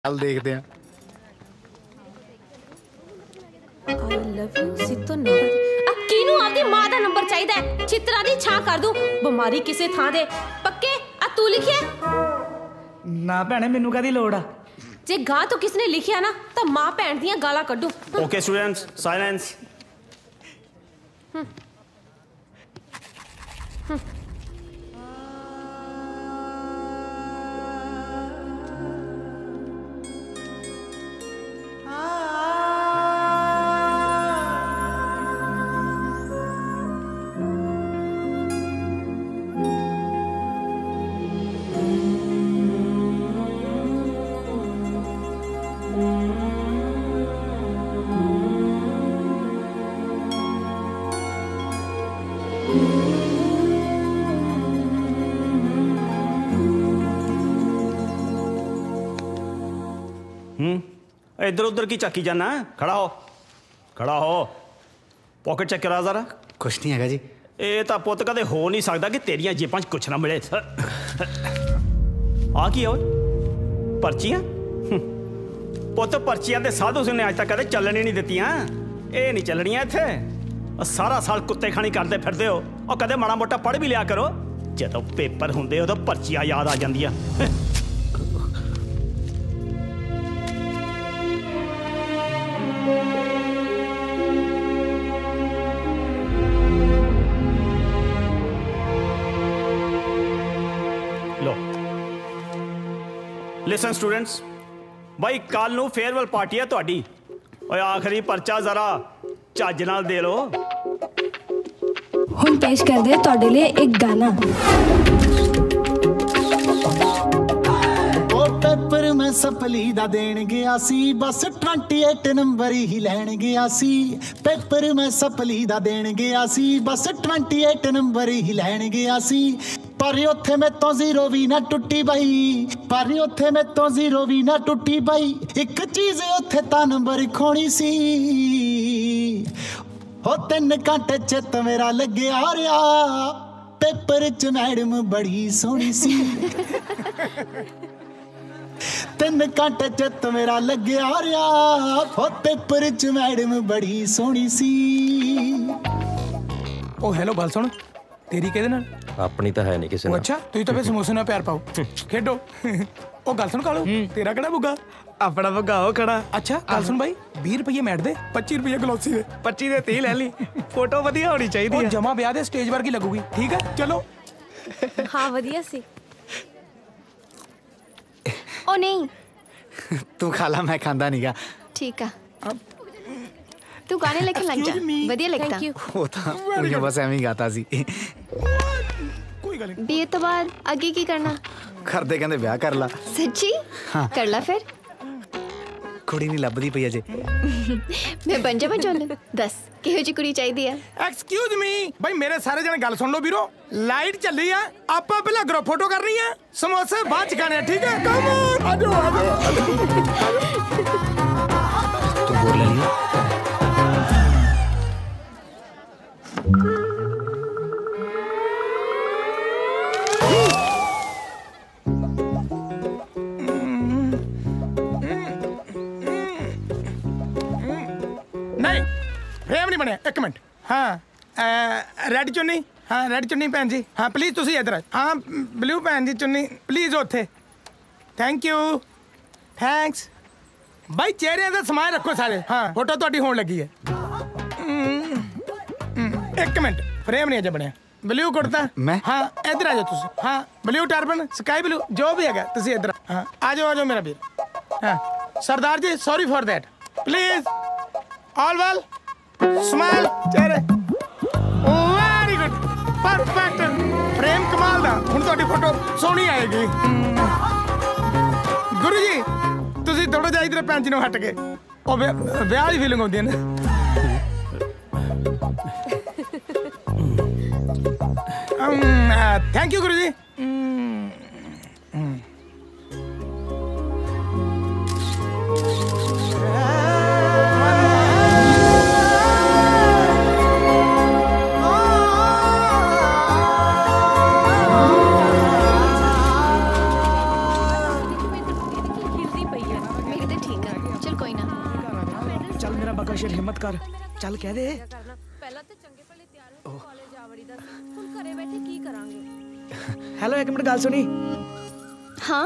ਚੱਲ ਦੇਖਦੇ ਆ। I love you Sitto number ਕਿਨੂੰ ਆਪਦੀ ਮਾਂ ਦਾ ਨੰਬਰ ਚਾਹੀਦਾ ਹੈ? ਚਿੱਤਰਾਂ ਦੀ ਛਾਂ ਕਰ ਦੂੰ ਬਿਮਾਰੀ ਕਿਸੇ ਥਾਂ ਦੇ ਪੱਕੇ ਆ ਤੂੰ ਲਿਖਿਆ ਨਾ ਭੈਣੇ ਮੈਨੂੰ ਕਾਦੀ ਲੋੜ ਆ ਜੇ ਗਾ ਤੋਂ ਕਿਸਨੇ ਲਿਖਿਆ ਨਾ ਤਾਂ ਮਾਂ ਭੈਣ ਦੀਆਂ ਗਾਲਾਂ ਕੱਢੂ। Okay students silence. इधर उधर की चाकी जाना है? खड़ा हो पॉकेट चेक करा जरा। कुछ नहीं हैगा जी। ये तो पुत कदे हो नहीं सकता कि तेरिया जेबां च कुछ ना मिले। आ की हो पर्चियां? पुत पर्चियां दे साधु ने अज तक कदे चलन ही नहीं दित्तियां। ये नहीं चलनियां इत्थे। सारा साल कुत्ते खानी करते फिरदे हो और कदे माड़ा मोटा पढ़ भी लिया करो। जदों पेपर हुंदे उदों पर्चियां याद आ जांदियां। लिसन स्टूडेंट्स भाई कल नूं फेयरवेल पार्टी है तुहाडी। ओए आखिरी पर्चा जरा झज नाल दे लो। हुण पेश कर दे तुहाडे लिए एक गाना। पेपर मैं सपली दा देण गया सी बस 28 नंबर ही लैण गया सी। पेपर मैं सपली दा देण गया सी बस 28 नंबर ही लैण गया सी। पर उत्थे मैं तो जीरो भी ना टुटी बई। पर उत्थे मैं तो जीरो भी ना टुटी बई। एक चीज उत्थे ता नंबर खोनी सी। हो 3 घंटे चित मेरा लगे आ रहा। पेपर च मैडम बड़ी सोहनी सी। 3 घंटे चित मेरा लगे आ रहा। हो पेपर च मैडम बड़ी सोहनी सी। ओ हेलो गल सुन तेरी कहदे नाल अपनी तो है नहीं किसी। अच्छा तुम तो फिर समोसे ना प्यार पाओ खेडो। ओ गल सुन कालू तेरा केड़ा बुग्गा? अपना बुग्गा हो खड़ा। अच्छा गल सुन भाई 20 रुपये मैट दे 25 रुपये ग्लोसी दे 25 दे 30 ले ली। फोटो वधिया होनी चाहिए। जमा ब्याह दे स्टेज वर्गी लगूगी ठीक है चलो। हाँ वधिया सी। ओ नहीं तू खा ला मैं खांदा नहीं गा। ठीक है तू गाने लेके लग जा वधिया लगता। वो था उन्हें बस एवं ही गाता सी। बीए तो बाद आगे की करना? करदे कहंदे ब्याह कर ला। सच्ची? हाँ। कर ला फिर। कुड़ी नहीं लभदी पई अजे। मैं बन जा चोले दस किहो जी कुड़ी चाहिदी है। एक्सक्यूज मी भाई मेरे सारे जने गल सुन लो बीरो लाइट चल रही है आपा पहले ग्रुप फोटो करनी है समोसे बाद च खाने ठीक है। कम ऑन आ जाओ तू बोल ले लियो। नहीं फ्रेम नहीं बने एक मिनट। हाँ रेड चुन्नी हाँ रेड चुन्नी भैन जी हाँ प्लीज़ तुसी इधर हाँ ब्लू भैन जी चुन्नी प्लीज़ उत्थे थैंक यू थैंक्स भाई चेहरे का समान रखो सारे। हाँ फोटो थोड़ी होने लगी है। एक मिनट फ्रेम नहीं अजे बनया। ब्लू कुर्ता मैं हाँ इधर आ जाओ तुसी। हाँ ब्लू टर्बन स्काई ब्लू जो भी है तुसी इधर हाँ आ जाओ मेरा वीर। हाँ Sardar ji sorry for that please all well smile चेहरे वेरी गुड परफेक्ट फ्रेम कमाल दा। हुण तुहाडी फोटो सोहनी आएगी। गुरु जी तुसी थोड़ा जिहा इधर पैंच नूं हट के ओ विआह दी फीलिंग होंदी है ना। थैंक यू गुरु जी। हिलदी पई है कशिश हिम्मत कर चल कह दे ਪਹਿਲਾਂ ਤੇ ਚੰਗੇ ਭਲੇ ਤਿਆਰ ਹੋ ਕਾਲਜ ਆ ਵੜੀਦਾ ਸੀ ਹੁਣ ਘਰੇ ਬੈਠੇ ਕੀ ਕਰਾਂਗੇ हेलो एक मिनट गल सुनी हाँ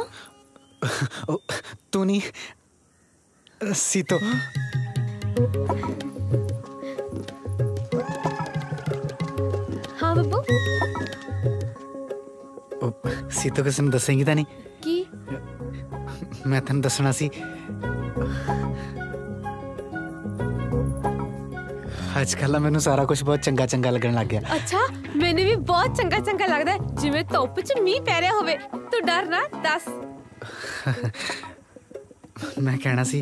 तू नहीं सीतो हाँ बब्बू सीतो किसी ने दसेंगी तो नहीं की मैं तेन दसना सी अजकल मैनू सारा कुछ बहुत चंगा चंगा लगन लग गया ਅੱਛਾ ਮੈਨੂੰ ਵੀ ਬਹੁਤ ਚੰਗਾ ਚੰਗਾ ਲੱਗਦਾ ਹੈ, ਜਿਵੇਂ ਧੁੱਪ 'ਚ ਮੀਂਹ ਪੈ ਰਿਹਾ ਹੋਵੇ ਤੂੰ ਡਰ ਨਾ ਦੱਸ मैं कहना सी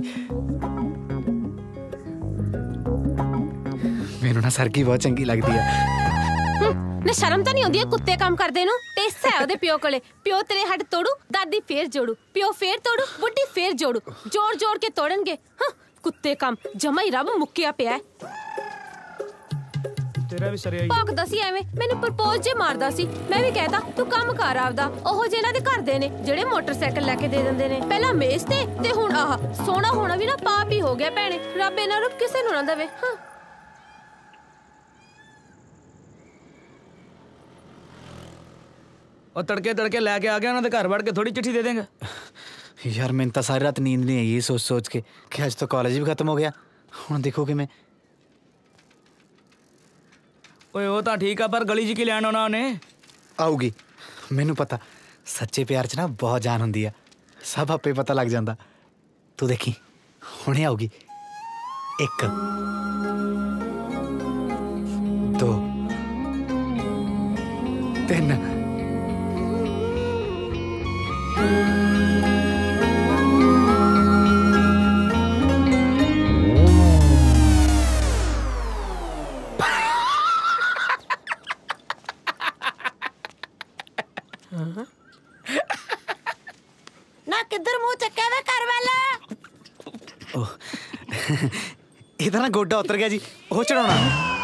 मैनू ना सरगी बहुत चंगी लगती है ਨਾ ਸ਼ਰਮ ਤਾਂ ਨਹੀਂ ਆਉਂਦੀ ਕੁੱਤੇ ਕੰਮ ਕਰਦੇ ਨੂੰ ਟੇਸਾ ਹੈ ਉਹਦੇ ਪਿਓ ਕੋਲੇ ਪਿਓ ਤੇਰੇ ਹੱਡ ਤੋੜੂ ਦਾਦੀ ਫੇਰ ਜੋੜੂ ਪਿਓ ਫੇਰ ਤੋੜੂ ਬੁੱਢੀ ਫੇਰ ਜੋੜੂ ਜੋੜ ਜੋੜ ਕੇ ਤੋੜਨਗੇ ਹਾਂ ਕੁੱਤੇ ਕੰਮ ਜਮਾ ਹੀ ਰੱਬ ਮੁੱਕਿਆ ਪਿਆ तेरा भी सर ਭੌਂਕਦਾ ਸੀ ਐਵੇਂ ਮੈਨੂੰ ਪ੍ਰਪੋਜ਼ ਜੇ ਮਾਰਦਾ ਸੀ ਮੈਂ ਵੀ ਕਹਿਤਾ ਤੂੰ ਕੰਮ ਕਰ ਆਪਦਾ ਉਹ ਜਿਹਨਾਂ ਦੇ ਘਰ ਦੇ ਨੇ ਜਿਹੜੇ ਮੋਟਰਸਾਈਕਲ ਲੈ ਕੇ ਦੇ ਦਿੰਦੇ ਨੇ ਪਹਿਲਾਂ ਮੇਜ਼ ਤੇ ਹੁਣ ਆਹ ਸੋਹਣਾ ਹੋਣਾ ਵੀ ਨਾ ਪਾਪ ਹੀ ਹੋ ਗਿਆ ਭੈਣੇ ਰੱਬ ਇਹਨਾਂ ਨੂੰ ਕਿਸੇ ਨੂੰ ਨਾ ਦੇਵੇ ਹਾਂ और तड़के तड़के लैके आ गया ना तो घर बढ़ के थोड़ी चिट्ठी दे देंगे यार मैंने तो सारी रात नींद नहीं आई ये सोच सोच के कि आज तो कॉलेज भी खत्म हो गया हूँ देखो कि मैं ओए वो तो ठीक है पर गली जी की लैन होना उन्हें आऊगी मैनू पता सच्चे प्यार च ना बहुत जान होंदी है सब आपे पता लग जाता तू देखी हुणे आऊगी एक दो तीन ना किधर मुंह चक्के वे घर वाला इधर ना गोडा उतर गया जी वो चढ़ाना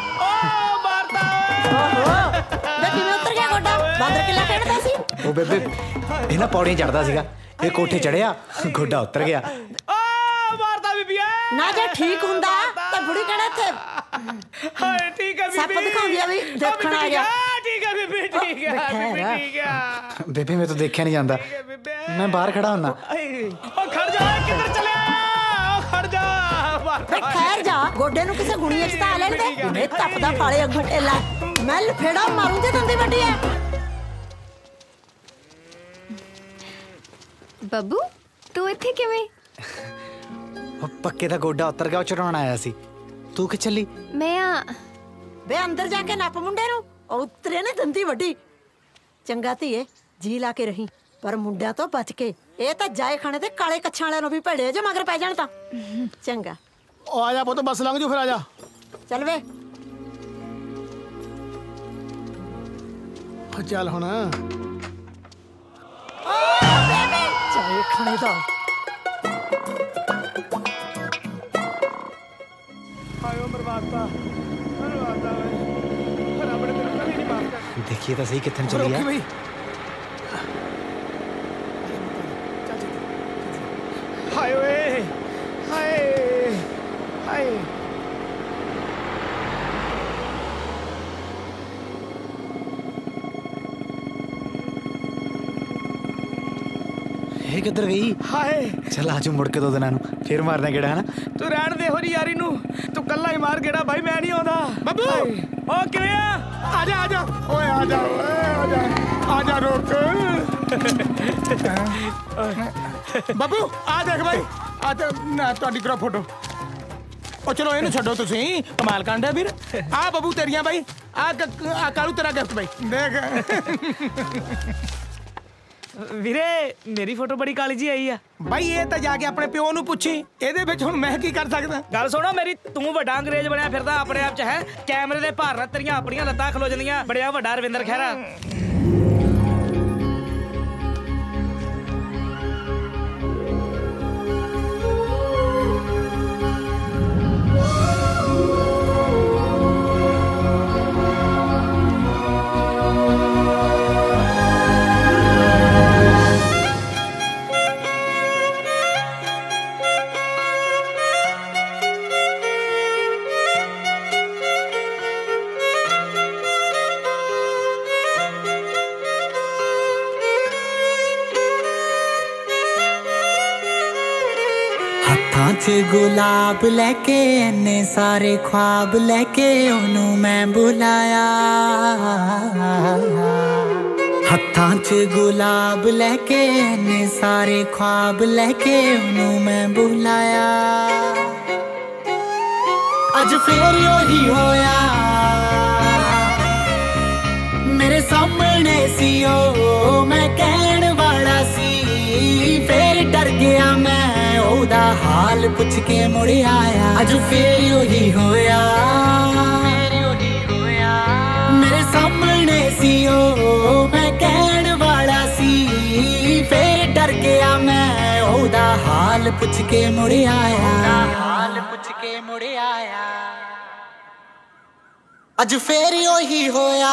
वे किवें उतर गया गोडा बांदर किला खेड़दा सी ਉਹ ਬੇਬੇ ਇਹ ਨਾ ਪੌੜੀਆਂ ਚੜਦਾ ਸੀਗਾ ਇਹ ਕੋਠੇ ਚੜਿਆ ਗੋਡਾ ਉਤਰ ਗਿਆ मारता बीबी ना जे ठीक हुंदा ते बुढ़ी कहना थे हाय ठीक है सप दिखाउंदी भी देखण आ गया ठीक है बीबी ठीक है बीबी ठीक है ਬੇਬੇ ਮੈਂ ਤਾਂ ਦੇਖਿਆ ਨਹੀਂ ਜਾਂਦਾ ਮੈਂ ਬਾਹਰ ਖੜਾ ਹੁੰਨਾ ओ खड़ जा किधर चले ओ खड़ जा वे खैर जा गोडे नु किसे गुणीए च ता लेन दे मैं तपदा फाले अगू टेला मैं लफेड़ा मारूं ते दंदी वड्डी है बब्बू तू इत्थे किवें ਉਹ ਪੱਕੇ ਦਾ ਗੋਡਾ ਉਤਰ ਗਿਆ ਉਹ ਚੜਾਉਣ ਆਇਆ ਸੀ ਤੂੰ ਕਿ ਚੱਲੀ मैं वे अंदर जाके नप मुंडे नु उतरे ने दंदी वड्डी चंगा धीए जी ला के रही पर मुंडिया तो बच के ए तां जाए खाने ते काले कच्छां वाले नु भी भड़े जे मगर पै जाण तां चंगा ओ आ जा पुत्त बस लंघ जू फिर आ जा चल वे चल हुण जाए खाने दा आयो बर्बादता बर्बादता रब ने तेरे कभी नहीं माफ कर देखिए तो सही कितने चली है भाई हाय ओए हाय हाय ये किधर गई हाय चल आजू मुड़ के दो दिनों फिर मारना गेड़ा है ना तू रहन दे हो जी यारी नु तू कल्ला ही मार गेड़ा भाई मैं नहीं आंदा बब्बू ओ किवें आ जा ओए आ जा आ जा रोक ਬੱਬੂ ਆ ਦੇਖ ਬਾਈ ਆ ਤੇ ਨਾ ਤੁਹਾਡੀ ਕਰਾ ਫੋਟੋ ਉਹ ਚਲੋ ਇਹਨੂੰ ਛੱਡੋ ਤੁਸੀਂ ਕਮਾਲ ਕਾਂਡਾ ਵੀਰ ਆ ਬੱਬੂ ਤੇਰੀਆਂ ਬਾਈ ਆ ਕਾਲੂ ਤੇਰਾ ਗਿਫਟ ਬਾਈ ਦੇਖ ਵੀਰੇ ਮੇਰੀ ਫੋਟੋ ਬੜੀ ਕਾਲੀ ਜੀ ਆਈ ਆ ਬਾਈ ਇਹ ਤਾਂ ਜਾ ਕੇ ਆਪਣੇ ਪਿਓ ਨੂੰ ਪੁੱਛੀ ਇਹਦੇ ਵਿੱਚ ਹੁਣ ਮੈਂ ਕੀ ਕਰ ਸਕਦਾ ਗੱਲ ਸੁਣੋ ਮੇਰੀ ਤੂੰ ਵੱਡਾ ਅੰਗਰੇਜ਼ ਬਣਿਆ ਫਿਰਦਾ ਆਪਣੇ ਆਪ ਚ ਹੈ ਕੈਮਰੇ ਦੇ ਭਾਰ ਨਾਲ ਤੇਰੀਆਂ ਆਪਣੀਆਂ ਲੱਤਾਂ ਖਲੋ ਜਾਂਦੀਆਂ ਬੜਿਆ ਵੱਡਾ ਰਵਿੰਦਰ ਖਹਿਰਾ ਹੱਥਾਂ 'ਚ ਗੁਲਾਬ ਲੈ ਕੇ ਇੰਨੇ ਸਾਰੇ ख्वाब ਲੈ ਕੇ ਉਹਨੂੰ ਮੈਂ ਬੁਲਾਇਆ ਹੱਥਾਂ 'ਚ ਗੁਲਾਬ ਲੈ ਕੇ ਇੰਨੇ ਸਾਰੇ ख्वाब ਲੈ ਕੇ ਉਹਨੂੰ ਮੈਂ ਬੁਲਾਇਆ ਅੱਜ ਫੇਰ ਉਹੀ ਹੋਇਆ ਮੇਰੇ ਸਾਹਮਣੇ ਸੀ ਉਹ ਮੈਂ ਕਹਿਣ ਵਾਲਾ ਸੀ ਫੇਰ ਡਰ ਗਿਆ ਮੈਂ ਉਹਦਾ ਹਾਲ ਪੁੱਛ ਕੇ ਮੁੜ ਆਇਆ ਅੱਜ ਫੇਰ ਉਹੀ ਹੋਇਆ ਮੇਰੇ ਸਾਹਮਣੇ ਸੀ ਉਹ ਮੈਂ ਕਹਿਣ ਵਾਲਾ ਸੀ ਫੇਰ ਡਰ ਗਿਆ ਮੈਂ ਉਹਦਾ ਹਾਲ ਪੁੱਛ ਕੇ ਮੁੜ ਆਇਆ ਅੱਜ ਫੇਰ ਉਹੀ ਹੋਇਆ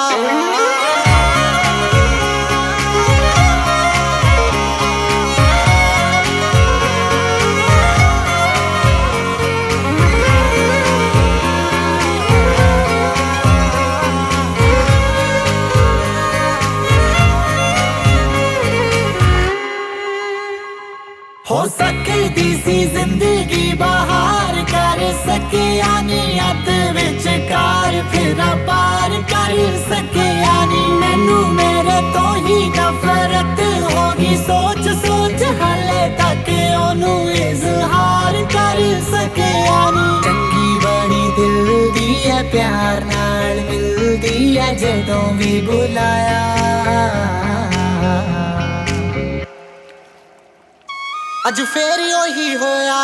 हो सकती सी जिंदगी बहार कर सके नियत विच कार फिर पार कर सके मैनू मेरे तो ही नफरत होगी सोच सोच हाले तक ओनू इजहार कर सके चंगी बड़ी दिल दी है प्यार नाल मिलदी है जदों भी बुलाया ਅੱਜ ਫੇਰ ਉਹੀ ਹੋਇਆ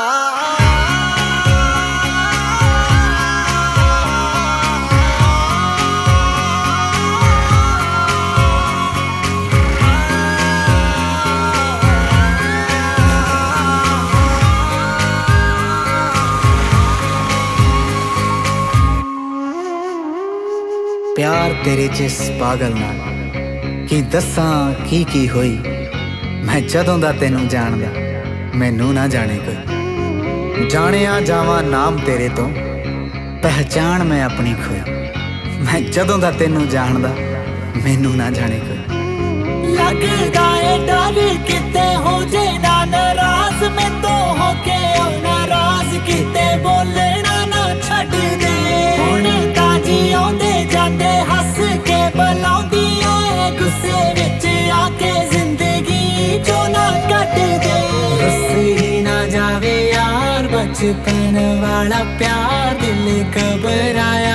प्यार तेरे जिस पागल नाल की दसां की होई मैं जदों दा तेनू जानदा मैनू ना जाने कोई जानिया जावां नाम तेरे तो पहचान मैं अपनी खोई मैं जदों दा तेनू जानदा मैनू ना जाने कोई लगदा है डर किते हो जे ना नाराज मैं तो होके नाराज किते बोलना ना छड्ड दे हुण तां जी आउंदे जांदे हस के बुलाउंदी ऐ गुस्से विच आके जो ना कट दे रस्सी ना जावे यार बचपन वाला प्यार दिल घबराया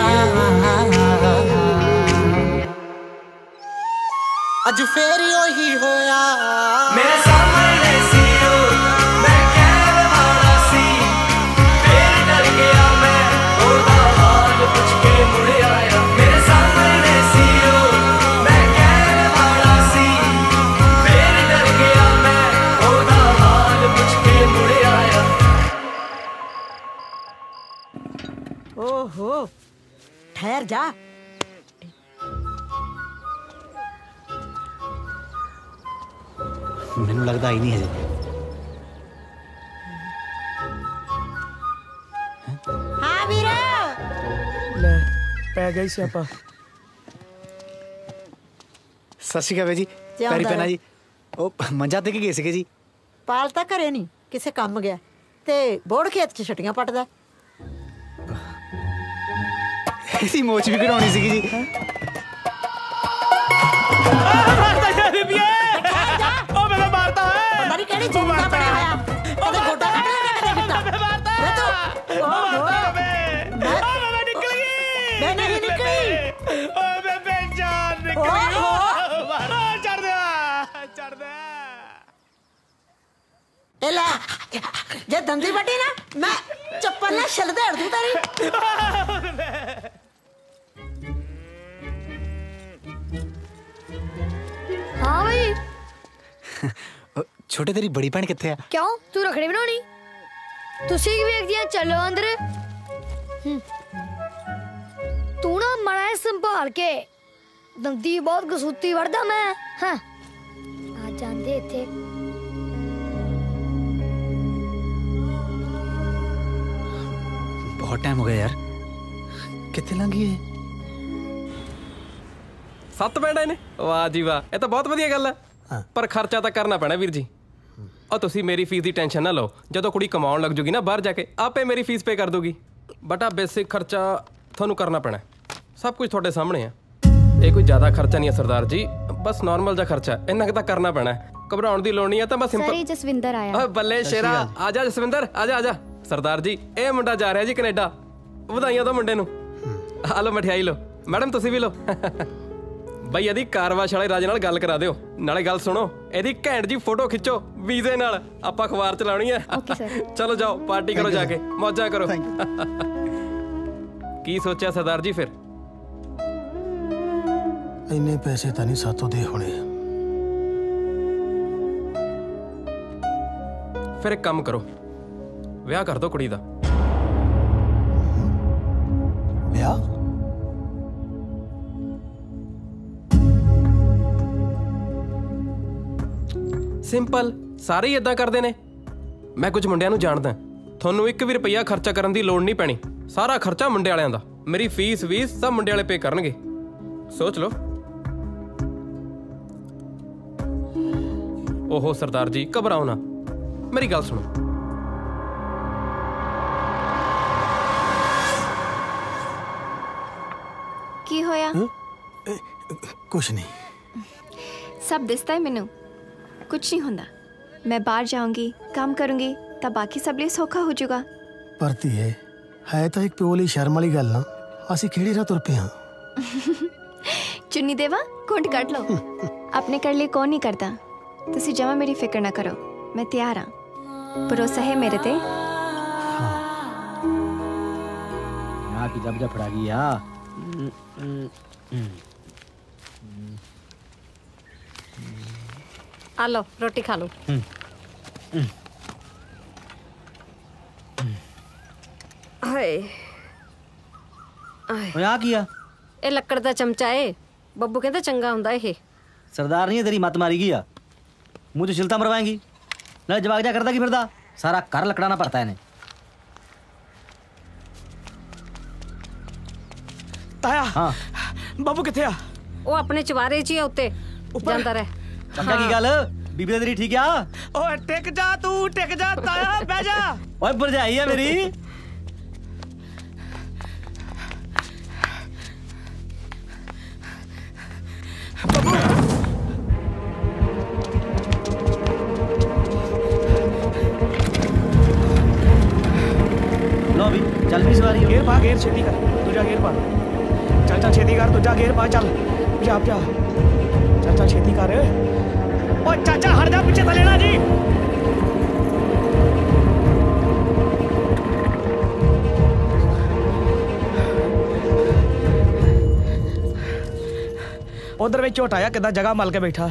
अज फेर ਉਹੀ होया मेरे सामने सी मैं कहण वाला सी फिर डर गया मैं ओदा हाल पुछ के मुड़ आया मेरे सामने सी मैं कहण वाला सी फिर डर गया मैं ओदा हाल पुछ के मुड़ आया ओहो ठहर जा ਮੈਨੂੰ ਲੱਗਦਾ ਹੀ ਨਹੀਂ ਹਜੇ ਹਾਂ ਵੀਰ ਲੈ ਪੈ ਗਈ ਸਿਆਪਾ ਸਤਿ ਸ਼੍ਰੀ ਅਕਾਲ ਜੀ ਪੈਰੀ ਪੈਣਾ ਜੀ ਉਹ ਮੰਜਾ ਤੇ ਕੀ ਗਏ ਸੀਗੇ ਜੀ ਪਾਲ ਤਾਂ ਘਰੇ ਨਹੀਂ ਕਿਸੇ ਕੰਮ ਗਿਆ ਤੇ ਬੋੜ ਖੇਤ 'ਚ ਛਟੀਆਂ ਪੱਟਦਾ ਇਹਦੀ ਮੋਚ ਵੀ ਕਢਾਉਣੀ ਸੀਗੀ ਜੀ ਕਿਹੜੀ ਚੀਜ਼ ਦਾ ਬਣਿਆ ਹੋਇਆ ਉਹਦੇ ਗੋਡਾ ਕੱਢ ਲੈਣਾ ਕਿਤੇ ਮੈਂ ਨਿਕਲ ਗਈ ਮੈਂ ਨਹੀਂ ਨਿਕਲੀ ਓ ਮੈਂ ਬੇਜਾਨ ਨਿਕਲ ਗਈ ਚੜ ਦੇ ਇਹ ਲੈ ਜੇ ਦੰਦੀ ਵੱਡੀ ਨਾ ਮੈਂ ਚੱਪਲ ਨਾਲ ਛਿੱਲ ਦੇੜ ਦੂੰ ਤੇਰੀ हाँ भाई ਛੋਟੇ ਤੇਰੀ ਬੜੀ ਭੈਣ ਕਿੱਥੇ ਆ क्यों तू रखड़ी बनानी तुसी की वेख दिया चलो अंदर तू ना मड़ा संभाल के दंदी बहुत गसूती वरदा मैं हाँ आ जांदे इथे बहुत टाइम हो गया यार कितने लंघी है 7 ਪਿੰਡਾਂ ਨੇ ਵਾਹ ਜੀ ਵਾਹ ਇਹ ਤਾਂ ਬਹੁਤ ਵਧੀਆ ਗੱਲ ਹੈ ਪਰ ਖਰਚਾ ਤਾਂ ਕਰਨਾ ਪੈਣਾ ਵੀਰ ਜੀ और तुसी मेरी फीस की टेंशन ना लो, जो कुड़ी कमाउण लग जूगी ना बाहर जाके आपे मेरी फीस पे कर दूगी। बट आ बेसिक खर्चा थानू करना पैना, सब कुछ थोड़े सामने है। ये कोई ज़्यादा खर्चा नहीं है सरदार जी, बस नॉर्मल जा खर्चा इन्ना तो करना पैना है। घबराउण की लोड़ नहीं है। तो बस सिंपल। जसविंदर आया। बल्ले शेरा, आजा जसविंदर, आजा आजा। सरदार जी ये मुंडा जा रहा जी कनेडा, ਵਧਾਈਆਂ दो मुंडे नू। आ लो मठियाई लो, मैडम तुसी भी लो। ਬਈ ਇਹਦੀ ਕਾਰਵਾਸ਼ ਵਾਲੇ ਰਾਜੇ ਨਾਲ ਗੱਲ ਕਰਾ ਦਿਓ, ਨਾਲੇ ਗੱਲ ਸੁਣੋ ਇਹਦੀ ਘੈਂਟ ਜੀ ਫੋਟੋ ਖਿੱਚੋ ਵੀਜ਼ੇ ਨਾਲ, ਆਪਾਂ ਅਖਬਾਰ ਚ ਲਾਉਣੀ ਹੈ। Okay sir. ਚਲੋ ਜਾਓ ਪਾਰਟੀ ਕਰੋ ਜਾ ਕੇ, ਮੌਜਾਂ ਕਰੋ। ਕੀ ਸੋਚਿਆ ਸਰਦਾਰ ਜੀ ਫਿਰ? ਇੰਨੇ ਪੈਸੇ ਤਾਂ ਨਹੀਂ ਸਾਤੋਂ ਦੇ ਹੋਣੇ। ਫਿਰ ਇੱਕ ਕੰਮ ਕਰੋ, ਵਿਆਹ ਕਰ ਦਿਓ ਕੁੜੀ ਦਾ। ਵਿਆਹ? ਸਿੰਪਲ, ਸਾਰੇ ਹੀ ਇਦਾਂ ਕਰਦੇ ਨੇ। ਮੈਂ ਕੁਝ ਮੁੰਡਿਆਂ ਨੂੰ ਜਾਣਦਾ, ਤੁਹਾਨੂੰ 1 ਵੀ ਰੁਪਈਆ ਖਰਚਾ ਕਰਨ ਦੀ ਲੋੜ ਨਹੀਂ ਪੈਣੀ, ਸਾਰਾ ਖਰਚਾ ਮੁੰਡੇ ਵਾਲਿਆਂ ਦਾ। ਮੇਰੀ ਫੀਸ ਵੀ ਸਭ ਮੁੰਡੇ ਵਾਲੇ ਪੇ ਕਰਨਗੇ, ਸੋਚ ਲਓ। ਓਹੋ ਸਰਦਾਰ ਜੀ ਘਬਰਾਓ ਨਾ, ਮੇਰੀ ਗੱਲ ਸੁਣੋ। ਕੀ ਹੋਇਆ? ਕੁਛ ਨਹੀਂ। सब दिसता है मैनू, कुछ नहीं होता। मैं बाहर जाऊंगी, काम करूंगी, तब बाकी सब लिए सौखा हो जाएगा। ਪਰ ਧੀਏ ਹੈ ਤਾਂ ਇੱਕ ਪਿਓ ਲਈ ਸ਼ਰਮ ਵਾਲੀ ਗੱਲ ਨਾ, ਅਸੀਂ ਕਿਹੜੀ ਰਾਹ ਤੁਰ ਪਏ ਹਾਂ। चुन्नी देवा घुंट कट लो। अपने कर लिए कौन नहीं करता, तुसी जमा मेरी फिक्र ना करो, मैं तैयार हाँ। भरोसा है मेरे ते? यहाँ की जब फड़ा गई यार। आ लो रोटी खा लो। हाय यहाँ किया ਇਹ ਲੱਕੜ ਦਾ ਚਮਚਾ ਏ, ਬੱਬੂ ਕਹਿੰਦਾ ਚੰਗਾ ਹੁੰਦਾ ਇਹ। सरदार नहीं है तेरी मत मारी गया, मुँह तो छिलता मरवाएंगी ना। जवाक जा करता कि फिरदा सारा घर लकड़ाना पड़ता है इन्हें। ताया हाँ बाबू किथे आ? ਉਹ ਆਪਣੇ ਚਵਾਰੇ 'ਚ ਹੀ ਆ ਉੱਤੇ ਜਾਂਦਾ ਰਹਿ। पक्का की गल बीबी तेरी ठीक है? ओए टिक जा तू, टिक जा ताया, बह जा। ओए भरजाई है मेरी। लो भी चल भी सवारी गेर पा, गेर छेती कर, दूजा गेर पा। चल चल छेती कर, दूजा गेर पा, चल जा जा। चल चल छेती कर। ओए चाचा हट जा, पीछे चले ना जी। उधर में झोटा आया किदा जगह मल के बैठा।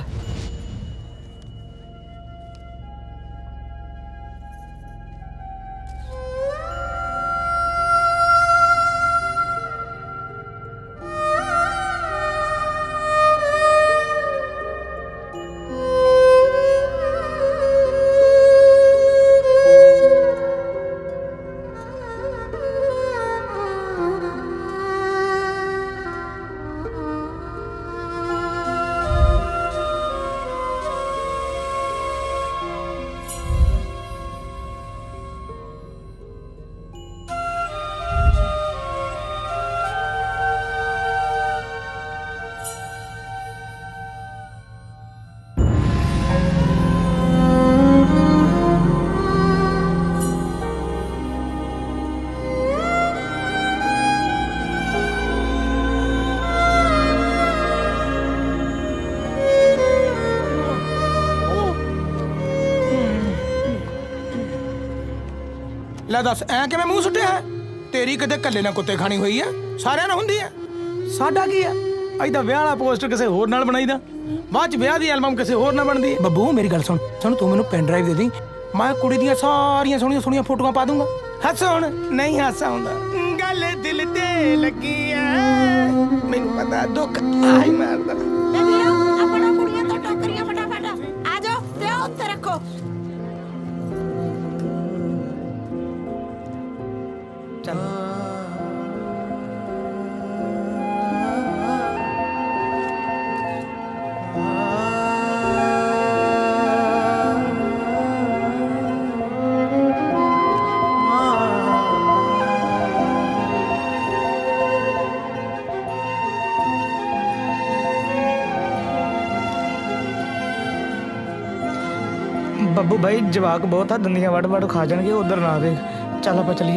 ਲੈ ਦੱਸ ਐ ਕਿਵੇਂ ਮੂੰਹ ਸੁੱਟਿਆ ਹੈ? ਤੇਰੀ ਕਿਤੇ ਕੱਲੇ ਨਾਲ ਕੁੱਤੇ ਖਾਣੀ ਹੋਈ ਆ, ਸਾਰਿਆਂ ਨਾਲ ਹੁੰਦੀ ਆ। ਸਾਡਾ ਕੀ ਆ? ਅਜਦਾ ਵਿਆਹ ਵਾਲਾ ਪੋਸਟਰ ਕਿਸੇ ਹੋਰ ਨਾਲ ਬਣਾਈਦਾ, ਬਾਅਦ ਚ ਵਿਆਹ ਦੀ ਐਲਬਮ ਕਿਸੇ ਹੋਰ ਨਾਲ ਬਣਦੀ। ਬੱਬੂ ਮੇਰੀ ਗੱਲ ਸੁਣ, ਤੂੰ ਮੈਨੂੰ ਪੈਨ ਡਰਾਈਵ ਦੇ ਦੀ, ਮੈਂ ਕੁੜੀ ਦੀਆਂ ਸਾਰੀਆਂ ਸੋਹਣੀਆਂ ਸੋਹਣੀਆਂ ਫੋਟੋਆਂ ਪਾ ਦੂੰਗਾ। ਹੱਸ ਹੁਣ ਨਹੀਂ ਹਾਸਾ ਹੁੰਦਾ, ਗੱਲ ਦਿਲ ਤੇ ਲੱਗੀ ਐ, ਮੈਨੂੰ ਪਤਾ ਦੁੱਖ ਆਈ ਮਾਰਦਾ। ਆਪਣਾ ਕੁੜੀਆਂ ਤੋਂ ਟੋਕਰੀਆਂ ਫਟਾਫਟ ਆ ਜਾਓ, ਵਿਆਹ ਉੱਤੇ ਰੱਖੋ। चल ਬੱਬੂ ਭਾਈ ਜਵਾਕ ਬਹੁਤ ਆ, ਦੰਦੀਆਂ ਵੱਢ ਵੱਢ ਖਾ ਜਾਣਗੇ, ਉਧਰ ਨਾ ਦੇਖ। ਚੱਲ ਆਪਾਂ ਚੱਲੀਏ।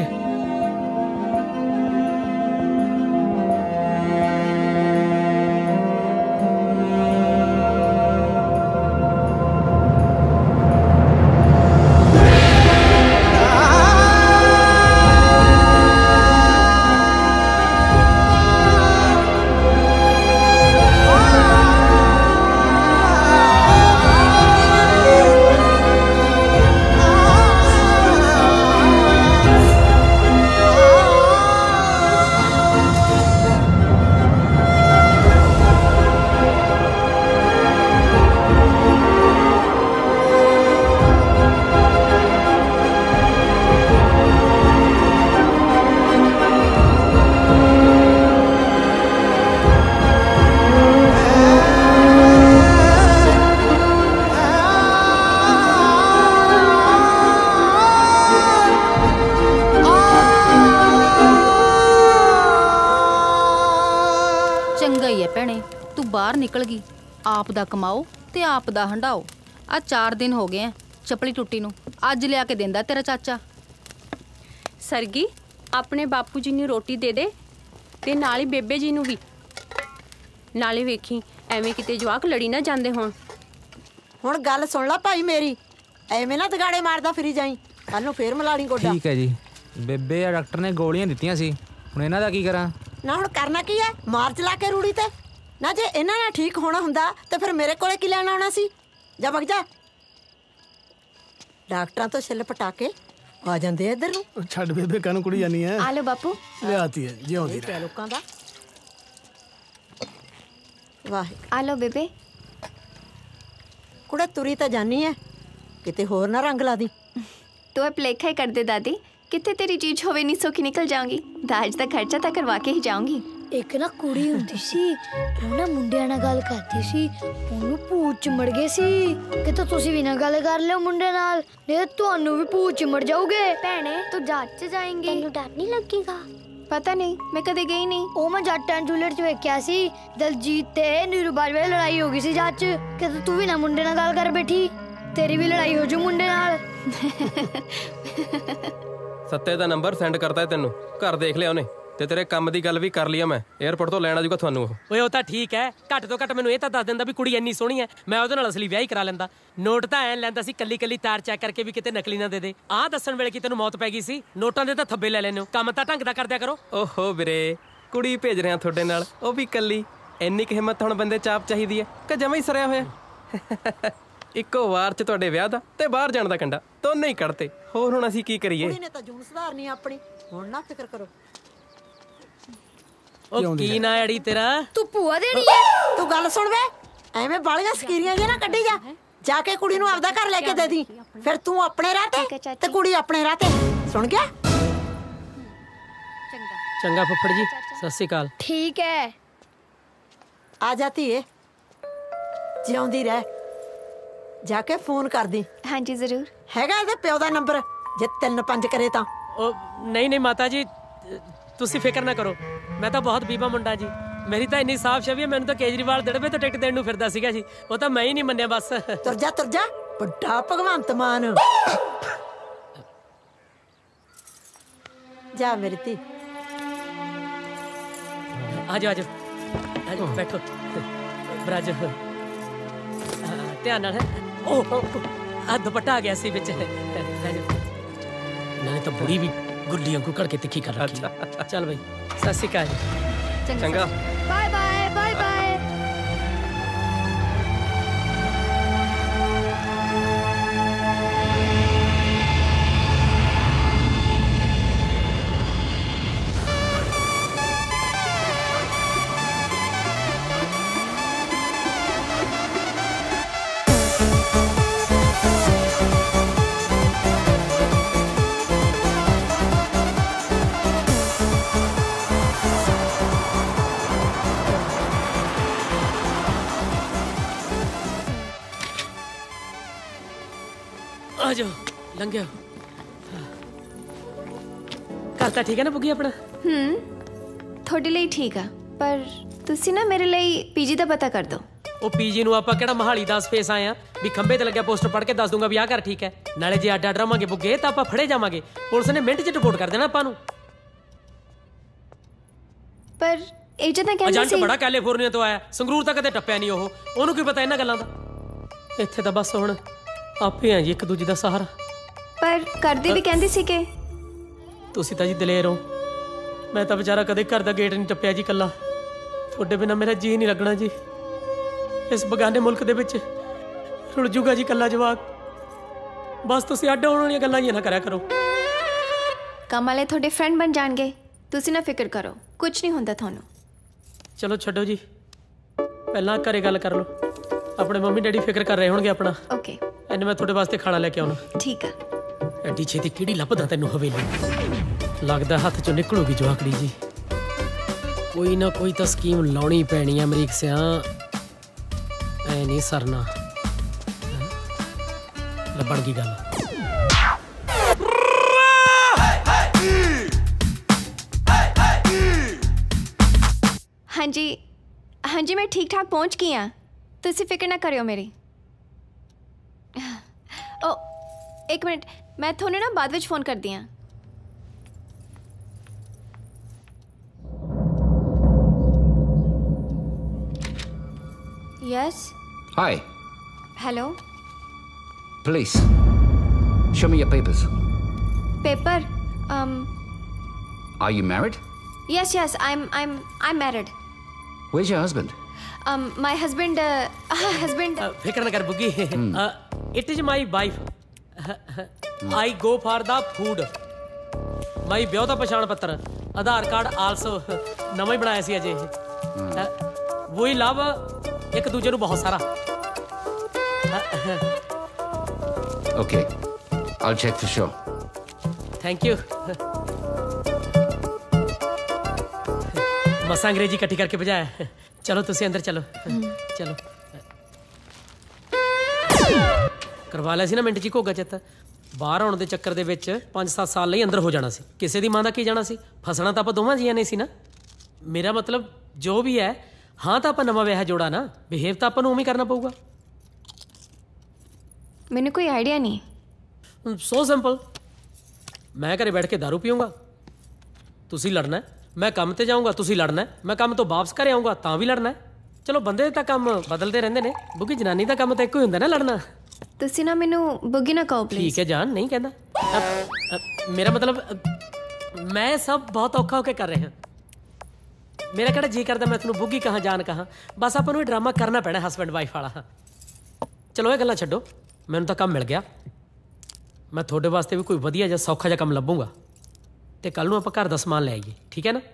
निकल गई। आप दा कमाओ ते आप दा हंडाओ। आ 4 दिन हो गए हैं चपली टुट्टी नूं, अज लिया के देंदा तेरा चाचा। सरगी अपने बापू जी नूं रोटी दे दे ते नाल ही बेबे जी नूं भी। नाले वेखी एवें किते जवाक लड़ी ना जांदे होण। हुण गल सुन ला भाई मेरी, एवें ना दगाड़े मारदा फिरी जाई, कल नूं फेर मलाड़ी गोडा। ठीक है जी। बेबे या डॉक्टर ने गोलियां दित्तियां सी, हुण इन्हां दा की करां? ना हुण करना की है, मार चला के रूड़ी ते ना। जे इन्हां नाल ठीक होना हुंदा ते फिर मेरे कोले की लैण आउणा सी। जा भग जा, डॉक्टरां तो छिल पटा के आ जांदे इधर नूं। छड़ बेबे कानू कुड़ी जानी है। आ लो बापू, ले आती है जिउंदी रह लोकां दा। वाह आ लो बेबे। कुड़े तुरी तो जानी है, किते होर ना रंग ला दी। तो भलेखा ही कर दे दादी, कितने तेरी चीज होवे नहीं सौखी निकल जाऊंगी। दाज का खर्चा तो करवा के ही जाऊंगी। एक ना कुड़ी हुंदी सी, ਉਹ ਨਾ ਮੁੰਡਿਆਂ ਨਾਲ ਗੱਲ ਕਰਦੀ ਸੀ, ਉਹਨੂੰ ਭੂਤ ਚਿੰਬੜ ਗਏ ਸੀ। ਕਿਤੇ ਤੁਸੀਂ ਵੀ ਨਾ ਗੱਲ ਕਰ ਲਿਓ ਮੁੰਡੇ ਨਾਲ, ਨਹੀਂ ਤੁਹਾਨੂੰ ਵੀ ਭੂਤ ਚਿੰਬੜ ਜਾਓਗੇ। ਭੈਣੇ ਤੂੰ ਜੱਟ ਚ ਜਾਏਂਗੀ, ਤੈਨੂੰ ਡਰ ਨਹੀਂ ਲੱਗੇਗਾ? पता नहीं, मैं कदे गई नहीं। ਉਹ ਮੈਂ ਜੱਟ ਐਂਡ ਜੂਲੀਅਟ ਚ ਵੇਖਿਆ ਸੀ, ਦਲਜੀਤ ਤੇ ਨੀਰੂ ਬਾਜਵਾ ਦੀ ਲੜਾਈ ਹੋ ਗਈ ਸੀ ਜੱਟ ਚ। ਕਿਤੇ ਤੂੰ ਵੀ ਨਾ ਮੁੰਡੇ ਨਾਲ ਗੱਲ ਕਰ ਬੈਠੀ, ਤੇਰੀ ਵੀ ਲੜਾਈ ਹੋ ਜੂ ਮੁੰਡੇ ਨਾਲ। सत्ते दा नंबर सेंड करता है तेनू, घर देख लिया उन्हें ते तेरे काम दी गल भी कर लिया मैं। एयरपोर्ट तो लैण आजूगा थानू। ਓਏ ਉਹ ਤਾਂ ਠੀਕ ਹੈ, ਘੱਟ ਤੋਂ ਘੱਟ ਮੈਨੂੰ ਇਹ ਤਾਂ ਦੱਸ ਦਿੰਦਾ ਵੀ ਕੁੜੀ ਇੰਨੀ ਸੋਹਣੀ ਹੈ, ਮੈਂ ਉਹਦੇ ਨਾਲ ਅਸਲੀ ਵਿਆਹ ਹੀ ਕਰਾ ਲੈਂਦਾ। ਨੋਟ ਤਾਂ ਐਂ ਲੈਂਦਾ ਸੀ ਕੱਲੀ ਕੱਲੀ ਤਾਰ ਚੈੱਕ ਕਰਕੇ ਵੀ ਕਿਤੇ ਨਕਲੀ ਨਾ ਦੇ ਦੇ। ਆਹ ਦੱਸਣ ਵੇਲੇ ਕਿ ਤੈਨੂੰ ਮੌਤ ਪੈ ਗਈ ਸੀ, ਨੋਟਾਂ ਦੇ ਤਾਂ ਥੱਬੇ ਲੈ ਲੈਨੇ ਹੋ। ਕੰਮ ਤਾਂ ਢੰਗ ਦਾ ਕਰਦਿਆ ਕਰੋ। ਓਹੋ ਵੀਰੇ, ਕੁੜੀ ਭੇਜ ਰਿਆਂ ਤੁਹਾਡੇ ਨਾਲ, ਉਹ ਵੀ ਕੱਲੀ। ਇੰਨੀ ਕੁ ਹਿੰਮਤ ਹੁਣ ਬੰਦੇ ਚਾਪ ਚਾਹੀਦੀ ਹੈ ਕਿ ਜਮਾਂ ਹੀ ਸਰਿਆ ਹੋਇਆ। ਇੱਕੋ ਵਾਰ ਚ ਤੁਹਾਡੇ ਵਿਆਹ ਦਾ ਤੇ ਬਾਹਰ ਜਾਣ ਦਾ ਕੰਡਾ ਦੋਨੇ ਹੀ ਕੱਢਤੇ। ਹੋਰ ਹੁਣ ਅਸੀਂ ਕੀ ਕਰੀਏ? ਕੁੜੀ ਨੇ ਤਾਂ ਜੂਨ ਸੁਧਾਰਨੀ ਆਪਣੀ, ਹੁਣ ਨਾ ਫਿਕਰ ਕਰੋ। ਉਹ ਕੀ ਨਾ ਅੜੀ ਤੇਰਾ? ਤੂੰ ਭੂਆ ਦੇਣੀ ਹੈ? ਤੂੰ ਗੱਲ ਸੁਣ ਵੇ, ਐਵੇਂ ਬਾਲੀਆਂ ਸਕੀਰੀਆਂ ਜਿਹਾ ਨਾ ਕੱਢੀ ਜਾ। ਜਾ ਕੇ ਕੁੜੀ ਨੂੰ ਆਪਦਾ ਘਰ ਲੈ ਕੇ ਦੇ ਦੀ, ਫਿਰ ਤੂੰ ਆਪਣੇ ਰਾਹ ਤੇ ਕੁੜੀ ਆਪਣੇ ਰਾਹ ਤੇ। ਸੁਣ ਗਿਆ? ਚੰਗਾ ਫੁੱਫੜ ਜੀ, ਸਤਿ ਸ਼੍ਰੀ ਅਕਾਲ। ਠੀਕ ਹੈ, ਆ ਜਾਤੀ ਏ, ਜਿਉਂਦੀ ਰਹਿ। ਜਾ ਕੇ ਫੋਨ ਕਰ ਦੀ। ਹਾਂਜੀ ਜ਼ਰੂਰ। ਹੈਗਾ ਇਹਦੇ ਪਿਓ ਦਾ ਨੰਬਰ, ਜੇ 3-5 ਕਰੇ ਤਾਂ। ਉਹ ਨਹੀਂ ਨਹੀਂ ਮਾਤਾ ਜੀ, ਤੁਸੀਂ ਫਿਕਰ ਨਾ ਕਰੋ, ਮੈਂ ਤਾਂ ਬਹੁਤ ਬੀਬਾ ਮੁੰਡਾ ਜੀ। ਮੇਰੀ ਤਾਂ ਇੰਨੀ ਸਾਫ ਛਵੀ ਹੈ, ਮੈਨੂੰ ਤਾਂ ਕੇਜਰੀਵਾਲ ਦੜਵੇ ਤੋਂ ਟਿਕਟ ਦੇਣ ਨੂੰ ਫਿਰਦਾ ਸੀਗਾ ਜੀ। ਉਹ ਤਾਂ ਮੈਂ ਹੀ ਨਹੀਂ ਮੰਨਿਆ ਬਸ। ਤੁਰ ਜਾ ਵੱਡਾ ਭਗਵੰਤ ਮਾਨ। ਜਾ ਮੇਰੀ ਧੀ। ਆਜੋ ਆਜੋ ਆਜੋ, ਬੈਠੋ ਬਰਾਜੋ, ਧਿਆਨ ਨਾਲ। ਉਹ ਆ ਦੁਪੱਟਾ ਆ ਗਿਆ ਸੀ ਵਿੱਚ। ਨਾਲੇ ਤਾਂ ਬੁੜੀ ਵੀ ਗੁੱਲੀਆਂ ਕੋ ਕੜ ਕੇ ਤਿੱਖੀ ਕਰ ਰੱਖੀ। ਚੱਲ ਬਈ, ਸਤਿ ਸ਼੍ਰੀ ਅਕਾਲ। ਚੰਗਾ, ਬਾਏ ਬਾਏ ਬਾਏ ਬਾਏ। ਆਜੋ ਲੰਘਿਓ। ਘਰ ਤਾਂ ਠੀਕ ਹੈ ਨਾ ਬੁੱਗੀ ਆਪਣਾ? ਤੁਹਾਡੇ ਲਈ ਠੀਕ ਆ, ਪਰ ਤੁਸੀਂ ਨਾ ਮੇਰੇ ਲਈ ਪੀਜੀ ਦਾ ਪਤਾ ਕਰ ਦਿਓ। ਉਹ ਪੀਜੀ ਨੂੰ ਆਪਾਂ ਕਿਹੜਾ ਮਹਾਲੀ ਦਾ ਸਪੇਸ ਆਏ ਆ ਵੀ ਖੰਬੇ ਤੇ ਲੱਗਿਆ ਪੋਸਟਰ ਪੜ੍ਹ ਕੇ ਦੱਸ ਦੂੰਗਾ ਵੀ ਆਹ ਘਰ ਠੀਕ ਹੈ। ਨਾਲੇ ਜੇ ਅੱਡ ਰਵਾਂਗੇ ਬੁੱਗੇ ਤਾਂ ਆਪਾਂ ਫੜੇ ਜਾਵਾਂਗੇ, ਪੁਲਿਸ ਨੇ ਮਿੰਟ 'ਚ ਰਿਪੋਰਟ ਕਰ ਦੇਣਾ ਆਪਾਂ ਨੂੰ। ਪਰ ਏਜੰਟ ਤਾਂ ਕਹਿੰਦੇ ਏਜੰਟ ਸੀ ਬੜਾ ਕੈਲੀਫੋਰਨੀਆ ਤੋਂ ਆਇਆ, ਸੰਗਰੂਰ ਤਾਂ ਕਦੇ ਟੱਪਿਆ ਨਹੀਂ ਉਹ, ਉਹਨੂੰ ਕੀ ਪਤਾ ਇਹਨਾਂ ਗੱਲਾਂ ਦਾ। ਇੱਥੇ ਤਾਂ ਬਸ ਹੁਣ ਆਪੇ ਆ ਜੀ ਇੱਕ ਦੂਜੇ ਦਾ ਸਹਾਰਾ। ਪਰ ਕਰਦੇ ਵੀ ਕਹਿੰਦੇ ਸੀ ਕਿ ਤੁਸੀਂ ਤਾਂ ਜੀ ਦਲੇਰ ਹੋ, ਮੈਂ ਤਾਂ ਵਿਚਾਰਾ ਕਦੇ ਘਰ ਦਾ ਗੇਟ ਨਹੀਂ ਟੱਪਿਆ ਜੀ ਇਕੱਲਾ। ਤੁਹਾਡੇ ਬਿਨਾਂ ਮੇਰਾ ਜੀ ਨਹੀਂ ਲੱਗਣਾ ਜੀ, ਇਸ ਬਗਾਨੇ ਮੁਲਕ ਦੇ ਵਿੱਚ ਰੁਲ ਜੂਗਾ ਜੀ ਇਕੱਲਾ ਜਵਾਕ। ਬਸ ਤੁਸੀਂ ਅੱਡ ਹੋਣ ਵਾਲੀਆਂ ਗੱਲਾਂ ਹੀ ਨਾ ਕਰਿਆ ਕਰੋ। ਕੰਮ ਵਾਲੇ ਤੁਹਾਡੇ ਫਰੈਂਡ ਬਣ ਜਾਣਗੇ, ਤੁਸੀਂ ਨਾ ਫਿਕਰ ਕਰੋ, ਕੁਝ ਨਹੀਂ ਹੁੰਦਾ ਤੁਹਾਨੂੰ। ਚਲੋ ਛੱਡੋ ਜੀ, ਪਹਿਲਾਂ ਘਰੇ ਗੱਲ ਕਰ ਲਓ। ਆਪਣੇ ਮੰਮੀ ਡੈਡੀ ਫਿਕਰ ਕਰ ਰਹੇ ਹੋਣਗੇ ਆਪਣਾ। ਓਕੇ, ਇਹਨੇ ਮੈਂ ਤੁਹਾਡੇ ਵਾਸਤੇ ਖਾਣਾ ਲੈ ਕੇ ਆਉਣਾ। ਠੀਕ ਆ। ਐਡੀ ਛੇਤੀ ਕਿਹੜੀ ਲੱਭਦਾ ਤੈਨੂੰ ਹਵੇਲੀ? ਲੱਗਦਾ ਹੱਥ ਚੋਂ ਨਿਕਲੂਗੀ ਜਵਾਕੜੀ ਜੀ। ਕੋਈ ਨਾ ਕੋਈ ਤਾਂ ਸਕੀਮ ਲਾਉਣੀ ਪੈਣੀ ਆ ਅਮਰੀਕ ਸਿਆਂ, ਐ ਨਹੀਂ ਸਰਨਾ। ਲੱਭਣ ਕੀ ਗੱਲ? ਹਾਂਜੀ ਹਾਂਜੀ, ਮੈਂ ਠੀਕ ਠਾਕ ਪਹੁੰਚ ਗਈ ਹਾਂ, ਤੁਸੀਂ ਫਿਕਰ ਨਾ ਕਰਿਓ ਮੇਰੀ। ਓ ਇੱਕ ਮਿੰਟ, ਮੈਂ ਤੁਹਾਨੂੰ ਨਾ ਬਾਅਦ ਵਿੱਚ ਫੋਨ ਕਰਦੀ ਹਾਂ। Yes. Hi. Hello. Police. Show me your papers. Paper. Are you married? Yes. I'm married. Where's your husband? My husband. ਫਿਕਰ ਨਾ ਕਰ ਬੁੱਗੀ। It is my wife. I go for the food. My ਵਿਆਹ ਦਾ ਪਛਾਣ ਪੱਤਰ, ਆਧਾਰ card also ਨਵਾਂ ਹੀ ਬਣਾਇਆ ਸੀ ਅਜੇ। ਵਹੀ ਲਵ, ਇੱਕ ਦੂਜੇ ਨੂੰ ਬਹੁਤ ਸਾਰਾ। Okay. I'll check for sure. Thank you. ਮਸਾਂ ਅੰਗਰੇਜ਼ੀ ਇਕੱਠੀ ਕਰਕੇ ਭਜਾਇਆ। ਚਲੋ ਤੁਸੀਂ ਅੰਦਰ ਚਲੋ। ਚਲੋ ਕਰਵਾ ਲਿਆ ਸੀ ਨਾ ਮਿੰਟ 'ਚ ਘੋਗਾ ਚਿੱਤ। ਬਾਹਰ ਆਉਣ ਦੇ ਚੱਕਰ ਦੇ ਵਿੱਚ 5-7 ਸਾਲ ਲਈ ਅੰਦਰ ਹੋ ਜਾਣਾ ਸੀ। ਕਿਸੇ ਦੀ ਮਾਂ ਦਾ ਕੀ ਜਾਣਾ ਸੀ? ਫਸਣਾ ਤਾਂ ਆਪਾਂ ਦੋਵਾਂ ਜੀਆਂ ਨੇ ਸੀ ਨਾ। ਮੇਰਾ ਮਤਲਬ ਜੋ ਵੀ ਹੈ, ਹਾਂ ਤਾਂ ਆਪਾਂ ਨਵਾਂ ਵਿਆਹ ਜੋੜਾ ਨਾ, ਬਿਹੇਵ ਤਾਂ ਆਪਾਂ ਨੂੰ ਉਵੇਂ ਕਰਨਾ ਪਊਗਾ। ਮੈਨੂੰ ਕੋਈ ਆਈਡੀਆ ਨਹੀਂ। So simple. ਮੈਂ ਘਰੇ ਬੈਠ ਕੇ ਦਾਰੂ ਪੀਊਂਗਾ, ਤੁਸੀਂ ਲੜਨਾ। ਮੈਂ ਕੰਮ ਤੇ ਜਾਊਂਗਾ, ਤੁਸੀਂ ਲੜਨਾ। ਮੈਂ ਕੰਮ ਤੋਂ ਵਾਪਸ ਘਰੇ ਆਊਂਗਾ ਤਾਂ ਵੀ ਲੜਨਾ। ਚਲੋ ਬੰਦੇ ਤਾਂ ਕੰਮ ਬਦਲਦੇ ਰਹਿੰਦੇ ਨੇ, ਬੁੱਗੀ ਜਨਾਨੀ ਦਾ ਕੰਮ ਤਾਂ ਇੱਕੋ ਹੀ ਹੁੰਦਾ ਨਾ, ਲੜਨਾ। ਤੁਸੀਂ ਨਾ ਮੈਨੂੰ ਬੁੱਗੀ ਨਾ ਕਹੋ ਪਲੀਜ਼। ਠੀਕ ਹੈ ਜਾਨ, ਨਹੀਂ ਕਹਿੰਦਾ। ਮੇਰਾ ਮਤਲਬ ਮੈਂ ਸਭ ਬਹੁਤ ਔਖਾ ਹੋ ਕੇ ਕਰ ਰਿਹਾ। ਮੇਰਾ ਕਿਹੜਾ ਜੀ ਕਰਦਾ ਮੈਂ ਤੁਹਾਨੂੰ ਬੁੱਗੀ ਕਹਾਂ ਜਾਨ ਕਹਾਂ, ਬਸ ਆਪਾਂ ਨੂੰ ਇਹ ਡਰਾਮਾ ਕਰਨਾ ਪੈਣਾ ਹਸਬੈਂਡ ਵਾਈਫ ਵਾਲਾ। ਚਲੋ ਇਹ ਗੱਲਾਂ ਛੱਡੋ, ਮੈਨੂੰ ਤਾਂ ਕੰਮ ਮਿਲ ਗਿਆ। ਮੈਂ ਤੁਹਾਡੇ ਵਾਸਤੇ ਵੀ ਕੋਈ ਵਧੀਆ ਜਿਹਾ ਸੌਖਾ ਜਿਹਾ ਕੰਮ ਲੱਭੂੰਗਾ ਤੇ ਕੱਲ ਨੂੰ ਆਪਾਂ ਘਰ ਦਾ ਸਮਾਨ ਲੈ ਆਈਏ, ਠੀਕ ਹੈ ਨਾ?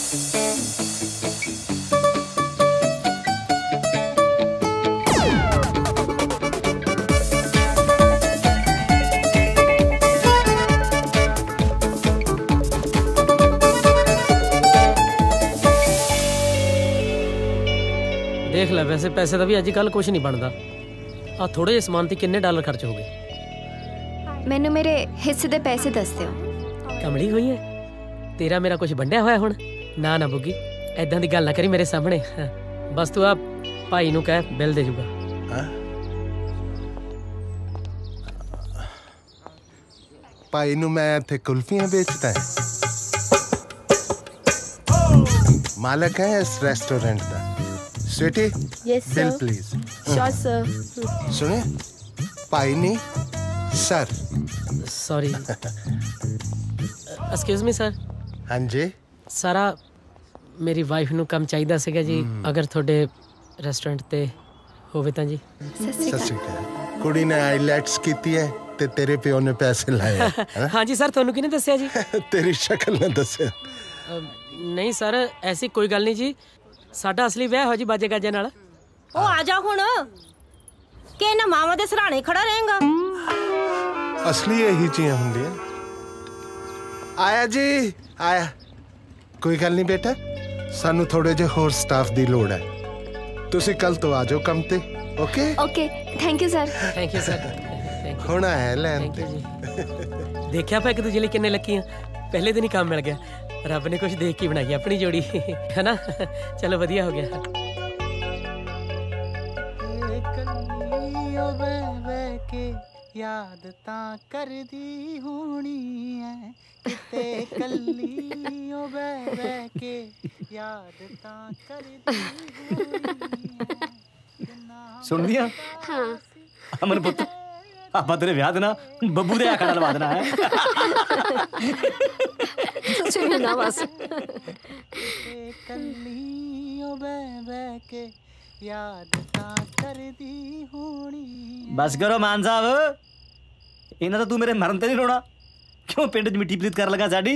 ਦੇਖ ਲੈ, ਵੈਸੇ ਪੈਸੇ ਦਾ ਵੀ ਅੱਜ ਕੱਲ ਕੁਝ ਨਹੀਂ ਬਣਦਾ। ਆ ਥੋੜੇ ਜਿਹੇ ਸਮਾਨ ਤੇ ਕਿੰਨੇ ਡਾਲਰ ਖਰਚ ਹੋ ਗਏ? ਮੈਨੂੰ ਮੇਰੇ ਹਿੱਸੇ ਦੇ ਪੈਸੇ ਦੱਸ ਦਿਓ। ਕਮਲੀ ਹੋਈ ਹੈ ਤੇਰਾ ਮੇਰਾ ਕੁਝ ਵੰਡਿਆ ਹੋਇਆ ਹੁਣ? ਨਾ ਨਾ ਬੁੱਗੀ, ਐਦਾਂ ਦੀ ਗੱਲ ਨਾ ਕਰੀ ਮੇਰੇ ਸਾਹਮਣੇ। ਬਸ ਤੂੰ ਆ ਭਾਈ ਨੂੰ ਕਹਿ ਬਿੱਲ ਦੇ ਜੂਗਾ। ਭਾਈ ਨੂੰ ਮੈਂ ਇੱਥੇ ਕੁਲਫੀਆਂ ਵੇਚਦਾ ਹੈ, ਮਾਲਕ ਹੈ ਇਸ ਰੈਸਟੋਰੈਂਟ ਦਾ। Sweetie, Yes, sir. bill please. Sure, sir. सुने, भाई नहीं, sir. Sorry. Excuse me, sir. हाँ जी. सारा मेरी वाइफ ਨੂੰ ਕੰਮ ਚਾਹੀਦਾ ਸੀਗਾ ਜੀ, ਅਗਰ ਤੁਹਾਡੇ ਰੈਸਟੋਰੈਂਟ ਤੇ ਹੋਵੇ ਤਾਂ ਜੀ। ਸਤਿ ਸ਼੍ਰੀ ਅਕਾਲ। ਕੁੜੀ ਨੇ ਆਈਲੈਟਸ ਕੀਤੀ ਹੈ ਤੇ ਤੇਰੇ ਪਿਓ ਨੇ ਪੈਸੇ ਲਾਏ ਹੈ। ਹਾਂਜੀ ਸਰ, ਤੁਹਾਨੂੰ ਕਿਹਨੇ ਦੱਸਿਆ ਜੀ? ਤੇਰੀ ਸ਼ਕਲ ਨੇ ਦੱਸਿਆ। ਨਹੀਂ ਸਰ, ਐਸੀ ਕੋਈ ਗੱਲ ਨਹੀਂ ਜੀ। ਸਾਡਾ ਅਸਲੀ ਵਿਆਹ ਹੋ ਜੀ ਬਾਜੇ ਗਾਜੇ ਨਾਲ। ਉਹ ਆ ਜਾ ਹੁਣ, ਕਿ ਇਹਨਾਂ ਮਾਵਾਂ ਦੇ ਸਰਾਣੇ ਖੜਾ ਰਹੇਗਾ। ਅਸਲੀ ਇਹੀ ਚੀਜ਼ਾਂ ਹੁੰਦੀਆਂ। ਆਇਆ ਜੀ, ਆਇਆ। ਕੋਈ ਗੱਲ ਨਹੀਂ ਬੇਟਾ, ਸਾਨੂੰ ਥੋੜੇ ਜਿਹੇ ਹੋਰ ਸਟਾਫ ਦੀ ਲੋੜ ਹੈ। ਤੁਸੀਂ ਕੱਲ ਤੋਂ ਆ ਜਾਓ ਕੰਮ ਤੇ। Okay okay, thank you sir. Thank you sir. ਹੁਣ ਆਇਆ ਲੈਣ ਤੇ। ਦੇਖਿਆ ਆਪਾਂ ਇੱਕ ਦੂਜੇ ਲਈ ਕਿੰਨੇ ਲੱਕੀ ਆ। ਪਹਿਲੇ ਦਿਨ ਹੀ ਕੰਮ ਮਿਲ ਗਿਆ। ਰੱਬ ਨੇ ਕੁਝ ਦੇਖ ਕੇ ਬਣਾਈ ਆਪਣੀ ਜੋੜੀ, ਹੈ ਨਾ? ਚਲੋ ਵਧੀਆ ਹੋ ਗਿਆ। याद तां करदी होनी है किते कल्ली ओ बह के याद तां करदी सुन दिया हाँ अमन पुत ਆਪਾਂ ਤੇਰੇ ਵਿਆਹ ਦੇ ਨਾ ਬੱਬੂ ਦੇ ਆਖਣਾ ਲਵਾ ਦੇਣਾ ਹੈ ਤੁਸੀਂ ਵੀ ਨਾ ਬਸ ਕੱਲੀ ਉਹ ਬਹਿ ਕੇ ਯਾਦ ਤਾਂ ਕਰਦੀ ਹੋਣੀ ਬਸ ਕਰੋ ਮਾਨ ਸਾਹਿਬ ਇਹਨਾਂ ਤਾਂ ਤੂੰ ਮੇਰੇ ਮਰਨ ਤੇ ਨਹੀਂ ਰੋਣਾ ਕਿਉਂ ਪਿੰਡ 'ਚ ਮਿੱਟੀ ਪਲੀਤ ਕਰ ਲਗਾ ਸਾਡੀ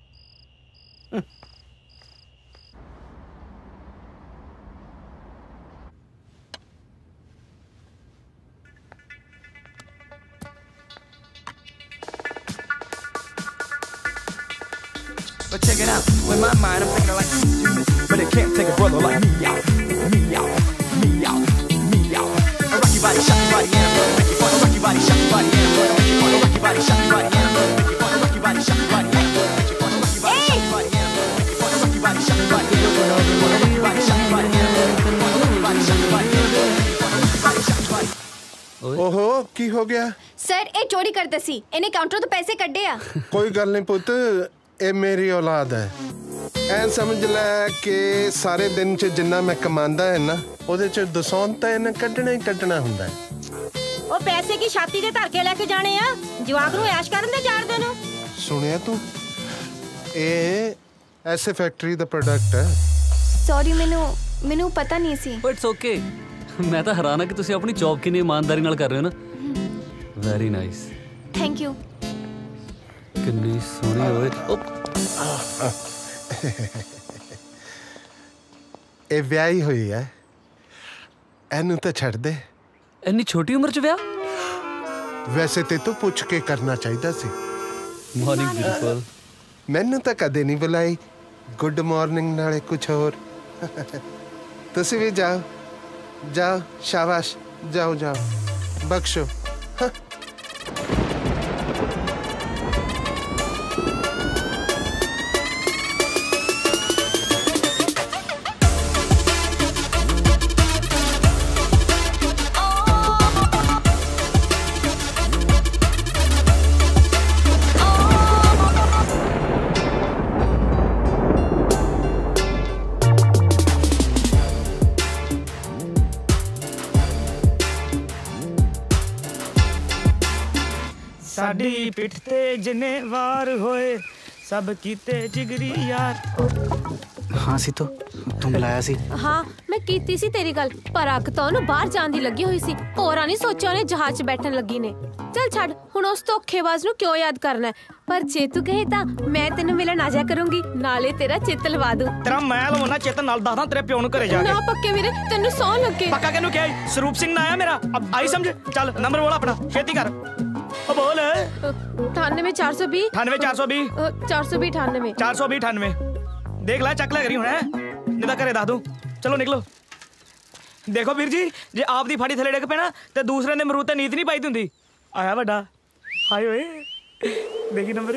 But check it out, with my mind I'm thinking like but it can't take a brother like me out, me out, me out, me out. A rock your body, shock your body, and I'm make you fun. A rock your body, shock your body, and I'm make you fun. A rock your body, shock your body, and I'm make you fun. A rock your body, shock your body, and I'm make you fun. A rock your body, shock your body, and I'm make you fun. A rock your body, shock your body, and I'm make you fun. A rock your body, shock your body, and I'm make you fun. A rock your body, shock your body, and I'm make you fun. A rock your body, shock your body. ओहो की हो गया sir ये चोरी करते सी इन्हें counter तो पैसे कट दिया कोई गल नहीं पुत ए मेरी औलाद है ऐ समझ ले कि सारे दिन च जिन्ना मैं कमांदा है ना ਉਹਦੇ ਚ ਦਸੌਂਤ ਤਾਂ ਇਹਨੇ ਕੱਢਣਾ ਹੀ ਕੱਢਣਾ ਹੁੰਦਾ ਹੈ ਉਹ ਪੈਸੇ ਕੀ ਛਾਤੀ ਦੇ ਧਰ ਕੇ ਲੈ ਕੇ ਜਾਣੇ ਆ ਜਵਾਕ ਨੂੰ ਐਸ਼ ਕਰਨ ਦੇ ਜਾਣਦੇ ਨੂੰ ਸੁਣਿਆ ਤੂੰ ਇਹ ਐਸੇ ਫੈਕਟਰੀ ਦਾ ਪ੍ਰੋਡਕਟ ਹੈ सॉरी ਮੈਨੂੰ ਪਤਾ ਨਹੀਂ ਸੀ ਇਟਸ ਓਕੇ ਮੈਂ ਤਾਂ ਹੈਰਾਨ ਆ ਕਿ ਤੁਸੀਂ ਆਪਣੀ ਜੌਬ ਕਿੰਨੀ ਇਮਾਨਦਾਰੀ ਨਾਲ ਕਰ ਰਹੇ ਹੋ ਨਾ ਵੈਰੀ ਨਾਈਸ ਥੈਂਕ ਯੂ ਕਿੰਨੀ ਸੋਹਣੀ ਹੋਏ ਇਹ ਵਿਆਹੀ ਹੋਈ ਹੈ ਇਹਨੂੰ ਤਾਂ ਛੱਡ ਦੇ ਇੰਨੀ ਛੋਟੀ ਉਮਰ 'ਚ ਵਿਆਹ ਵੈਸੇ ਤੇ ਤੂੰ ਪੁੱਛ ਕੇ ਕਰਨਾ ਚਾਹੀਦਾ ਸੀ ਮਾਰਨਿੰਗ ਬਿਊਟੀਫੁਲ ਮੈਨੂੰ ਤਾਂ ਕਦੇ ਨਹੀਂ ਬੁਲਾਈ ਗੁੱਡ ਮਾਰਨਿੰਗ ਨਾਲੇ ਕੁਝ ਹੋਰ ਤੁਸੀਂ ਵੀ ਜਾਓ जाओ शाबाश जाओ जाओ बख्शो साडी पिठ ते जिन्ने वार होए सब कीते जिगरी यार हाँ सी तो तुम बुलाया सी हाँ मैं कीती सी तेरी गल पर अग तो ਉਹਨੂੰ ਬਾਹਰ ਜਾਣ ਦੀ ਲੱਗੀ ਹੋਈ ਸੀ ਹੋਰਾਂ ਨਹੀਂ ਸੋਚਿਆ ਉਹਨੇ ਜਹਾਜ਼ 'ਚ ਬੈਠਣ ਲੱਗੀ ਨੇ ਚੱਲ ਛੱਡ ਹੁਣ ਉਸ ਧੋਖੇਬਾਜ਼ ਨੂੰ ਕਿਉਂ ਯਾਦ ਕਰਨਾ ਪਰ ਜੇ ਤੂੰ ਕਹੇ ਤਾਂ ਮੈਂ ਤੈਨੂੰ ਮਿਲਣ ਆ ਜਾ ਕਰੂੰਗੀ ਨਾਲੇ ਤੇਰਾ ਚਿੱਤ ਲਵਾ ਦੂੰ ਤੇਰਾ ਮੈਂ ਲਵਾਉਣਾ ਚਿੱਤ ਨਾਲ ਦੱਸਦਾ ਤੇਰੇ ਪਿਓ ਨੂੰ ਘਰੇ ਜਾ ਕੇ ਨਾ ਪੱਕੇ ਵੀਰੇ ਤੈਨੂੰ ਸੌ ਲੱਗੇ ਪੱਕਾ ਕਿਹਨੂੰ ਕਿਹਾ ਸਰੂਪ ਸਿੰਘ ਨਾ ਆਇਆ ਮੇਰਾ ਅਬ ਆਈ ਸਮਝ ਚੱਲ ਨੰਬਰ ਬੋਲ ਆਪਣਾ ਛੇਤੀ ਕਰ ਉਹ ਬੋਲ 98420 98420 420 98 420 98 देख ला चक लग रही हूं नहीं तो घरे दस दूं चलो निकलो देखो वीर जी जे आप दी फाड़ी थले डिग पे ना ते दूसरे ने मरूद ते नीत नहीं पाई हुंदी आया बड़ा हाय ओए देखी number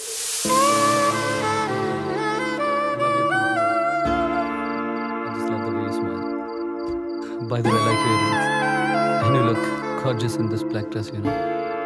By the way, I like your earrings. And you look gorgeous in this black dress, you know.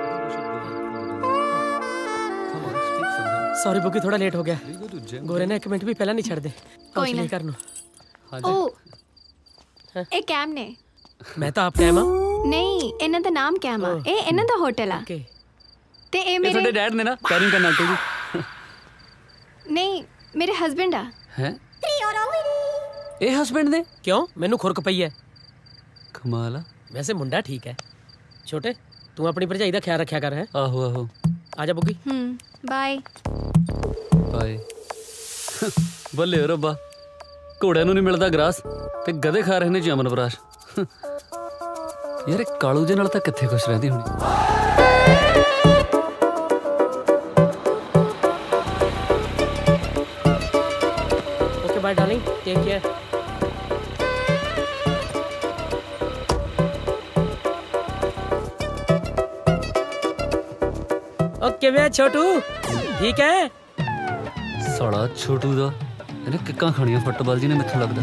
Sorry बुकी थोड़ा लेट हो गया गोरे ने 1 मिनट भी पहला नहीं छड़ दे कोई ना कर नो ओ ए कैम ने मैं तो आप कैम नहीं इन्हां दा नाम कैम आ ए इन्हां दा होटल आ ते ए मेरे ਤੁਹਾਡੇ ਡੈਡ ਨੇ ਨਾ ਪੈਰਿੰਗ ਕਰਨਾ ਅੰਕਲ ਜੀ नहीं मेरे हस्बैंड आ हैं ਇਹ ਹਸਬੈਂਡ ਨੇ क्यों मैनू खुरक पई है कमाल आ वैसे मुंडा ठीक है छोटे तू अपनी भरजाई दा ख्याल रखया कर है आहो आहो आजा बुकी बाय ਬਾਏ ਬੱਲੇ ਰੱਬਾ ਘੋੜਿਆਂ ਨੂੰ ਨਹੀਂ ਮਿਲਦਾ ਗਰਾਸ ਤੇ ਗਧੇ ਖਾ ਰਹੇ ਨੇ ਜਮਨ ਬਰਾਸ਼ ਯਾਰ ਕਾਲੂ ਦੇ ਨਾਲ ਤਾਂ ਕਿੱਥੇ ਖੁਸ਼ ਰਹਿੰਦੀ ਹੋਣੀ okay bye darling take care okay भैया छोटू ठीक है ਸਾਲਾ ਛੋਟੂ ਦਾ ਇਹਨੇ ਕਿੱਕਾਂ ਖਾਣੀਆਂ ਫੁੱਟਬਾਲ ਜੀ ਨੇ ਮੈਨੂੰ ਲੱਗਦਾ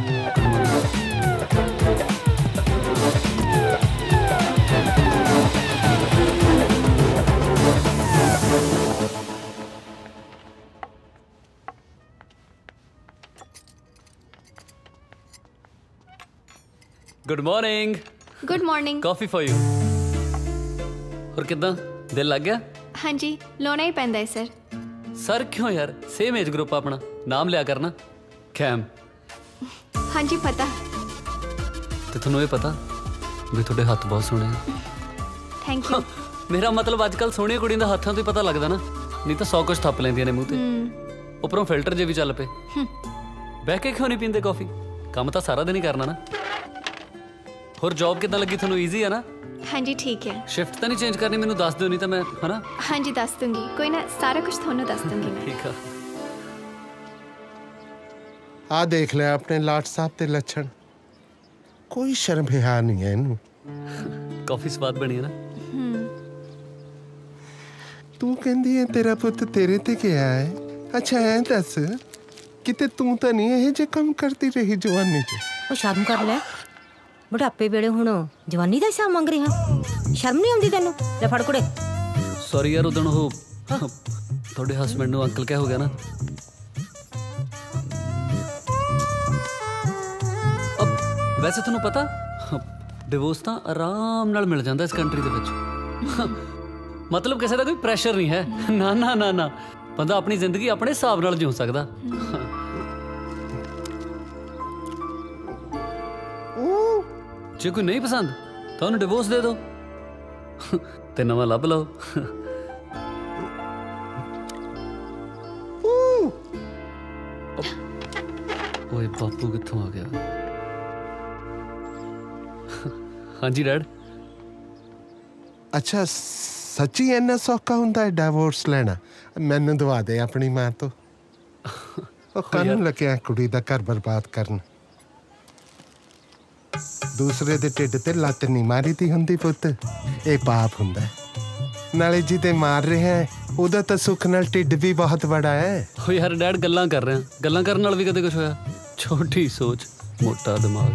good morning. Good morning. Coffee for you. और कितना दिल लग गया? हाँ जी, लाना ही पैंदा है सर। सर क्यों यार, सेम एज ग्रुप अपना, नाम लिया करना। कैम। हाँ जी पता। ਤੇ ਤੁਹਾਨੂੰ ਇਹ ਪਤਾ ਵੀ ਤੁਹਾਡੇ ਹੱਥ ਬਹੁਤ ਸੋਹਣੇ ਆ। Thank you. ਮੇਰਾ ਮਤਲਬ ਅੱਜ ਕੱਲ ਸੋਹਣੀਆਂ ਕੁੜੀਆਂ ਦੇ ਹੱਥਾਂ ਤੋਂ ਹੀ ਪਤਾ ਲੱਗਦਾ ਨਾ, ਨਹੀਂ ਤਾਂ 100 ਕੁਝ ਥੱਪ ਲੈਂਦੀਆਂ ਨੇ ਮੂੰਹ ਤੇ। ਉੱਪਰੋਂ ਫਿਲਟਰ ਜੇ ਵੀ ਚੱਲ ਪਏ। ਬਹਿ ਕੇ ਕਿਉਂ ਨਹੀਂ ਪੀਂਦੇ ਕਾਫੀ? ਕੰਮ ਤਾਂ ਸਾਰਾ ਦਿਨ ਹੀ ਕਰਨਾ ਨਾ। ਹੋਰ ਜੌਬ ਕਿੱਦਾਂ ਲੱਗੀ ਤੁਹਾਨੂੰ? ਈਜ਼ੀ ਆ ਨਾ? हाँ जी ठीक है। शिफ्ट तो नहीं चेंज करनी? मैंने दस दो नहीं तो मैं, है ना? हाँ जी दस दूंगी, कोई ना, सारा कुछ थोनों दस दूंगी मैं। ठीक है। आ देख ले अपने लाट साहब ते लक्षण, कोई शर्म हिया नहीं है इनू। काफी स्वाद बनी है ना? तू कहंदी है तेरा पुत तेरे ते गया है। अच्छा है दस किते तू तो नहीं है जे काम करती रही जवानी च? ਉਹ ਸ਼ਰਮ ਕਰ ਲੈ, ਬੁਢਾਪੇ ਵੇਲੇ ਹੁਣ ਜਵਾਨੀ ਦਾ ਹਿਸਾਬ ਮੰਗ ਰਿਹਾ। ਸ਼ਰਮ ਨਹੀਂ ਆਉਂਦੀ ਤੈਨੂੰ? ਲੈ ਫੜ ਕੁੜੇ। ਸੌਰੀ ਯਾਰ, ਉਦੋਂ ਉਹ ਤੁਹਾਡੇ ਹਸਬੰਡ ਨੂੰ ਅੰਕਲ ਕਿਆ ਹੋ ਗਿਆ ਨਾ। ਵੈਸੇ ਤੁਹਾਨੂੰ ਪਤਾ ਡਿਵੋਰਸ ਤਾਂ ਆਰਾਮ ਨਾਲ ਮਿਲ ਜਾਂਦਾ ਇਸ ਕੰਟਰੀ ਦੇ ਵਿੱਚ। ਮਤਲਬ ਕਿਸੇ ਦਾ ਕੋਈ ਪ੍ਰੈਸ਼ਰ ਨਹੀਂ ਹੈ। ਨਾ ਨਾ ਨਾ ਨਾ, ਬੰਦਾ ਆਪਣੀ ਜ਼ਿੰਦਗੀ ਆਪਣੇ ਹਿਸਾਬ ਨਾਲ ਜਿਉ ਸਕਦਾ। ਜੇ ਕੋਈ ਨਹੀਂ ਪਸੰਦ ਤਾਂ ਉਹਨੂੰ ਡਿਵੋਰਸ ਦੇ ਦਿਓ ਤੇ ਨਵਾਂ ਲੱਭ ਲਓ। ਓਏ ਬਾਪੂ ਕਿੱਥੋਂ ਆ ਗਿਆ? ਹਾਂਜੀ ਡੈਡ। ਅੱਛਾ ਸੱਚੀ ਇੰਨਾ ਸੌਖਾ ਹੁੰਦਾ ਹੈ ਡਿਵੋਰਸ ਲੈਣਾ? ਮੈਨੂੰ ਦਵਾ ਦੇ ਆਪਣੀ ਮਾਂ ਤੋਂ। ਉਹ ਕਾਹਨੂੰ ਲੱਗਿਆ ਕੁੜੀ ਦਾ ਘਰ ਬਰਬਾਦ ਕਰਨ? ਦੂਸਰੇ ਦੇ ਢਿੱਡ ਤੇ ਲੱਤ ਨਹੀਂ ਮਾਰੀ ਦੀ ਹੁੰਦੀ ਪੁੱਤ, ਇਹ ਪਾਪ ਹੁੰਦਾ। ਨਾਲੇ ਜਿਹਦੇ ਮਾਰ ਰਿਹਾ ਉਹਦਾ ਤਾਂ ਸੁੱਖ ਨਾਲ ਢਿੱਡ ਵੀ ਬਹੁਤ ਬੜਾ ਹੈ। ਓ ਯਾਰ ਡੈਡ ਗੱਲਾਂ ਕਰ ਰਿਹਾ, ਗੱਲਾਂ ਕਰਨ ਨਾਲ ਵੀ ਕਦੇ ਕੁਝ ਹੋਇਆ? ਛੋਟੀ ਸੋਚ ਮੋਟਾ ਦਿਮਾਗ।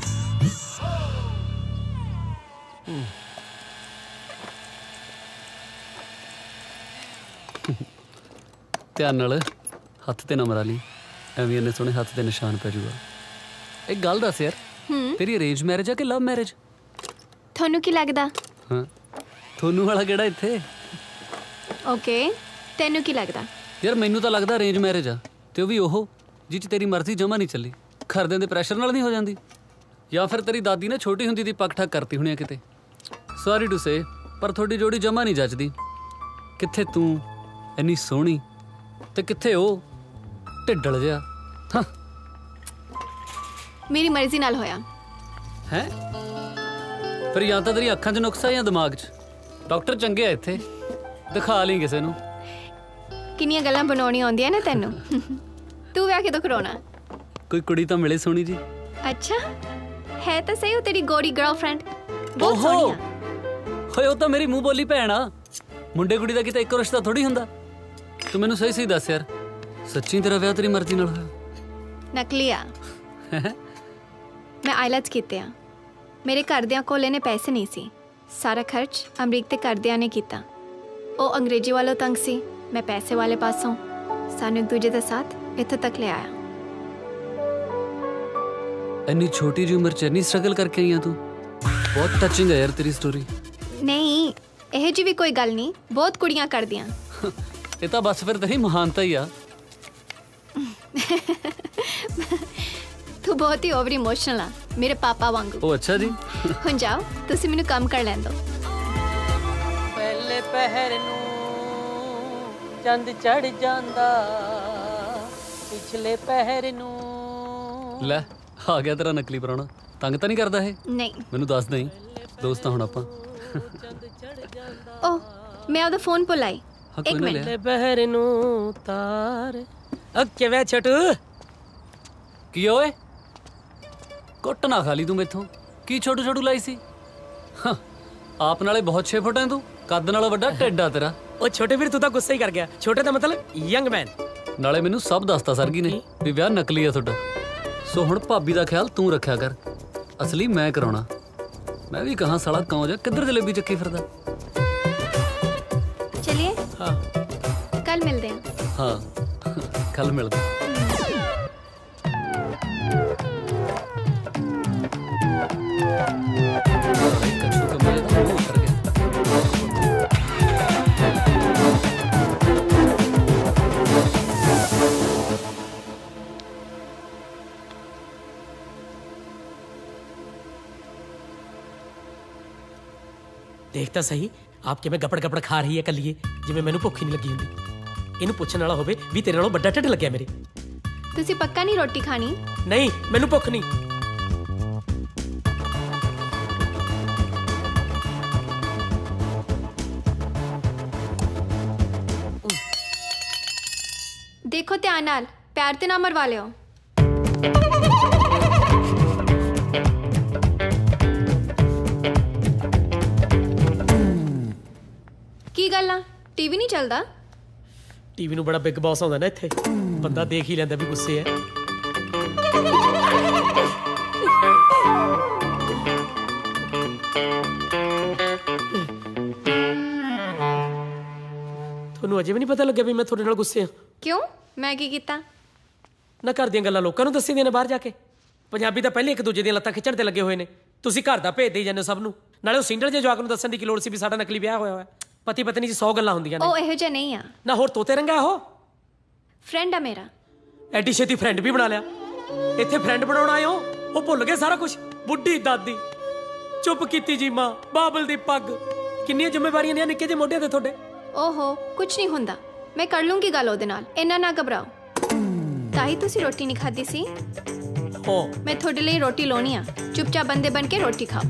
ਧਿਆਨ ਨਾਲ ਹੱਥ ਤੇ ਨਾ ਮਰਾ ਲਈ, ਐਵੇਂ ਇੰਨੇ ਸੋਹਣੇ ਹੱਥ ਤੇ ਨਿਸ਼ਾਨ ਪੈ ਜਾਊਗਾ। ਇੱਕ ਗੱਲ ਦੱਸ ਯਾਰ, ਤੇਰੀ ਅਰੇਂਜ ਮੈਰਿਜ ਆ ਕਿ ਲਵ ਮੈਰਿਜ? ਤੁਹਾਨੂੰ ਕੀ ਲੱਗਦਾ? ਹਾਂ, ਤੁਹਾਨੂੰ ਵਾਲਾ ਕਿਹੜਾ ਇੱਥੇ? ਓਕੇ, ਤੈਨੂੰ ਕੀ ਲੱਗਦਾ? ਯਾਰ ਮੈਨੂੰ ਤਾਂ ਲੱਗਦਾ ਅਰੇਂਜ ਮੈਰਿਜ ਆ, ਤੇ ਉਹ ਵੀ ਉਹ ਜਿਹ 'ਚ ਤੇਰੀ ਮਰਜ਼ੀ ਜਮਾ ਨਹੀਂ ਚੱਲੀ, ਘਰਦਿਆਂ ਦੇ ਪ੍ਰੈਸ਼ਰ ਨਾਲ ਨਹੀਂ ਹੋ ਜਾਂਦੀ। ਜਾਂ ਫਿਰ ਤੇਰੀ ਦਾਦੀ ਨੇ ਛੋਟੀ ਹੁੰਦੀ ਦੀ ਪੱਕ ਠੱਕ ਕਰਤੀ ਹੋਣੀ ਆ ਕਿਤੇ। ਸੌਰੀ ਟੂ ਸੇ, ਪਰ ਤੁਹਾਡੀ ਜੋੜੀ ਜਮਾ ਨਹੀਂ ਜੱਚਦੀ। ਕਿੱਥੇ ਤੂੰ ਇੰਨੀ ਸੋਹਣੀ ਤੇ ਕਿੱਥੇ ਉਹ ਢਿੱਡਲ ਜਿਹਾ। ਹਾਂ, ਮੇਰੀ ਮਰਜ਼ੀ ਨਾਲ ਹੋਇਆ ਹੈ। ਫਿਰ ਜਾਂ ਤਾਂ ਤੇਰੀ ਅੱਖਾਂ 'ਚ ਨੁਕਸਾ ਜਾਂ ਦਿਮਾਗ 'ਚ। ਡਾਕਟਰ ਚੰਗੇ ਆ ਇੱਥੇ, ਦਿਖਾ ਲਈ ਕਿਸੇ ਨੂੰ। ਕਿੰਨੀਆਂ ਗੱਲਾਂ ਬਣਾਉਣੀਆਂ ਆਉਂਦੀਆਂ ਨੇ ਤੈਨੂੰ। ਤੂੰ ਵਿਆਹ ਕਿਦੋਂ ਕਰਾਉਣਾ? ਕੋਈ ਕੁੜੀ ਤਾਂ ਮਿਲੇ ਸੋਹਣੀ ਜੀ। ਅੱਛਾ ਹੈ ਤਾਂ ਸਹੀ ਉਹ ਤੇਰੀ ਗੋਰੀ ਗਰਲਫ੍ਰੈਂਡ, ਬਹੁਤ ਸੋਹਣੀ ਆ। ਹੋਏ ਉਹ ਤਾਂ ਮੇਰੀ ਮੂੰਹ ਬੋਲੀ ਭੈਣ ਆ। ਮੁੰਡੇ ਕੁੜੀ ਦਾ ਕਿਤੇ ਇੱਕੋ ਰਿਸ਼ਤਾ ਥੋੜੀ ਹੁੰਦਾ। ਤੂੰ ਮੈਨੂੰ ਸਹੀ ਸਹੀ ਦੱਸ ਯਾਰ, ਸੱਚੀ ਤੇਰਾ ਵਿਆਹ ਤੇਰੀ ਮਰਜ਼ੀ ਨਾਲ ਹੋਇਆ? ਨਕਲੀ ਆ। ਮੈਂ ਆਈਲੈਟਸ ਕੀਤੇ ਆ। ਮੇਰੇ ਘਰਦਿਆਂ ਕੋਲ ਇਹਨੇ ਪੈਸੇ ਨਹੀਂ ਸੀ, ਸਾਰਾ ਖਰਚ ਅਮਰੀਕ ਦੇ ਘਰਦਿਆਂ ਨੇ ਕੀਤਾ। ਉਹ ਅੰਗਰੇਜ਼ੀ ਵਾਲੋਂ ਤੰਗ ਸੀ, ਮੈਂ ਪੈਸੇ ਵਾਲੇ ਪਾਸੋਂ। ਸਾਨੂੰ ਇੱਕ ਦੂਜੇ ਦਾ ਸਾਥ ਇੱਥੋਂ ਤੱਕ ਲੈ ਆਇਆ। ਇੰਨੀ ਛੋਟੀ ਜਿਹੀ ਉਮਰ 'ਚ ਇੰਨੀ ਸਟਰਗਲ ਕਰਕੇ ਆਈ ਆ ਤੂੰ। ਬਹੁਤ ਟੱਚਿੰਗ ਹੈ ਯਾਰ ਤੇਰੀ ਸਟੋਰੀ। ਨਹੀਂ ਇਹੋ ਜਿਹੀ ਵੀ ਕੋਈ ਗੱਲ ਨਹੀਂ, ਬਹੁਤ ਕੁੜੀਆਂ ਕਰਦੀਆਂ। ਇਹ ਤਾਂ ਬਸ ਫਿਰ ਤੇਰੀ ਮਹਾਨਤਾ ਹੀ ਆ। ਤੂੰ ਬਹੁਤ ਹੀ ਓਵਰ ਇਮੋਸ਼ਨਲ ਆ, ਮੇਰੇ ਪਾਪਾ ਵਾਂਗੂ। ਉਹ ਅੱਛਾ ਜੀ। ਹੁਣ ਜਾਓ, ਤੁਸੀਂ ਮੈਨੂੰ ਕੰਮ ਕਰ ਲੈਣ ਦਿਓ। ਪਹਿਲੇ ਪਹਿਰ ਨੂੰ ਚੰਦ ਚੜ ਜਾਂਦਾ, ਪਿਛਲੇ ਪਹਿਰ ਨੂੰ। ਲੈ ਆ ਗਿਆ ਤੇਰਾ ਨਕਲੀ ਪ੍ਰਾਹੁਣਾ। ਤੰਗ ਤਾਂ ਨਹੀਂ ਕਰਦਾ ਇਹ? ਨਹੀਂ। ਮੈਨੂੰ ਦੱਸ ਨਹੀਂ, ਦੋਸਤ ਹੁਣ ਆਪਾਂ। ਓ ਮੈਂ ਉਹਦਾ ਫੋਨ ਭੁੱਲ ਆਈ। ਇੱਕ ਮਿੰਟ। ਪਹਿਲੇ ਪਹਿਰ ਨੂੰ ਤਾਰ। ਓ ਕਿਵੇਂ ਛੋਟੂ? ਕੀ ਓਏ, ਕੁੱਟ ਨਾ ਖਾ ਲਈ ਤੂੰ ਮੈਥੋਂ। ਕੀ ਛੋਟੂ ਛੋਟੂ ਲਾਈ ਸੀ? ਆਪ ਨਾਲੇ ਬਹੁਤ 6 ਫੁੱਟ ਹੈ ਤੂੰ, ਕੱਦ ਨਾਲੋਂ ਵੱਡਾ ਢਿੱਡ ਆ ਤੇਰਾ। ਉਹ ਛੋਟੇ ਵੀਰ ਤੂੰ ਤਾਂ ਗੁੱਸਾ ਹੀ ਕਰ ਗਿਆ। ਛੋਟੇ ਦਾ ਮਤਲਬ ਯੰਗ ਮੈਨ। ਨਾਲੇ ਮੈਨੂੰ ਸਭ ਦੱਸਤਾ ਸਰਗੀ ਨੇ ਵੀ ਵਿਆਹ ਨਕਲੀ ਆ ਤੁਹਾਡਾ। ਸੋ ਹੁਣ ਭਾਬੀ ਦਾ ਖਿਆਲ ਤੂੰ ਰੱਖਿਆ ਕਰ, ਅਸਲੀ ਮੈਂ ਕਰਾਉਣਾ। ਮੈਂ ਵੀ ਕਹਾਂ ਸਾਲਾ ਕੌਂ ਜਾ ਕਿੱਧਰ ਜਲੇਬੀ ਚੱਕੀ ਫਿਰਦਾ। ਚਲਿਏ ਹਾਂ, ਕੱਲ ਮਿਲਦੇ ਹਾਂ। ਹਾਂ ਕੱਲ ਮਿਲਦੇ। ਤਾਂ ਸਹੀ ਆਪ ਕਿਵੇਂ ਗੱਪੜ ਗੱਪੜ ਖਾ ਰਹੀ ਹੈ ਕੱਲੀਏ, ਜਿਵੇਂ ਮੈਨੂੰ ਭੁੱਖ ਹੀ ਨਹੀਂ ਲੱਗੀ ਹੁੰਦੀ। ਇਹਨੂੰ ਪੁੱਛਣ ਵਾਲਾ ਹੋਵੇ ਵੀ ਤੇਰੇ ਨਾਲੋਂ ਵੱਡਾ ਢਿੱਡ ਲੱਗਿਆ ਮੇਰੇ। ਤੁਸੀਂ ਪੱਕਾ ਨਹੀਂ ਰੋਟੀ ਖਾਣੀ? ਨਹੀਂ, ਮੈਨੂੰ ਭੁੱਖ ਨਹੀਂ। देखो ध्यान नाल, प्यार ते ना मरवा लियो। की गल्ला टीवी नहीं चलदा? टीवी ਨੂੰ ਬੜਾ ਬਿਗ ਬੌਸ ਆਉਂਦਾ ਨਾ ਇੱਥੇ, ਬੰਦਾ ਦੇਖ ਹੀ ਲੈਂਦਾ ਵੀ ਗੁੱਸੇ ਹੈ। ਤੁਹਾਨੂੰ ਅਜੇ ਵੀ ਨਹੀਂ ਪਤਾ ਲੱਗਿਆ ਵੀ ਮੈਂ ਤੁਹਾਡੇ ਨਾਲ ਗੁੱਸੇ ਆ? क्यों मैं की कीता? ਨਾ ਘਰ ਦੀਆਂ ਗੱਲਾਂ ਲੋਕਾਂ ਨੂੰ ਦੱਸੀਆਂ ਨੇ ਬਾਹਰ ਜਾ ਕੇ। ਪੰਜਾਬੀ ਤਾਂ ਪਹਿਲੇ ਇੱਕ ਦੂਜੇ ਦੀਆਂ ਲੱਤਾਂ ਖਿੱਚਣ ਤੇ ਲੱਗੇ ਹੋਏ ਨੇ, ਤੁਸੀਂ ਘਰ ਦਾ ਭੇਜ ਦੇਈ ਜਾਂਦੇ ਸਭ ਨੂੰ। ਨਾਲੇ ਉਹ ਸਿੰਗਲ ਜੇ ਜਵਾਕ ਨੂੰ ਦੱਸਣ ਦੀ ਕੀ ਲੋੜ ਸੀ ਵੀ ਸਾਡਾ ਨਕਲੀ ਵਿਆਹ ਹੋਇਆ ਹੋਇਆ। ਪਤੀ ਪਤਨੀ 'ਚ 100 ਗੱਲਾਂ ਹੁੰਦੀਆਂ ਨੇ। ਉਹ ਇਹੋ ਜਿਹਾ ਨਹੀਂ ਆ ਨਾ। ਹੋਰ ਤੋਤੇ ਰੰਗਾ ਉਹ ਫਰੈਂਡ ਆ ਮੇਰਾ। ਐਡੀ ਛੇਤੀ ਫਰੈਂਡ ਵੀ ਬਣਾ ਲਿਆ? ਇੱਥੇ ਫਰੈਂਡ ਬਣਾਉਣ ਆਏ ਹੋ? ਉਹ ਭੁੱਲ ਗਏ ਸਾਰਾ ਕੁਝ। ਬੁੱਢੀ ਦਾਦੀ ਚੁੱਪ ਕੀਤੀ ਜੀ ਮਾਂ, ਬਾਬਲ ਦੀ ਪੱਗ, ਕਿੰਨੀਆਂ ਜ਼ਿੰਮੇਵਾਰੀਆਂ ਨੇ ਨਿੱਕੇ ਜਿਹੇ ਮੋਢਿਆਂ ਤੇ ਤੁਹਾਡੇ। ਓਹੋ ਕੁਝ ਨਹੀਂ ਹੁੰਦਾ, ਮੈਂ ਕਰ ਲੂੰਗੀ ਗੱਲ ਉਹਦੇ ਨਾਲ, ਇੰਨਾ ਨਾ ਘਬਰਾਓ। ਤਾਂ ਹੀ ਤੁਸੀਂ ਰੋਟੀ ਨਹੀਂ ਖਾਧੀ ਸੀ? ਹੋ ਮੈਂ ਤੁਹਾਡੇ ਲਈ ਰੋਟੀ ਲਾਉਣੀ ਆ, ਚੁੱਪਚਾਪ ਬੰਦੇ ਬਣ ਕੇ ਰੋਟੀ ਖਾਓ।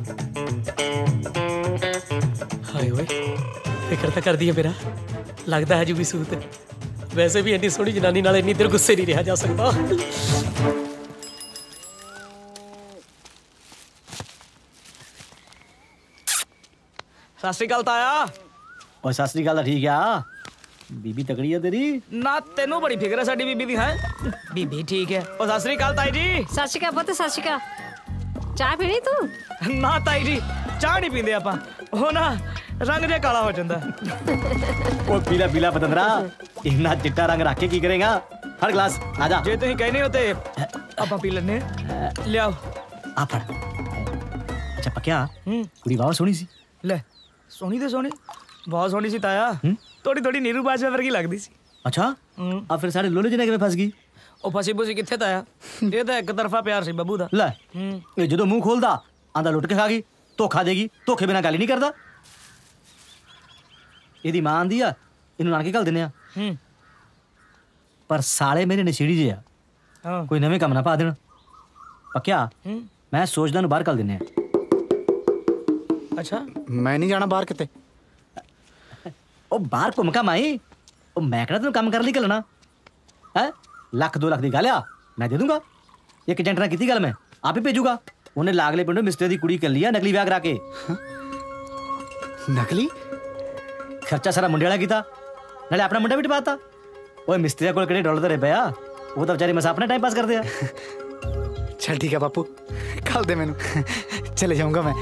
ਹਾਏ ਓਏ, ਫਿਕਰ ਤਾਂ ਕਰਦੀ ਹੈ ਮੇਰਾ, ਲੱਗਦਾ ਹੈ ਜੀ ਵੀ ਸੂਤ। ਵੈਸੇ ਵੀ ਇੰਨੀ ਸੋਹਣੀ ਜਨਾਨੀ ਨਾਲ ਇੰਨੀ ਦੇਰ ਗੁੱਸੇ ਨਹੀਂ ਰਿਹਾ ਜਾ ਸਕਦਾ। ਸਤਿ ਸ਼੍ਰੀ ਅਕਾਲ ਤਾਇਆ। ਓ ਸਤਿ ਸ਼੍ਰੀ ਅਕਾਲ। ਠੀਕ ਆ, ਬੀਬੀ ਤਕੜੀ ਆ ਤੇਰੀ। ਨਾ ਤੈਨੂੰ ਬੜੀ ਫਿਕਰ ਹੈ ਸਾਡੀ ਬੀਬੀ ਦੀ। ਹੈ ਬੀਬੀ ਠੀਕ ਹੈ। ਓ ਸਤਿ ਸ਼੍ਰੀ ਅਕਾਲ ਤਾਈ ਜੀ। ਸਤਿ ਸ਼੍ਰੀ ਅਕਾਲ ਪੁੱਤ, ਸਤਿ ਸ਼੍ਰੀ ਅਕਾਲ। ਚਾਹ ਪੀਣੀ ਤੂੰ? ਨਾ ਤਾਈ ਜੀ, ਚਾਹ ਨਹੀਂ ਪੀਂਦੇ ਆਪਾਂ, ਉਹ ਨਾ ਰੰਗ ਜਿਹਾ ਕਾਲਾ ਹੋ ਜਾਂਦਾ। ਓ ਪੀਲਾ ਪੀਲਾ ਪਤੰਦਰਾ, ਇੰਨਾ ਚਿੱਟਾ ਰੰਗ ਰੱਖ ਕੇ ਕੀ ਕਰੇਗਾ? ਫੜ ਗਲਾਸ, ਆ ਜਾ। ਜੇ ਤੁਸੀਂ ਕਹਿੰਦੇ ਹੋ ਤੇ ਆਪਾਂ ਪੀ ਲੈਣੇ। ਲਿਆਓ ਆ ਫੜ। ਅੱਛਾ ਪੱਕਿਆ, ਕੁੜੀ ਬਹੁਤ ਸੋਹਣੀ ਸੀ। ਲੈ ਸੋਹਣੀ ਤੇ ਸੋਹਣੀ, ਬਹੁਤ ਸੋਹਣੀ ਸੀ ਤਾਇਆ। ਥੋੜੀ ਥੋੜੀ ਨੀਰੂ ਬਾਜਵਾ ਵਰਗੀ ਲੱਗਦੀ ਸੀ। ਅੱਛਾ ਆ ਫਿਰ ਸਾਡੇ ਲੋਲੇ ਜਿਹਨੇ ਕਿਵੇਂ ਫਸ ਗਈ? ਉਹ ਫਸੀ ਫੁਸੀ ਕਿੱਥੇ ਤਾਇਆ, ਇਹ ਤਾਂ ਇੱਕ ਤਰਫਾ ਪਿਆਰ ਸੀ ਬੱਬੂ ਦਾ। ਲੈ ਇਹ ਜਦੋਂ ਮੂੰਹ ਖੋਲਦਾ ਆਂਦਾ ਲੁੱਟ ਕੇ ਖਾ ਗਈ, ਧੋਖਾ ਦੇਗੀ, ਧੋਖੇ ਬਿਨਾਂ ਗੱਲ ਹੀ ਨਹੀਂ ਕਰਦਾ। ਇਹਦੀ ਮਾਂ ਆਂਦੀ ਆ ਇਹਨੂੰ ਨਾਨਕੇ ਘੱਲ ਦਿੰਦੇ ਆ, ਪਰ ਸਾਲੇ ਮੇਰੇ ਨਸ਼ੇੜੀ ਜੇ ਆ, ਕੋਈ ਨਵੇਂ ਕੰਮ ਨਾ ਪਾ ਦੇਣ। ਪੱਕਿਆ ਮੈਂ ਸੋਚਦਾ ਨੂੰ ਬਾਹਰ ਘੱਲ ਦਿੰਦੇ ਆ। ਅੱਛਾ ਮੈਂ ਨਹੀਂ ਜਾਣਾ ਬਾਹਰ ਕਿਤੇ। ਉਹ ਬਾਹਰ ਘੁੰਮ ਕਾ ਮਾਈ, ਉਹ ਮੈਂ ਕਿਹੜਾ ਤੈਨੂੰ ਕੰਮ ਕਰਨ ਲਈ ਘੱਲਣਾ ਹੈ? 1 2 ਲੱਖ ਦੀ ਗੱਲ ਆ, ਮੈਂ ਦੇ ਦੂੰਗਾ। ਇੱਕ ਏਜੰਟ ਨਾਲ ਕੀਤੀ ਗੱਲ, ਮੈਂ ਆਪ ਹੀ ਭੇਜੂਗਾ। ਉਹਨੇ ਲਾਗਲੇ ਪਿੰਡੋਂ ਮਿਸਤਰੀ ਦੀ ਕੁੜੀ ਕਰ ਲਈ ਆ, ਨਕਲੀ ਵਿਆਹ ਕਰਾ ਕੇ। ਨਕਲੀ? ਖਰਚਾ ਸਾਰਾ ਮੁੰਡੇ ਵਾਲਾ ਕੀਤਾ, ਨਾਲੇ ਆਪਣਾ ਮੁੰਡਾ ਵੀ ਟਪਾਤਾ। ਓਏ ਮਿਸਤਰੀਆਂ ਕੋਲ ਕਿਹੜੇ ਡਾਲਰ ਧਰੇ ਪਏ ਆ, ਉਹ ਤਾਂ ਵਿਚਾਰੇ ਮਸਾ ਆਪਣਾ ਟਾਈਮ ਪਾਸ ਕਰਦੇ ਆ। ਚੱਲ ਠੀਕ ਆ ਬਾਪੂ, ਕੱਲ ਦੇ ਮੈਨੂੰ ਚਲੇ ਜਾਊਂਗਾ ਮੈਂ।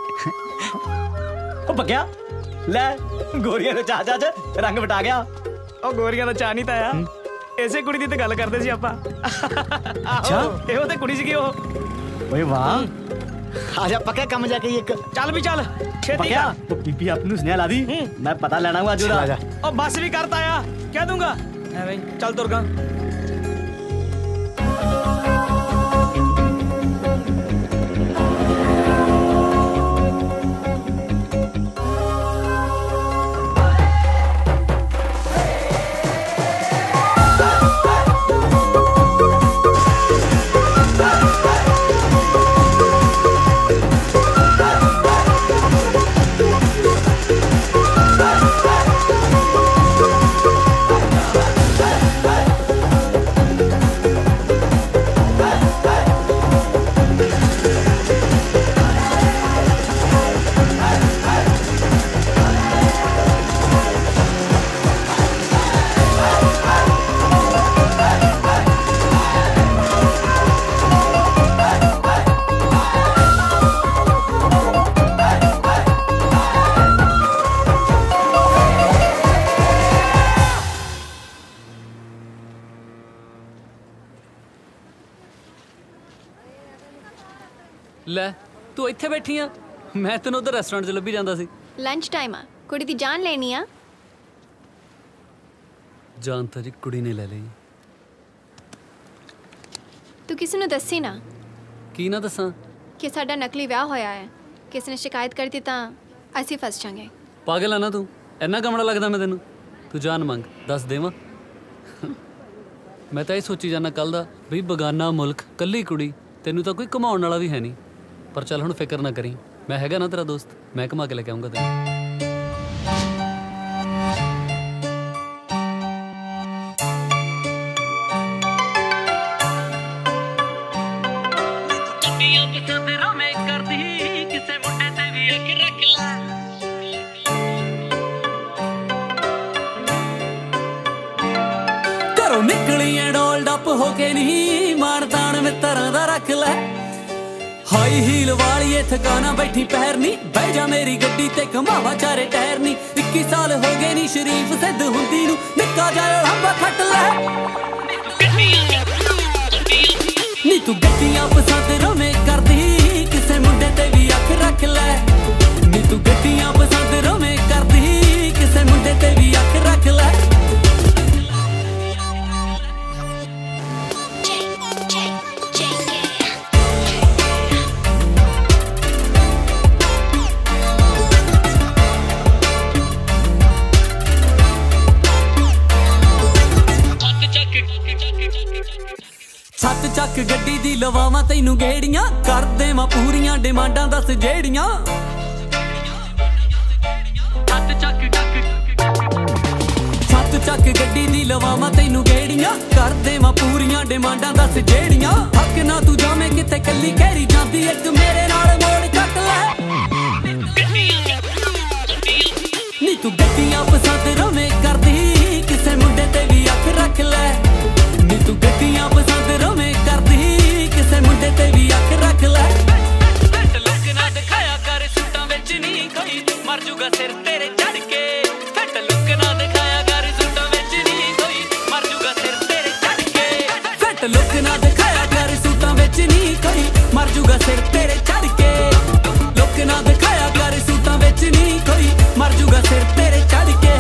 ਉਹ ਪੱਕਿਆ ਲੈ, ਗੋਰੀਆਂ ਦੇ ਚਾਹ ਚਾਹ ਚ ਰੰਗ ਵਟਾ ਗਿਆ। ਉਹ ਗੋਰੀਆਂ ਦਾ ਚਾਹ ਨਹੀਂ ਤਾਇਆ, ਇਸੇ ਕੁੜੀ ਦੀ ਤੇ ਗੱਲ ਕਰਦੇ ਸੀ ਆਪਾਂ। ਅੱਛਾ ਇਹੋ ਤੇ ਕੁੜੀ ਸੀਗੀ ਉਹ। ਓਏ ਵਾਹ, ਆ ਜਾ ਪੱਕਿਆ, ਕੰਮ ਜਾ ਕੇ ਇੱਕ। ਚੱਲ ਵੀ ਚੱਲ ਛੇਤੀ ਪੱਕਿਆ ਕਰ। ਉਹ ਬੀਬੀ ਆਪ ਨੂੰ ਸੁਨੇਹਾ ਲਾ ਦੀ, ਮੈਂ ਪਤਾ ਲੈਣਾ ਹੂੰ ਅੱਜ ਉਹਦਾ। ਉਹ ਬਸ ਵੀ ਕਰਤਾ ਆ, ਕਹਿ ਦੂੰਗਾ ਐਵੇਂ ਹੀ। ਚੱਲ ਤੁਰਗਾ। ਲੈ ਤੂੰ ਇੱਥੇ ਬੈਠੀ ਆ, ਮੈਂ ਤੈਨੂੰ ਉਧਰ ਰੈਸਟੋਰੈਂਟ 'ਚ ਲੱਭੀ ਜਾਂਦਾ ਸੀ। ਲੰਚ ਟਾਈਮ ਆ, ਕੁੜੀ ਦੀ ਜਾਨ ਲੈਣੀ ਆ। ਜਾਨ ਤਾਂ ਜੀ ਕੁੜੀ ਨੇ ਲੈ ਲਈ। ਤੂੰ ਕਿਸੇ ਨੂੰ ਦੱਸੀ ਨਾ। ਕੀ ਨਾ ਦੱਸਾਂ? ਕਿ ਸਾਡਾ ਨਕਲੀ ਵਿਆਹ ਹੋਇਆ ਹੈ। ਕਿਸੇ ਨੇ ਸ਼ਿਕਾਇਤ ਕਰਤੀ ਤਾਂ ਅਸੀਂ ਫਸ ਜਾਾਂਗੇ। ਪਾਗਲ ਆ ਨਾ ਤੂੰ? ਇੰਨਾ ਕਮੜਾ ਲੱਗਦਾ ਮੈਂ ਤੈਨੂੰ? ਤੂੰ ਜਾਨ ਮੰਗ, ਦੱਸ ਦੇਵਾਂ। ਮੈਂ ਤਾਂ ਇਹ ਸੋਚੀ ਜਾਂਦਾ ਕੱਲ ਦਾ ਵੀ ਬਗਾਨਾ ਮੁਲਕ, ਕੱਲੀ ਕੁੜੀ, ਤੈਨੂੰ ਤਾਂ ਕੋਈ ਘੁਮਾਉਣ ਵਾਲਾ ਵੀ ਹੈ ਨਹੀਂ। ਪਰ ਚੱਲ ਹੁਣ ਫਿਕਰ ਨਾ ਕਰੀ, ਮੈਂ ਹੈਗਾ ਨਾ ਤੇਰਾ ਦੋਸਤ, ਮੈਂ ਘੁਮਾ ਕੇ ਲੈ ਕੇ ਆਉਂਗਾ ਤੈਨੂੰ। ਘਰੋਂ ਨਿਕਲੀਏ ਡੋਲ ਡੱਪ ਹੋ ਕੇ ਨਹੀਂ, ਮਾਰਦਾਨ ਮਿੱਤਰਾਂ ਦਾ ਰੱਖ ਲੈ। ਹਾਈ ਹੀਲ ਵਾਲੀਏ ਠਿਕਾਣਾ ਬੈਠੀ ਪੈਰ ਨੀ, ਬਹਿ ਜਾ ਮੇਰੀ ਗੱਡੀ ਤੇ ਘਮਾਵਾ ਚਾਰੇ ਟਾਇਰ ਨੀ। 21 ਸਾਲ ਹੋ ਗਏ ਨੀ ਸ਼ਰੀਫ ਸਿੱਧ ਹੁੰਦੀ ਨੂੰ, ਨਿੱਕਾ ਜਿਹਾ ਲੰਬਾ ਖੱਟ ਲੈ। ਨੀ ਤੂੰ ਗੱਡੀਆਂ ਪਸੰਦ ਰਵੇਂ ਕਰਦੀ, ਕਿਸੇ ਮੁੰਡੇ ਤੇ ਵੀ ਅੱਖ ਰੱਖ ਲੈ। ਨੀ ਤੂੰ ਗੱਡੀਆਂ ਪਸੰਦ ਰਵੇਂ ਕਰਦੀ, ਕਿਸੇ ਮੁੰਡੇ ਤੇ ਵੀ ਅੱਖ ਰੱਖ ਲੈ। ਛੱਤ ਚੱਕ ਗੱਡੀ ਦੀ ਲਵਾਵਾਂ ਤੈਨੂੰ ਗੇੜੀਆਂ, ਕਰ ਦੇਵਾਂ ਪੂਰੀਆਂ ਡਿਮਾਂਡਾਂ ਦੱਸ ਜਿਹੜੀਆਂ। ਛੱਤ ਚੱਕ ਗੱਡੀ ਦੀ ਲਵਾਵਾਂ ਤੈਨੂੰ ਗੇੜੀਆਂ, ਕਰ ਦੇਵਾਂ ਪੂਰੀਆਂ ਡਿਮਾਂਡਾਂ ਦੱਸ ਜਿਹੜੀਆਂ। ਹੱਕ ਨਾ ਤੂੰ ਜਾਵੇਂ ਕਿਤੇ ਕੱਲੀ ਕਹਿਰੀ ਜਾਂਦੀ, ਇੱਕ ਮੇਰੇ ਨਾਲ ਮੋੜ ਕੱਟ ਲੈ। ਨੀ ਤੂੰ ਗੱਡੀਆਂ ਪਸੰਦ ਰਵੇਂ ਕਰਦੀ, ਕਿਸੇ ਮੁੰਡੇ ਤੇ ਵੀ ਅੱਖ ਰੱਖ ਲੈ। ਨੀ ਤੂੰ ਗੱਡੀਆਂ ਪਸੰਦ ਰਵੇਂ ਕਰਦੀ, ਕਿਸੇ ਮੁੰਡੇ ਤੇ ਵੀ ਅੱਖ ਰੱਖ ਲੈ। ਘੱਟ ਲੁੱਕ ਨਾ ਦਿਖਾਇਆ ਕਰ ਸੂਟਾਂ ਵਿੱਚ ਨਹੀਂ ਕੋਈ, ਮਰ ਜੂਗਾ ਸਿਰ ਤੇਰੇ ਚੜ ਕੇ। ਘੱਟ ਲੁੱਕ ਨਾ ਦਿਖਾਇਆ ਕਰ ਸੂਟਾਂ ਵਿੱਚ ਨਹੀਂ ਕੋਈ, ਮਰ ਜੂਗਾ ਸਿਰ ਤੇਰੇ ਚੜ ਕੇ। ਘੱਟ ਲੁੱਕ ਨਾ ਦਿਖਾਇਆ ਕਰ ਸੂਟਾਂ ਵਿੱਚ ਨਹੀਂ ਕੋਈ, ਮਰ ਜੂਗਾ ਸਿਰ ਤੇਰੇ ਚੜ ਕੇ। ਲੁੱਕ ਨਾ ਦਿਖਾਇਆ ਕਰ ਸੂਟਾਂ ਵਿੱਚ ਨਹੀਂ ਕੋਈ, ਮਰ ਜੂਗਾ ਸਿਰ ਤੇਰੇ ਚੜ ਕੇ।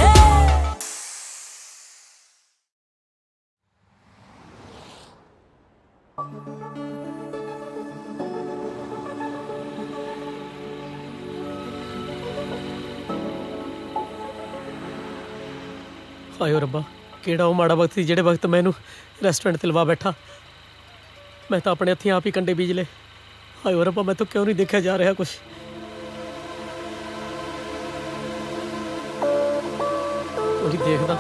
ਹਾਏ ਰੱਬਾ, ਕਿਹੜਾ ਉਹ ਮਾੜਾ ਵਕਤ ਸੀ ਜਿਹੜੇ ਵਕਤ ਮੈਨੂੰ ਰੈਸਟੋਰੈਂਟ ਤੇ ਲਵਾ ਬੈਠਾ। ਮੈਂ ਤਾਂ ਆਪਣੇ ਹੱਥੀਂ ਆਪ ਹੀ ਕੰਡੇ ਬੀਜ ਲਏ। ਹਾਏ ਰੱਬਾ, ਮੈਂ ਤਾਂ ਕਿਉਂ ਨਹੀਂ ਦੇਖਿਆ ਜਾ ਰਿਹਾ ਕੁਛ। ਉਹੀ ਦੇਖਦਾ,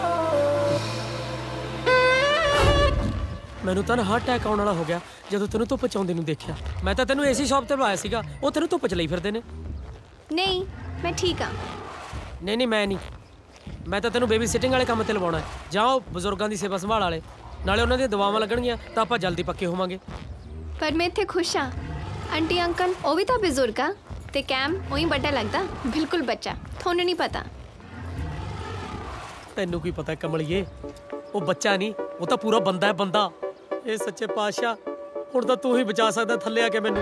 ਮੈਨੂੰ ਤਾਂ ਹਾਰਟ ਅਟੈਕ ਆਉਣ ਵਾਲਾ ਹੋ ਗਿਆ ਜਦੋਂ ਤੈਨੂੰ ਧੁੱਪ ਚ ਆਉਂਦੇ ਨੂੰ ਦੇਖਿਆ। ਮੈਂ ਤਾਂ ਤੈਨੂੰ ਏਸੀ ਸ਼ਾਪ ਤੇ ਬੁਲਾਇਆ ਸੀਗਾ, ਉਹ ਤੈਨੂੰ ਧੁੱਪ ਚ ਲਈ ਫਿਰਦੇ ਨੇ। ਨਹੀਂ, ਮੈਂ ਠੀਕ ਆ। ਨਹੀਂ ਮੈਂ ਨਹੀਂ, ਮੈਂ ਤਾਂ ਤੈਨੂੰ ਬੇਬੀ ਸਿਟਿੰਗ ਵਾਲੇ ਕੰਮ ਤੇ ਲਵਾਉਣਾ। ਜਾਓ ਬਜ਼ੁਰਗਾਂ ਦੀ ਸੇਵਾ ਸੰਭਾਲ ਵਾਲੇ, ਨਾਲੇ ਉਹਨਾਂ ਦੀਆਂ ਦਵਾਵਾਂ ਲੱਗਣਗੀਆਂ ਤਾਂ ਆਪਾਂ ਜਲਦੀ ਪੱਕੇ ਹੋਵਾਂਗੇ। ਪਰ ਮੈਂ ਇੱਥੇ ਖੁਸ਼ ਹਾਂ। ਆਂਟੀ ਅੰਕਲ ਉਹ ਵੀ ਤਾਂ ਬਜ਼ੁਰਗ ਆ, ਤੇ ਕੈਮ ਉਹੀ ਵੱਡਾ ਲੱਗਦਾ, ਬਿਲਕੁਲ ਬੱਚਾ। ਤੁਹਾਨੂੰ ਨਹੀਂ ਪਤਾ। ਤੈਨੂੰ ਕੀ ਪਤਾ ਕਮਲੀਏ, ਉਹ ਬੱਚਾ ਨਹੀਂ, ਉਹ ਤਾਂ ਪੂਰਾ ਬੰਦਾ ਹੈ, ਬੰਦਾ। ਇਹ ਸੱਚੇ ਪਾਤਸ਼ਾਹ, ਹੁਣ ਤਾਂ ਤੂੰ ਹੀ ਬਚਾ ਸਕਦਾ ਥੱਲੇ ਆ ਕੇ ਮੈਨੂੰ।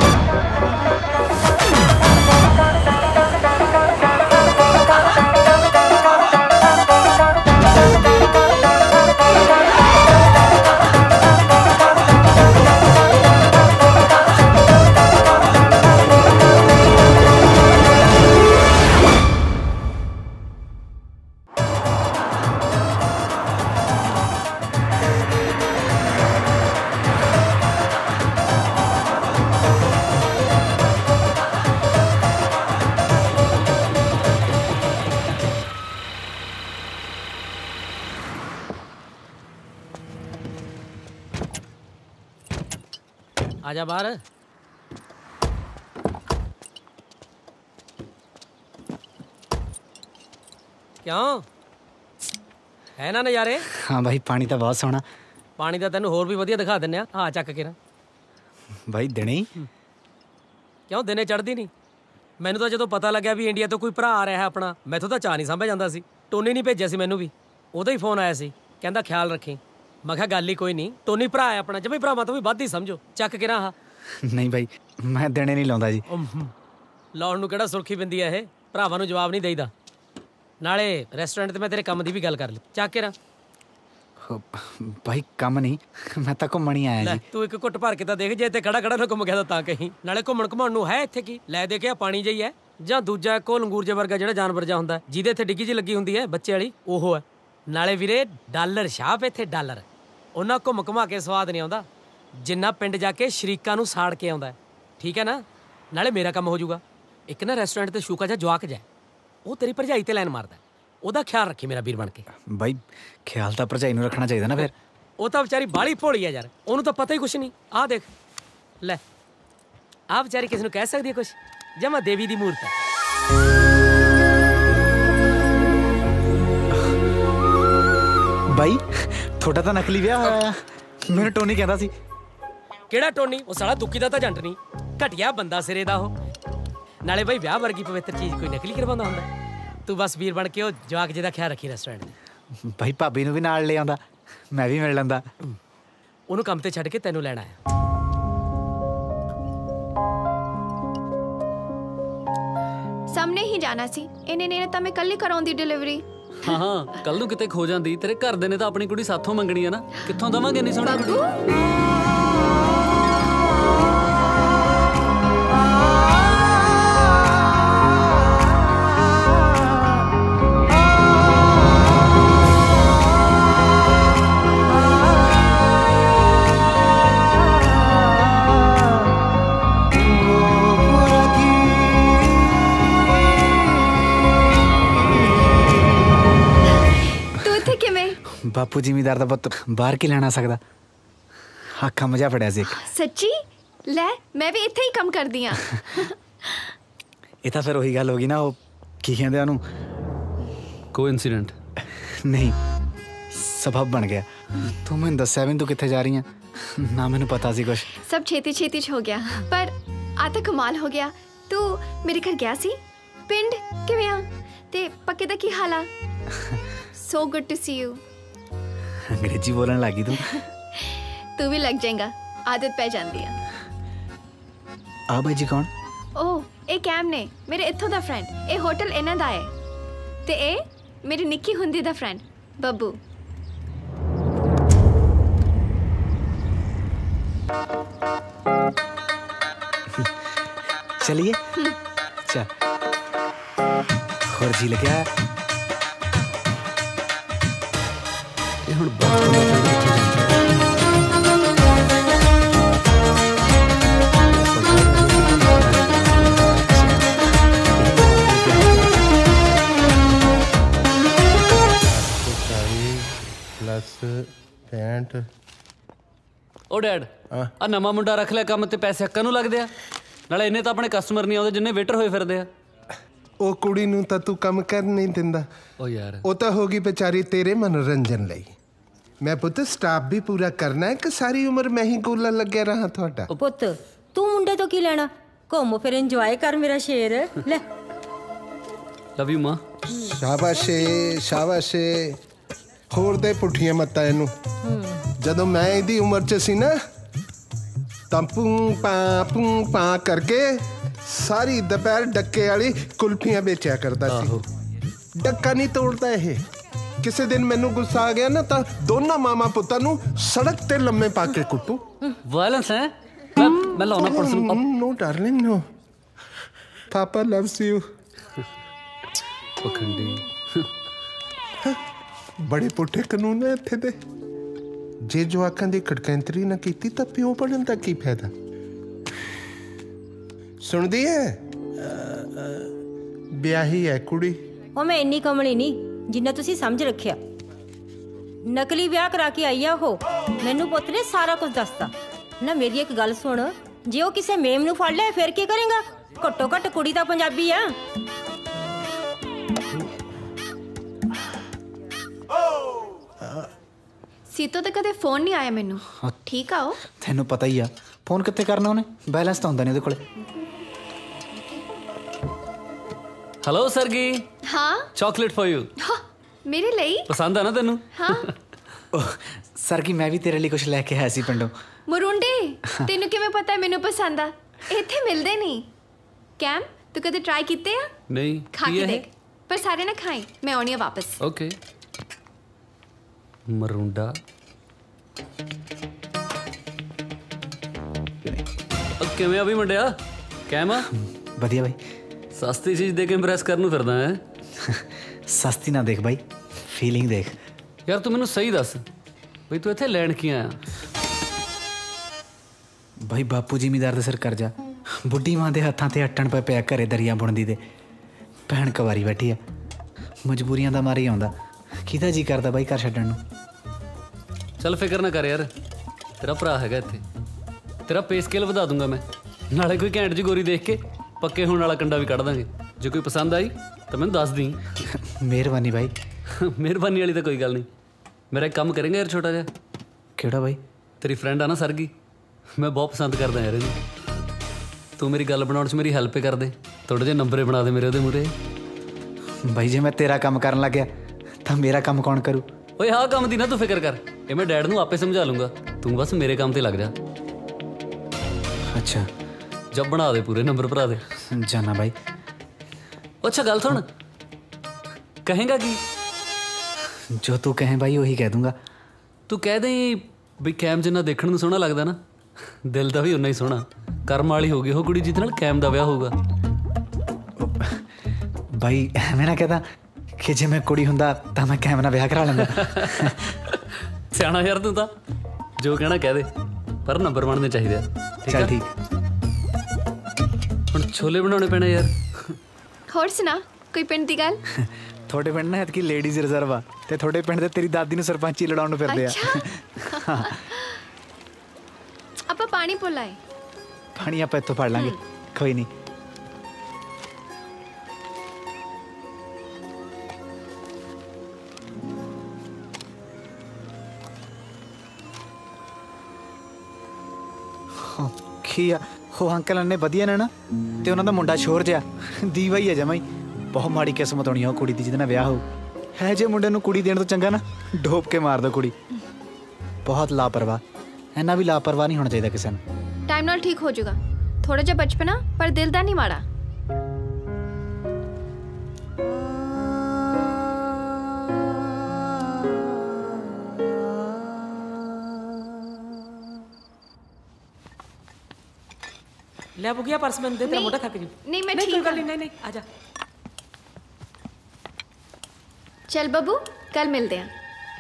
आजा बाहर। क्यों है ना नज़ारे? हाँ भाई, पानी तो बहुत सोहना। पानी तो तेन होर भी वधिया दिखा दिंने आ। हाँ चक के ना भाई दिने ही क्यों दिने चढ़दी नहीं? मैनू तो जो पता लग्या भी इंडिया तो कोई भरा आ रहा है अपना, मैथों तो चाह नहीं सामभ्या जांदा सी। टोनी नहीं भेजिया सी मैनू भी, उहदा ही फोन आया सी, कहंदा ख्याल रखी। मैं कहा गल ही कोई नहीं, टोनी भरा है अपना, जिवें भरावां तो भी वध ही समझो। चक के ना। नहीं भाई, मैं दिने नहीं लाउंदा जी। लाउण नूं किहड़ा सुर्खी पिंदी है, ये भरावां नूं जवाब नहीं देईदा। नाले रेस्टोरेंट ते मैं तेरे काम दी भी गल कर ली। चक के ना भाई काम नहीं, मैं तो घूमण ही आया जी। तू एक घुट भर के तो देख, जे इत्थे खड़ा खड़ा ना घुम गया तां कहीं। नाले घुमण घुमाउण नूं है इत्थे की? लै दे के पानी जई है, ਜਾਂ ਦੂਜਾ ਇੱਕ ਉਹ ਲੰਗੂਰ ਜਿਹਾ ਵਰਗਾ ਜਿਹੜਾ ਜਾਨਵਰ ਜਿਹਾ ਹੁੰਦਾ ਜਿਹਦੇ ਇੱਥੇ ਡਿੱਗੀ ਜੀ ਲੱਗੀ ਹੁੰਦੀ ਹੈ ਬੱਚੇ ਵਾਲੀ, ਉਹ ਹੈ। ਨਾਲੇ ਵੀਰੇ ਡਾਲਰ ਛਾਪ ਇੱਥੇ ਡਾਲਰ, ਉਹਨਾਂ ਘੁੰਮ ਘੁਮਾ ਕੇ ਸਵਾਦ ਨਹੀਂ ਆਉਂਦਾ ਜਿੰਨਾ ਪਿੰਡ ਜਾ ਕੇ ਸ਼ਰੀਕਾਂ ਨੂੰ ਸਾੜ ਕੇ ਆਉਂਦਾ। ਠੀਕ ਹੈ ਨਾ? ਨਾਲੇ ਮੇਰਾ ਕੰਮ ਹੋ ਜਾਊਗਾ। ਇੱਕ ਨਾ ਰੈਸਟੋਰੈਂਟ ਤੇ ਸ਼ੂਕਾ ਜਿਹਾ ਜਵਾਕ ਜਾ, ਉਹ ਤੇਰੀ ਭਰਜਾਈ ਤੇ ਲਾਈਨ ਮਾਰਦਾ, ਉਹਦਾ ਖਿਆਲ ਰੱਖੀ ਮੇਰਾ ਵੀਰ ਬਣ ਕੇ। ਬਾਈ ਖਿਆਲ ਤਾਂ ਭਰਜਾਈ ਨੂੰ ਰੱਖਣਾ ਚਾਹੀਦਾ ਨਾ ਫਿਰ। ਉਹ ਤਾਂ ਵਿਚਾਰੀ ਬਾਹਲੀ ਭੋਲੀ ਆ ਯਾਰ, ਉਹਨੂੰ ਤਾਂ ਪਤਾ ਹੀ ਕੁਛ ਨਹੀਂ। ਆਹ ਦੇਖ ਲੈ, ਆਹ ਵਿਚਾਰੀ ਕਿਸ ਨੂੰ ਕਹਿ ਸਕਦੀ ਹੈ ਕੁਛ? ਜਮਾ ਦੇਵੀ ਦੀ ਮੂਰਤ ਹੈ। ਬਾਈ ਤੁਹਾਡਾ ਤਾਂ ਨਕਲੀ ਵਿਆਹ ਹੋਇਆ। ਮੈਨੂੰ ਟੋਨੀ ਕਹਿੰਦਾ ਸੀ। ਕਿਹੜਾ ਟੋਨੀ? ਉਹ ਸਾਲਾ ਦੁੱਕੀ ਦਾ ਤਾਂ ਜੰਟ ਨਹੀਂ, ਘਟਿਆ ਬੰਦਾ ਸਿਰੇ ਦਾ ਉਹ। ਨਾਲੇ ਬਾਈ ਵਿਆਹ ਵਰਗੀ ਪਵਿੱਤਰ ਚੀਜ਼ ਕੋਈ ਨਕਲੀ ਕਰਵਾਉਂਦਾ ਹੁੰਦਾ? ਤੂੰ ਬਸ ਵੀਰ ਬਣ ਕੇ ਉਹ ਜਵਾਕ ਜਿਹਦਾ ਖਿਆਲ ਰੱਖੀ ਰੈਸਟੋਰੈਂਟ ਦੇ। ਬਾਈ ਭਾਬੀ ਨੂੰ ਵੀ ਨਾਲ ਲੈ ਆਉਂਦਾ, ਮੈਂ ਵੀ ਮਿਲ ਲੈਂਦਾ। ਉਹਨੂੰ ਕੰਮ ਤੇ ਛੱਡ ਕੇ ਤੈਨੂੰ ਲੈਣ ਆਇਆ। ਸਾਹਮਣੇ ਹੀ ਜਾਣਾ ਸੀ, ਇਹਨੇ ਨੇ ਤਾਂ ਮੈਂ ਕੱਲ ਹੀ ਕਰਾਉਂਦੀ ਡਿਲੀਵਰੀ। ਹਾਂ ਕੱਲ ਨੂੰ ਕਿਤੇ ਖੋ ਜਾਂਦੀ, ਤੇਰੇ ਘਰਦੇ ਨੇ ਤਾਂ ਆਪਣੀ ਕੁੜੀ ਸਾਥੋਂ ਮੰਗਣੀ ਆ ਨਾ, ਕਿੱਥੋਂ ਦਵਾਂਗੇ ਨਹੀਂ ਸੋਹਣੀ ਕੁੜੀ। ਬਾਪੂ ਜ਼ਿਮੀਦਾਰ ਦਾ ਪੁੱਤ ਬਾਹਰ ਕੀ ਲੈਣਾ ਸਕਦਾ। ਹਾਕਾ ਮਜ਼ਾ ਫੜਿਆ ਸੀ। ਸੱਚੀ? ਲੈ ਮੈਂ ਵੀ ਇੱਥੇ ਹੀ ਕੰਮ ਕਰਦੀ ਆ। ਇਹ ਤਾਂ ਫਿਰ ਉਹੀ ਗੱਲ ਹੋ ਗਈ ਨਾ, ਉਹ ਕੀ ਕਹਿੰਦੇ ਉਹਨੂੰ, ਕੋਇਨਸੀਡੈਂਟ ਨਹੀਂ ਸਬਬ ਬਣ ਗਿਆ। ਤੂੰ ਮੈਨੂੰ ਦੱਸਿਆ ਵੀ ਤੂੰ ਕਿੱਥੇ ਜਾ ਰਹੀ ਆ, ਨਾ ਮੈਨੂੰ ਪਤਾ ਸੀ ਕੁਛ। ਸਭ ਛੇਤੀ ਛੇਤੀ ਚ ਹੋ ਗਿਆ, ਪਰ ਆ ਤਾਂ ਕਮਾਲ ਹੋ ਗਿਆ। ਤੂੰ ਮੇਰੇ ਘਰ ਗਿਆ ਸੀ? ਪਿੰਡ ਕਿਵੇਂ ਆ? ਤੇ ਪੱਕੇ ਦਾ ਕੀ ਹਾਲ ਆ? So good to see you. ਅੰਗਰੇਜ਼ੀ ਬੋਲਣ ਲੱਗੀ ਤੂੰ ਵੀ ਲੱਗ ਜਾਏਗਾ, ਆਦਤ ਪੈ ਜਾਂਦੀ ਆ। ਆ ਬਾਈ ਜੀ ਕੌਣ? ਓ ਇਹ ਕੈਮ ਨੇ, ਮੇਰੇ ਇੱਥੋਂ ਦਾ ਫਰੈਂਡ। ਇਹ ਹੋਟਲ ਇਹਨਾਂ ਦਾ ਹੈ ਤੇ ਇਹ ਮੇਰੀ ਨਿੱਕੀ ਹੁੰਦੀ ਦਾ ਫਰੈਂਡ ਬੱਬੂ। चलिए चल ਹੋਰ ਜੀ ਲੱਗਿਆ ਇਹ ਹੁਣ प्लस 65। ਉਹ ਡੈਡ ਆ ਨਵਾਂ ਮੁੰਡਾ ਰੱਖ ਲਿਆ ਕੰਮ ਤੇ, ਪੈਸੇ ਹੱਕਾਂ ਨੂੰ ਲੱਗਦੇ ਆ, ਨਾਲੇ ਇਹਨੇ ਤਾਂ ਆਪਣੇ ਕਸਟਮਰ ਨਹੀਂ ਆਉਂਦੇ ਜਿੰਨੇ ਵੇਟਰ ਹੋਏ ਫਿਰਦੇ ਆ। ਉਹ ਕੁੜੀ ਨੂੰ ਤਾਂ ਤੂੰ ਕੰਮ ਕਰ ਨਹੀਂ ਦਿੰਦਾ। ਉਹ ਯਾਰ ਉਹ ਤਾਂ ਹੋ ਗਈ ਵਿਚਾਰੀ ਤੇਰੇ ਮਨੋਰੰਜਨ ਲਈ। ਮੈਂ ਪੁੱਤ ਸਟਾਫ ਵੀ ਪੂਰਾ ਕਰਨਾ ਹੈ ਕਿ ਸਾਰੀ ਉਮਰ ਮੈਂ ਹੀ ਕੋਲਾ ਲੱਗਿਆ ਰਹਾ ਤੁਹਾਡਾ? ਪੁੱਤ ਤੂੰ ਮੁੰਡੇ ਤੋਂ ਕੀ ਲੈਣਾ, ਘੁੰਮ ਫਿਰ ਇੰਜੋਏ ਕਰ ਮੇਰਾ ਸ਼ੇਰ। ਲੈ ਲਵ ਯੂ ਮਾਂ। ਸ਼ਾਬਾਸ਼ੇ ਸ਼ਾਬਾਸ਼ੇ। ਹੋਰ ਦੇ ਪੁੱਠੀਆਂ ਮੱਤਾਂ ਇਹਨੂੰ। ਜਦੋਂ ਮੈਂ ਇਹਦੀ ਉਮਰ 'ਚ ਸੀ ਨਾ ਤਾਂ ਪੂੰ ਪਾ ਕਰਕੇ ਸਾਰੀ ਦੁਪਹਿਰ ਡੱਕੇ ਵਾਲੀ ਕੁਲਫੀਆਂ ਵੇਚਿਆ ਕਰਦਾ ਸੀ। ਡੱਕਾ ਨਹੀਂ ਤੋੜਦਾ ਇਹ। ਕਿਸੇ ਦਿਨ ਮੈਨੂੰ ਗੁੱਸਾ ਆ ਗਿਆ ਨਾ ਤਾਂ ਦੋਨਾਂ ਮਾਮਾ ਪੁੱਤਾਂ ਨੂੰ ਸੜਕ ਤੇ ਲੰਮੇ ਪਾ ਕੇ ਕੁੱਟੂ। ਵਾਇਲੈਂਸ ਹੈ। ਮੈਂ ਲਾਉਣਾ person. No darling no, papa loves you. ਪਖੰਡੀ ਬੜੇ ਪੁੱਠੇ ਕਾਨੂੰਨ ਨੇ ਇੱਥੇ ਦੇ। ਜੇ ਜਵਾਕਾਂ ਦੀ ਖੜਕੈਂਤਰੀ ਨਾ ਕੀਤੀ ਤਾਂ ਪਿਓ ਬਣਨ ਦਾ ਕੀ ਫਾਇਦਾ? ਸੁਣਦੀ ਹੈ? ਵਿਆਹੀ ਹੈ ਕੁੜੀ। ਉਹ ਮੈਂ ਇੰਨੀ ਕਮਲੀ ਨਹੀਂ ਜਿੰਨਾ ਤੁਸੀਂ ਸਮਝ ਰੱਖਿਆ। ਨਕਲੀ ਵਿਆਹ ਕਰਾ ਕੇ ਆਈ ਆ ਉਹ। ਮੈਨੂੰ ਪੁੱਤ ਨੇ ਸਾਰਾ ਕੁਝ ਦੱਸਤਾ ਨਾ। ਮੇਰੀ ਇੱਕ ਗੱਲ ਸੁਣ, ਜੇ ਉਹ ਕਿਸੇ ਮੇਮ ਨੂੰ ਫੜ ਲਿਆ ਫਿਰ ਕੀ ਕਰੇਗਾ? ਘੱਟੋ ਘੱਟ ਕੁੜੀ ਤਾਂ ਪੰਜਾਬੀ ਆ। ਸੀਤੋ ਤੇ ਕਦੇ ਫੋਨ ਨਹੀਂ ਆਇਆ ਮੈਨੂੰ। ਠੀਕ ਆ ਉਹ? ਤੈਨੂੰ ਪਤਾ ਹੀ ਆ ਫੋਨ ਕਿੱਥੇ ਕਰਨਾ ਉਹਨੇ, ਬੈਲੈਂਸ ਤਾਂ ਹੁੰਦਾ ਨਹੀਂ ਉਹਦੇ ਕੋਲੇ। ਹੈਲੋ ਸਰਗੀ। ਹਾਂ ਚਾਕਲੇਟ ਫॉर ਯੂ। ਮੇਰੇ ਲਈ ਪਸੰਦ ਆ ਨਾ ਤੈਨੂੰ? ਹਾਂ ਸਰਗੀ ਮੈਂ ਵੀ ਤੇਰੇ ਲਈ ਕੁਝ ਲੈ ਕੇ ਆਇਆ ਸੀ ਪਿੰਡੋਂ। ਮੁਰੁੰਡੇ ਤੈਨੂੰ ਕਿਵੇਂ ਪਤਾ ਮੈਨੂੰ ਪਸੰਦ ਆ? ਇੱਥੇ ਮਿਲਦੇ ਨਹੀਂ। ਕੈਮ ਤੂੰ ਕਦੇ ਟਰਾਈ ਕੀਤੇ ਆ? ਨਹੀਂ। ਖਾ ਕੇ ਦੇਖ, ਪਰ ਸਾਰੇ ਨਾ ਖਾਈ, ਮੈਂ ਆਉਣੀ ਆ ਵਾਪਸ। ਓਕੇ। ਮਰੁੰਡਾ ਕਿਵੇਂ ਆ ਵੀ ਮੁੰਡਿਆ? ਕੈਮ ਆ? ਵਧੀਆ ਬਾਈ। ਸਸਤੀ ਚੀਜ਼ ਦੇ ਕੇ ਇੰਪ੍ਰੈਸ ਕਰਨ ਨੂੰ ਫਿਰਦਾ ਹੈ। ਸਸਤੀ ਨਾ ਦੇਖ ਬਾਈ, ਫੀਲਿੰਗ ਦੇਖ। ਯਾਰ ਤੂੰ ਮੈਨੂੰ ਸਹੀ ਦੱਸ ਬਈ ਤੂੰ ਇੱਥੇ ਲੈਣ ਕੀ ਆਇਆ? ਬਾਈ ਬਾਪੂ ਜ਼ਿਮੀਦਾਰ ਦੇ ਸਿਰ ਕਰਜ਼ਾ, ਬੁੱਢੀ ਮਾਂ ਦੇ ਹੱਥਾਂ ਤੇ ਅੱਟਣ ਪੈ ਪਿਆ ਘਰੇ ਦਰੀਆਂ ਬੁਣਦੀ ਦੇ, ਭੈਣ ਕਵਾਰੀ ਬੈਠੀ ਆ, ਮਜਬੂਰੀਆਂ ਦਾ ਮਾਰੀ ਆਉਂਦਾ। ਕਿਹਦਾ ਜੀ ਕਰਦਾ ਬਾਈ ਘਰ ਛੱਡਣ ਨੂੰ। ਚੱਲ ਫਿਕਰ ਨਾ ਕਰ ਯਾਰ, ਤੇਰਾ ਭਰਾ ਹੈਗਾ ਇੱਥੇ, ਤੇਰਾ ਪੇ ਸਕੇਲ ਵਧਾ ਦੂੰਗਾ ਮੈਂ। ਨਾਲੇ ਕੋਈ ਘੈਂਟ ਜੀ ਗੋਰੀ ਦੇਖ ਕੇ ਪੱਕੇ ਹੋਣ ਵਾਲਾ ਕੰਡਾ ਵੀ ਕੱਢ ਦਾਂਗੇ। ਜੇ ਕੋਈ ਪਸੰਦ ਆਈ ਤਾਂ ਮੈਨੂੰ ਦੱਸ ਦੀ। ਮਿਹਰਬਾਨੀ ਬਾਈ। ਮਿਹਰਬਾਨੀ ਵਾਲੀ ਤਾਂ ਕੋਈ ਗੱਲ ਨਹੀਂ। ਮੇਰਾ ਇੱਕ ਕੰਮ ਕਰੇਂਗਾ ਯਾਰ ਛੋਟਾ ਜਿਹਾ? ਕਿਹੜਾ ਬਾਈ? ਤੇਰੀ ਫਰੈਂਡ ਆ ਨਾ ਸਰਗੀ, ਮੈਂ ਬਹੁਤ ਪਸੰਦ ਕਰਦਾ ਯਾਰ ਇਹਨੂੰ। ਤੂੰ ਮੇਰੀ ਗੱਲ ਬਣਾਉਣ 'ਚ ਮੇਰੀ ਹੈਲਪ ਕਰ ਦੇ, ਥੋੜ੍ਹੇ ਜਿਹੇ ਨੰਬਰੇ ਬਣਾ ਦੇ ਮੇਰੇ ਉਹਦੇ ਮੂਹਰੇ। ਬਾਈ ਜੇ ਮੈਂ ਤੇਰਾ ਕੰਮ ਕਰਨ ਲੱਗ ਗਿਆ ਤਾਂ ਮੇਰਾ ਕੰਮ ਕੌਣ ਕਰੂ? ਓਏ ਆਹ ਕੰਮ ਦੀ ਨਾ ਤੂੰ ਫਿਕਰ ਕਰ, ਇਹ ਮੈਂ ਡੈਡ ਨੂੰ ਆਪੇ ਸਮਝਾ ਲੂੰਗਾ। ਤੂੰ ਬਸ ਮੇਰੇ ਕੰਮ ਤੇ ਲੱਗ ਜਾ। ਅੱਛਾ ਜਬ ਬਣਾ ਦੇ ਪੂਰੇ ਨੰਬਰ ਭਰਾ ਦੇ। ਜਾਨਾ ਬਾਈ। ਅੱਛਾ ਗੱਲ ਸੁਣ, ਕਹੇਗਾ ਕੀ? ਜੋ ਤੂੰ ਕਹੇ ਬਾਈ ਉਹੀ ਕਹਿ ਦੂੰਗਾ। ਤੂੰ ਕਹਿ ਦੇ ਵੀ ਕੈਮ ਜਿੰਨਾ ਦੇਖਣ ਨੂੰ ਸੋਹਣਾ ਲੱਗਦਾ ਨਾ, ਦਿਲ ਦਾ ਵੀ ਉਨਾ ਹੀ ਸੋਹਣਾ। ਕਰਮ ਵਾਲੀ ਹੋ ਗਈ ਉਹ ਕੁੜੀ ਜਿਹਦੇ ਨਾਲ ਕੈਮ ਦਾ ਵਿਆਹ ਹੋਊਗਾ। ਬਾਈ ਐਵੇਂ ਨਾ ਕਹਦਾ ਕਿ ਜੇ ਮੈਂ ਕੁੜੀ ਹੁੰਦਾ ਤਾਂ ਮੈਂ ਕੈਮ ਨਾਲ ਵਿਆਹ ਕਰਾ ਲੈਂਦਾ। ਸਿਆਣਾ ਯਾਰ ਤੂੰ ਤਾਂ, ਜੋ ਕਹਿਣਾ ਕਹਿ ਦੇ, ਪਰ ਨੰਬਰ ਬਣਨੇ ਚਾਹੀਦੇ ਆ। ਚੱਲ ਠੀਕ। ਹੁਣ ਛੋਲੇ ਬਣਾਉਣੇ ਪੈਣੇ ਯਾਰ। ਹੋਰ ਸੁਣਾ ਕੋਈ ਪਿੰਡ ਦੀ ਗੱਲ? ਤੁਹਾਡੇ ਪਿੰਡ ਨਾ ਐਤਕੀ ਲੇਡੀਜ਼ ਰਿਜ਼ਰਵ ਆ ਤੇ ਤੁਹਾਡੇ ਪਿੰਡ ਦੇ ਤੇਰੀ ਦਾਦੀ ਨੂੰ ਸਰਪੰਚੀ ਲੜਾਉਣ ਨੂੰ ਫਿਰਦੇ ਆ। ਆਪਾਂ ਪਾਣੀ ਪੁਲਾਏ। ਪਾਣੀ ਆਪਾਂ ਇੱਥੋਂ ਫੜ ਲਾਂਗੇ, ਕੋਈ ਨਹੀਂ। ਕੀ ਆ ਉਹ ਅੰਕਲ ਨੇ ਵਧੀਆ ਨੇ ਨਾ, ਤੇ ਉਹਨਾਂ ਦਾ ਮੁੰਡਾ ਸ਼ੋਰ ਜਿਹਾ ਦੀਵਾ ਹੀ ਹੈ ਜਮਾਂ ਹੀ। ਬਹੁਤ ਮਾੜੀ ਕਿਸਮਤ ਹੋਣੀ ਆ ਉਹ ਕੁੜੀ ਦੀ ਜਿਹਦੇ ਨਾਲ ਵਿਆਹ ਹੋਊ। ਹੈ ਜੇ ਮੁੰਡੇ ਨੂੰ ਕੁੜੀ ਦੇਣ ਤੋਂ ਚੰਗਾ ਨਾ ਡੋਬ ਕੇ ਮਾਰ ਦੋ ਕੁੜੀ। ਬਹੁਤ ਲਾਪਰਵਾਹ, ਇੰਨਾ ਵੀ ਲਾਪਰਵਾਹ ਨਹੀਂ ਹੋਣਾ ਚਾਹੀਦਾ ਕਿਸੇ ਨੂੰ। ਟਾਈਮ ਨਾਲ ਠੀਕ ਹੋ ਜਾਊਗਾ। ਥੋੜਾ ਜਿਹਾ ਬਚਪਨਾ ਪਰ ਦਿਲ ਦਾ ਨਹੀਂ ਮਾੜਾ। ਲੈ ਬੁਗਿਆ ਪਰਸ ਮੈਨੂੰ ਦੇ, ਤੇਰਾ ਮੋਢਾ ਥੱਕ ਜੂ। ਨਹੀਂ ਮੈਂ ਕੋਈ ਠੀਕ ਗੱਲ ਨਹੀਂ, ਆ ਜਾ। चल बबू कल मिलते हैं।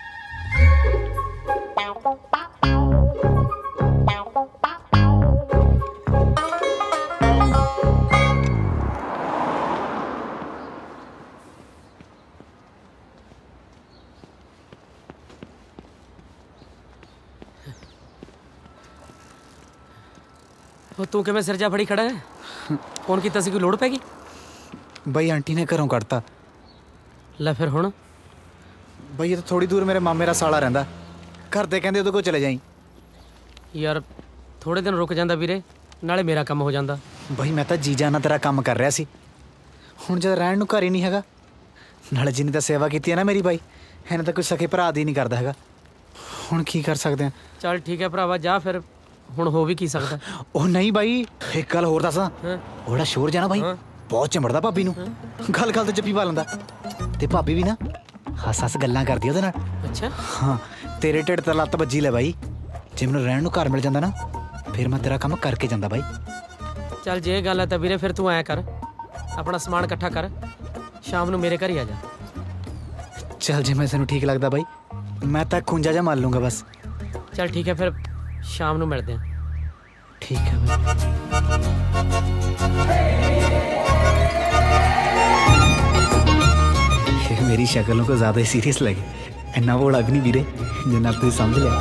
ਤੂੰ ਕਿਵੇਂ ਸਿਰ ਜਾ ਫੜੀ ਖੜਾ ਹੈ? ਫੋਨ ਕੀਤਾ ਸੀ, ਕੋਈ ਲੋੜ ਪੈ ਗਈ? ਬਈ ਆਂਟੀ ਨੇ ਘਰੋਂ ਕੱਢਤਾ। ਲੈ ਫਿਰ ਹੁਣ? ਬਈ ਇਹ ਤਾਂ ਥੋੜੀ ਦੂਰ ਮੇਰੇ ਮਾਮੇ ਦਾ ਸਾਲਾ ਰਹਿੰਦਾ, ਘਰ ਦੇ ਕਹਿੰਦੇ ਉਹਦੇ ਕੋਲ ਚਲੇ ਜਾਈਂ। ਯਾਰ ਥੋੜੇ ਦਿਨ ਰੁਕ ਜਾਂਦਾ ਵੀਰੇ, ਨਾਲੇ ਮੇਰਾ ਕੰਮ ਹੋ ਜਾਂਦਾ। ਬਈ ਮੈਂ ਤਾਂ ਜੀਜਾ ਨਾਲ ਤੇਰਾ ਕੰਮ ਕਰ ਰਿਹਾ ਸੀ, ਹੁਣ ਜਦ ਰਹਿਣ ਨੂੰ ਘਰ ਹੀ ਨਹੀਂ ਹੈਗਾ। ਨਾਲੇ ਜਿੰਨੀ ਤਾਂ ਸੇਵਾ ਕੀਤੀ ਹੈ ਨਾ ਮੇਰੀ ਬਾਈ, ਇਹਨੇ ਤਾਂ ਕੋਈ ਸਕੇ ਭਰਾ ਦੀ ਨਹੀਂ ਕਰਦਾ ਹੈਗਾ। ਹੁਣ ਕੀ ਕਰ ਸਕਦੇ ਆ? ਚੱਲ ਠੀਕ ਹੈ ਭਰਾਵਾ, ਜਾ ਫਿਰ। ਹੁਣ ਹੋ ਵੀ ਕੀ ਸਕਦਾ? ਉਹ ਨਹੀਂ ਬਾਈ, ਇੱਕ ਗੱਲ ਹੋਰ ਦੱਸਾਂ। ਉਹ ਜਿਹੜਾ ਸ਼ੋਰ ਜਾਣਾ ਬਾਈ ਬਹੁਤ ਚੰਬੜਦਾ ਭਾਬੀ ਨੂੰ, ਗੱਲ ਗੱਲ ਤੇ ਜੱਫੀ ਪਾ ਲੈਂਦਾ, ਤੇ ਭਾਬੀ ਵੀ ਨਾ ਹੱਸ ਹੱਸ ਗੱਲਾਂ ਕਰਦੀ ਉਹਦੇ ਨਾਲ। ਅੱਛਾ ਹਾਂ, ਤੇਰੇ ਢਿੱਡ ਤੇ ਲੱਤ ਵੱਜੀ ਲੈ ਬਾਈ। ਜੇ ਮੈਨੂੰ ਰਹਿਣ ਨੂੰ ਘਰ ਮਿਲ ਜਾਂਦਾ ਨਾ, ਫਿਰ ਮੈਂ ਤੇਰਾ ਕੰਮ ਕਰਕੇ ਜਾਂਦਾ ਬਾਈ। ਚੱਲ ਜੇ ਇਹ ਗੱਲ ਹੈ ਤਾਂ ਵੀਰੇ ਫਿਰ ਤੂੰ ਐਂ ਕਰ, ਆਪਣਾ ਸਮਾਨ ਇਕੱਠਾ ਕਰ, ਸ਼ਾਮ ਨੂੰ ਮੇਰੇ ਘਰ ਹੀ ਆ ਜਾ। ਚੱਲ ਜੇ ਮੈਂ ਤੈਨੂੰ ਠੀਕ ਲੱਗਦਾ ਬਾਈ, ਮੈਂ ਤਾਂ ਖੁੰਝਾ ਜਾ ਮਾਰ ਲੂੰਗਾ ਬਸ। ਚੱਲ ਠੀਕ ਹੈ, ਫਿਰ ਸ਼ਾਮ ਨੂੰ ਮਿਲਦੇ ਹਾਂ। ਠੀਕ ਹੈ ਬਾਈ। मेरी शक्लों को ज्यादा ही सीरियस लगे, इन्ना बड़ा भी नहीं वीरे जिन्ना तू समझ लिया।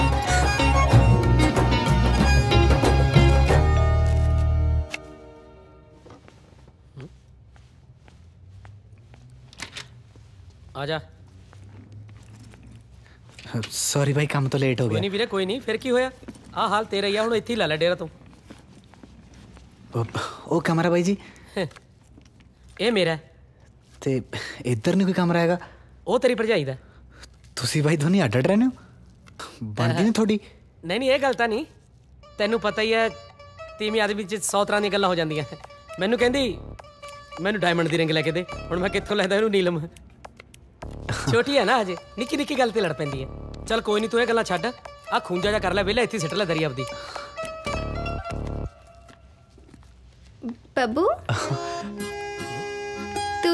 आजा। सॉरी भाई, काम तो लेट हो गया। कोई नहीं वीरे, कोई नहीं, फिर की होया? आ हाल तेरा ही आ, हुण इत्थे ही ला ले डेरा तू। ओ कमरा भाई जी ये मेरा है ਤੇ ਇੱਧਰ ਨਹੀਂ ਕੋਈ ਕਮਰਾ ਹੈਗਾ? ਉਹ ਤੇਰੀ ਭਰਜਾਈ ਦਾ। ਤੁਸੀਂ ਬਾਈ ਦੋਨੇ ਅੱਡ ਰਹਿੰਦੇ ਹੋ? ਬਣਦੀ ਨਹੀਂ ਤੁਹਾਡੀ? ਨਹੀਂ ਨਹੀਂ, ਇਹ ਗੱਲ ਤਾਂ ਨਹੀਂ, ਤੈਨੂੰ ਪਤਾ ਹੀ ਹੈ ਤੀਵੀਂ ਆਦਮੀ ਵਿੱਚ 100 ਤਰ੍ਹਾਂ ਦੀਆਂ ਗੱਲਾਂ ਹੋ ਜਾਂਦੀਆਂ। ਮੈਨੂੰ ਕਹਿੰਦੀ ਮੈਨੂੰ ਡਾਇਮੰਡ ਦੀ ਰਿੰਗ ਲੈ ਕੇ ਦੇ, ਹੁਣ ਮੈਂ ਕਿੱਥੋਂ ਲੈਦਾ ਇਹਨੂੰ ਨੀਲਮ। ਛੋਟੀ ਹੈ ਨਾ ਹਜੇ, ਨਿੱਕੀ ਨਿੱਕੀ ਗੱਲ ਤੇ ਲੜ ਪੈਂਦੀ ਹੈ। ਚੱਲ ਕੋਈ ਨਹੀਂ, ਤੂੰ ਇਹ ਗੱਲਾਂ ਛੱਡ, ਆ ਖੂੰਜਾ ਜਾ ਕਰ ਲੈ ਵਿਹਲਾ, ਇੱਥੇ ਸਿੱਟ ਲੈ ਦਰੀ ਆਪਦੀ। ਬੱਬੂ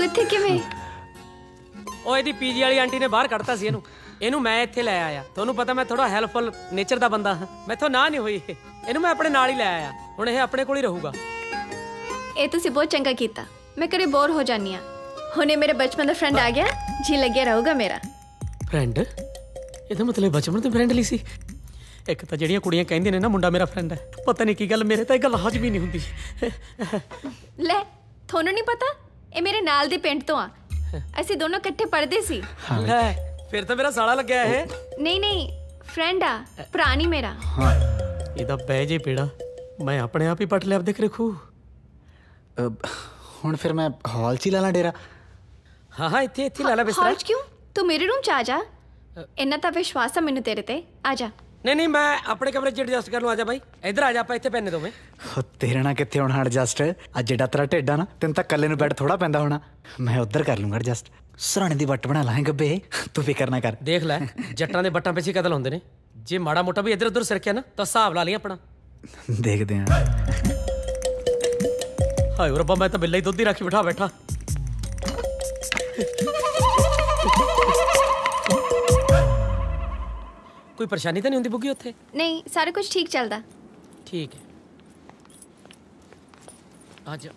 ਇੱਥੇ ਕਿਵੇਂ? ਉਹ ਇਹਦੀ ਪੀਜੀ ਵਾਲੀ ਆਂਟੀ ਨੇ ਬਾਹਰ ਕੱਢਤਾ ਸੀ ਇਹਨੂੰ ਮੈਂ ਇੱਥੇ ਲੈ ਆਇਆ। ਤੁਹਾਨੂੰ ਪਤਾ ਮੈਂ ਥੋੜਾ ਹੈਲਪਫੁਲ ਨੇਚਰ ਦਾ ਬੰਦਾ ਹਾਂ, ਮੈਥੋਂ ਨਾ ਨਹੀਂ ਹੋਈ। ਇਹਨੂੰ ਮੈਂ ਆਪਣੇ ਨਾਲ ਹੀ ਲੈ ਆਇਆ, ਹੁਣ ਇਹ ਆਪਣੇ ਕੋਲ ਹੀ ਰਹੂਗਾ। ਇਹ ਤੁਸੀਂ ਬਹੁਤ ਚੰਗਾ ਕੀਤਾ। ਮੈਂ ਘਰੇ ਬੋਰ ਹੋ ਜਾਨੀ ਆ। ਹੁਣੇ ਮੇਰੇ ਬਚਪਨ ਦਾ ਫਰੈਂਡ ਆ ਗਿਆ, ਜੀ ਲੱਗਿਆ ਰਹੂਗਾ ਮੇਰਾ। ਫਰੈਂਡ? ਇਹਦਾ ਮਤਲਬ ਬਚਪਨ ਤੋਂ ਫਰੈਂਡ ਲਈ ਸੀ। ਇੱਕ ਤਾਂ ਜਿਹੜੀਆਂ ਕੁੜੀਆਂ ਕਹਿੰਦੀਆਂ ਨੇ ਨਾ ਮੁੰਡਾ ਮੇਰਾ ਫਰੈਂਡ ਹੈ, ਪਤਾ ਨਹੀਂ ਕੀ ਗੱਲ ਮੇਰੇ ਤਾਂ ਇਹ ਗੱਲ ਹਜਮ ਹੀ ਨਹੀਂ ਹੁੰਦੀ। ਲੈ ਤੁਹਾਨੂੰ ਨਹੀਂ ਪਤਾ, ਇਹ ਮੇਰੇ ਨਾਲ ਦੇ ਪਿੰਡ ਤੋਂ ਆ। ਅਸੀਂ ਦੋਨੋਂ ਇਕੱਠੇ ਪੜ੍ਹਦੇ ਸੀ। ਲੈ ਫਿਰ ਤਾਂ ਮੇਰਾ ਸਾਲਾ ਲੱਗਿਆ ਇਹ। ਨਹੀਂ ਫਰੈਂਡ ਆ, ਭਰਾ ਨਹੀਂ ਮੇਰਾ। ਇਹਦਾ ਬਹਿ ਜੇ ਪੇੜਾ, ਮੈਂ ਆਪਣੇ ਆਪ ਹੀ ਪਟ ਲਿਆ ਆਪਦੇ ਘਰੇ ਖੂਹ। ਹੁਣ ਫਿਰ ਮੈਂ ਹਾਲ 'ਚ ਹੀ ਲਾ ਲਾਂ ਡੇਰਾ? ਹਾਂ ਇੱਥੇ ਲਾ ਲੈ ਬਿਸਤਰਾ। ਹਾਲ 'ਚ ਕਿਉਂ? ਤੂੰ ਮੇਰੇ ਰੂਮ 'ਚ ਆ ਜਾ। ਇੰਨਾ ਤਾਂ ਵਿਸ਼ਵਾਸ ਆ ਮੈਨੂੰ ਤੇਰੇ ਤੇ, ਆ ਜਾ। ਨਹੀਂ ਮੈਂ ਆਪਣੇ ਕਮਰੇ 'ਚ ਐਡਜਸਟ ਕਰ ਲੂੰ। ਆ ਜਾ ਬਾਈ, ਇੱਧਰ ਆ ਜਾ, ਆਪਾਂ ਇੱਥੇ ਪੈਨੇ ਦੋਵੇਂ। ਤੇਰੇ ਨਾਲ ਕਿੱਥੇ ਹੋਣਾ ਐਡਜਸਟ? ਅੱਜ ਜਿਹੜਾ ਤੇਰਾ ਢਿੱਡ ਆ ਨਾ, ਤੈਨੂੰ ਤਾਂ ਇਕੱਲੇ ਨੂੰ ਬੈੱਡ ਥੋੜਾ ਪੈਂਦਾ ਹੋਣਾ। ਮੈਂ ਉੱਧਰ ਕਰ ਲੂੰਗਾ ਐਡਜਸਟ। ਸਰਾਣੇ ਦੀ ਵੱਟ ਬਣਾ ਲਾਂਗੇ ਗੱਬੇ, ਤੂੰ ਫਿਕਰ ਨਾ ਕਰ। ਦੇਖ ਲੈ ਜੱਟਾਂ ਦੇ ਵੱਟਾਂ ਪਿੱਛੇ ਕਤਲ ਹੁੰਦੇ ਨੇ, ਜੇ ਮਾੜਾ ਮੋਟਾ ਵੀ ਇੱਧਰ ਉੱਧਰ ਸਿਰਕਿਆ ਨਾ ਤਾਂ ਹਿਸਾਬ ਲਾ ਲਈ ਆਪਣਾ। ਦੇਖਦੇ ਆਂ। ਹਾਏ ਰੱਬਾ, ਮੈਂ ਤਾਂ ਬਿੱਲਾ ਹੀ ਦੁੱਧ ਹੀ ਰੱਖੀ ਬਿਠਾ ਬੈਠਾ। ਕੋਈ ਪਰੇਸ਼ਾਨੀ ਤਾਂ ਨਹੀਂ ਹੁੰਦੀ ਬੁੱਗੀ ਉੱਥੇ? ਨਹੀਂ, ਸਾਰਾ ਕੁਝ ਠੀਕ ਚੱਲਦਾ। ਠੀਕ ਹੈ, ਆ ਜਾ।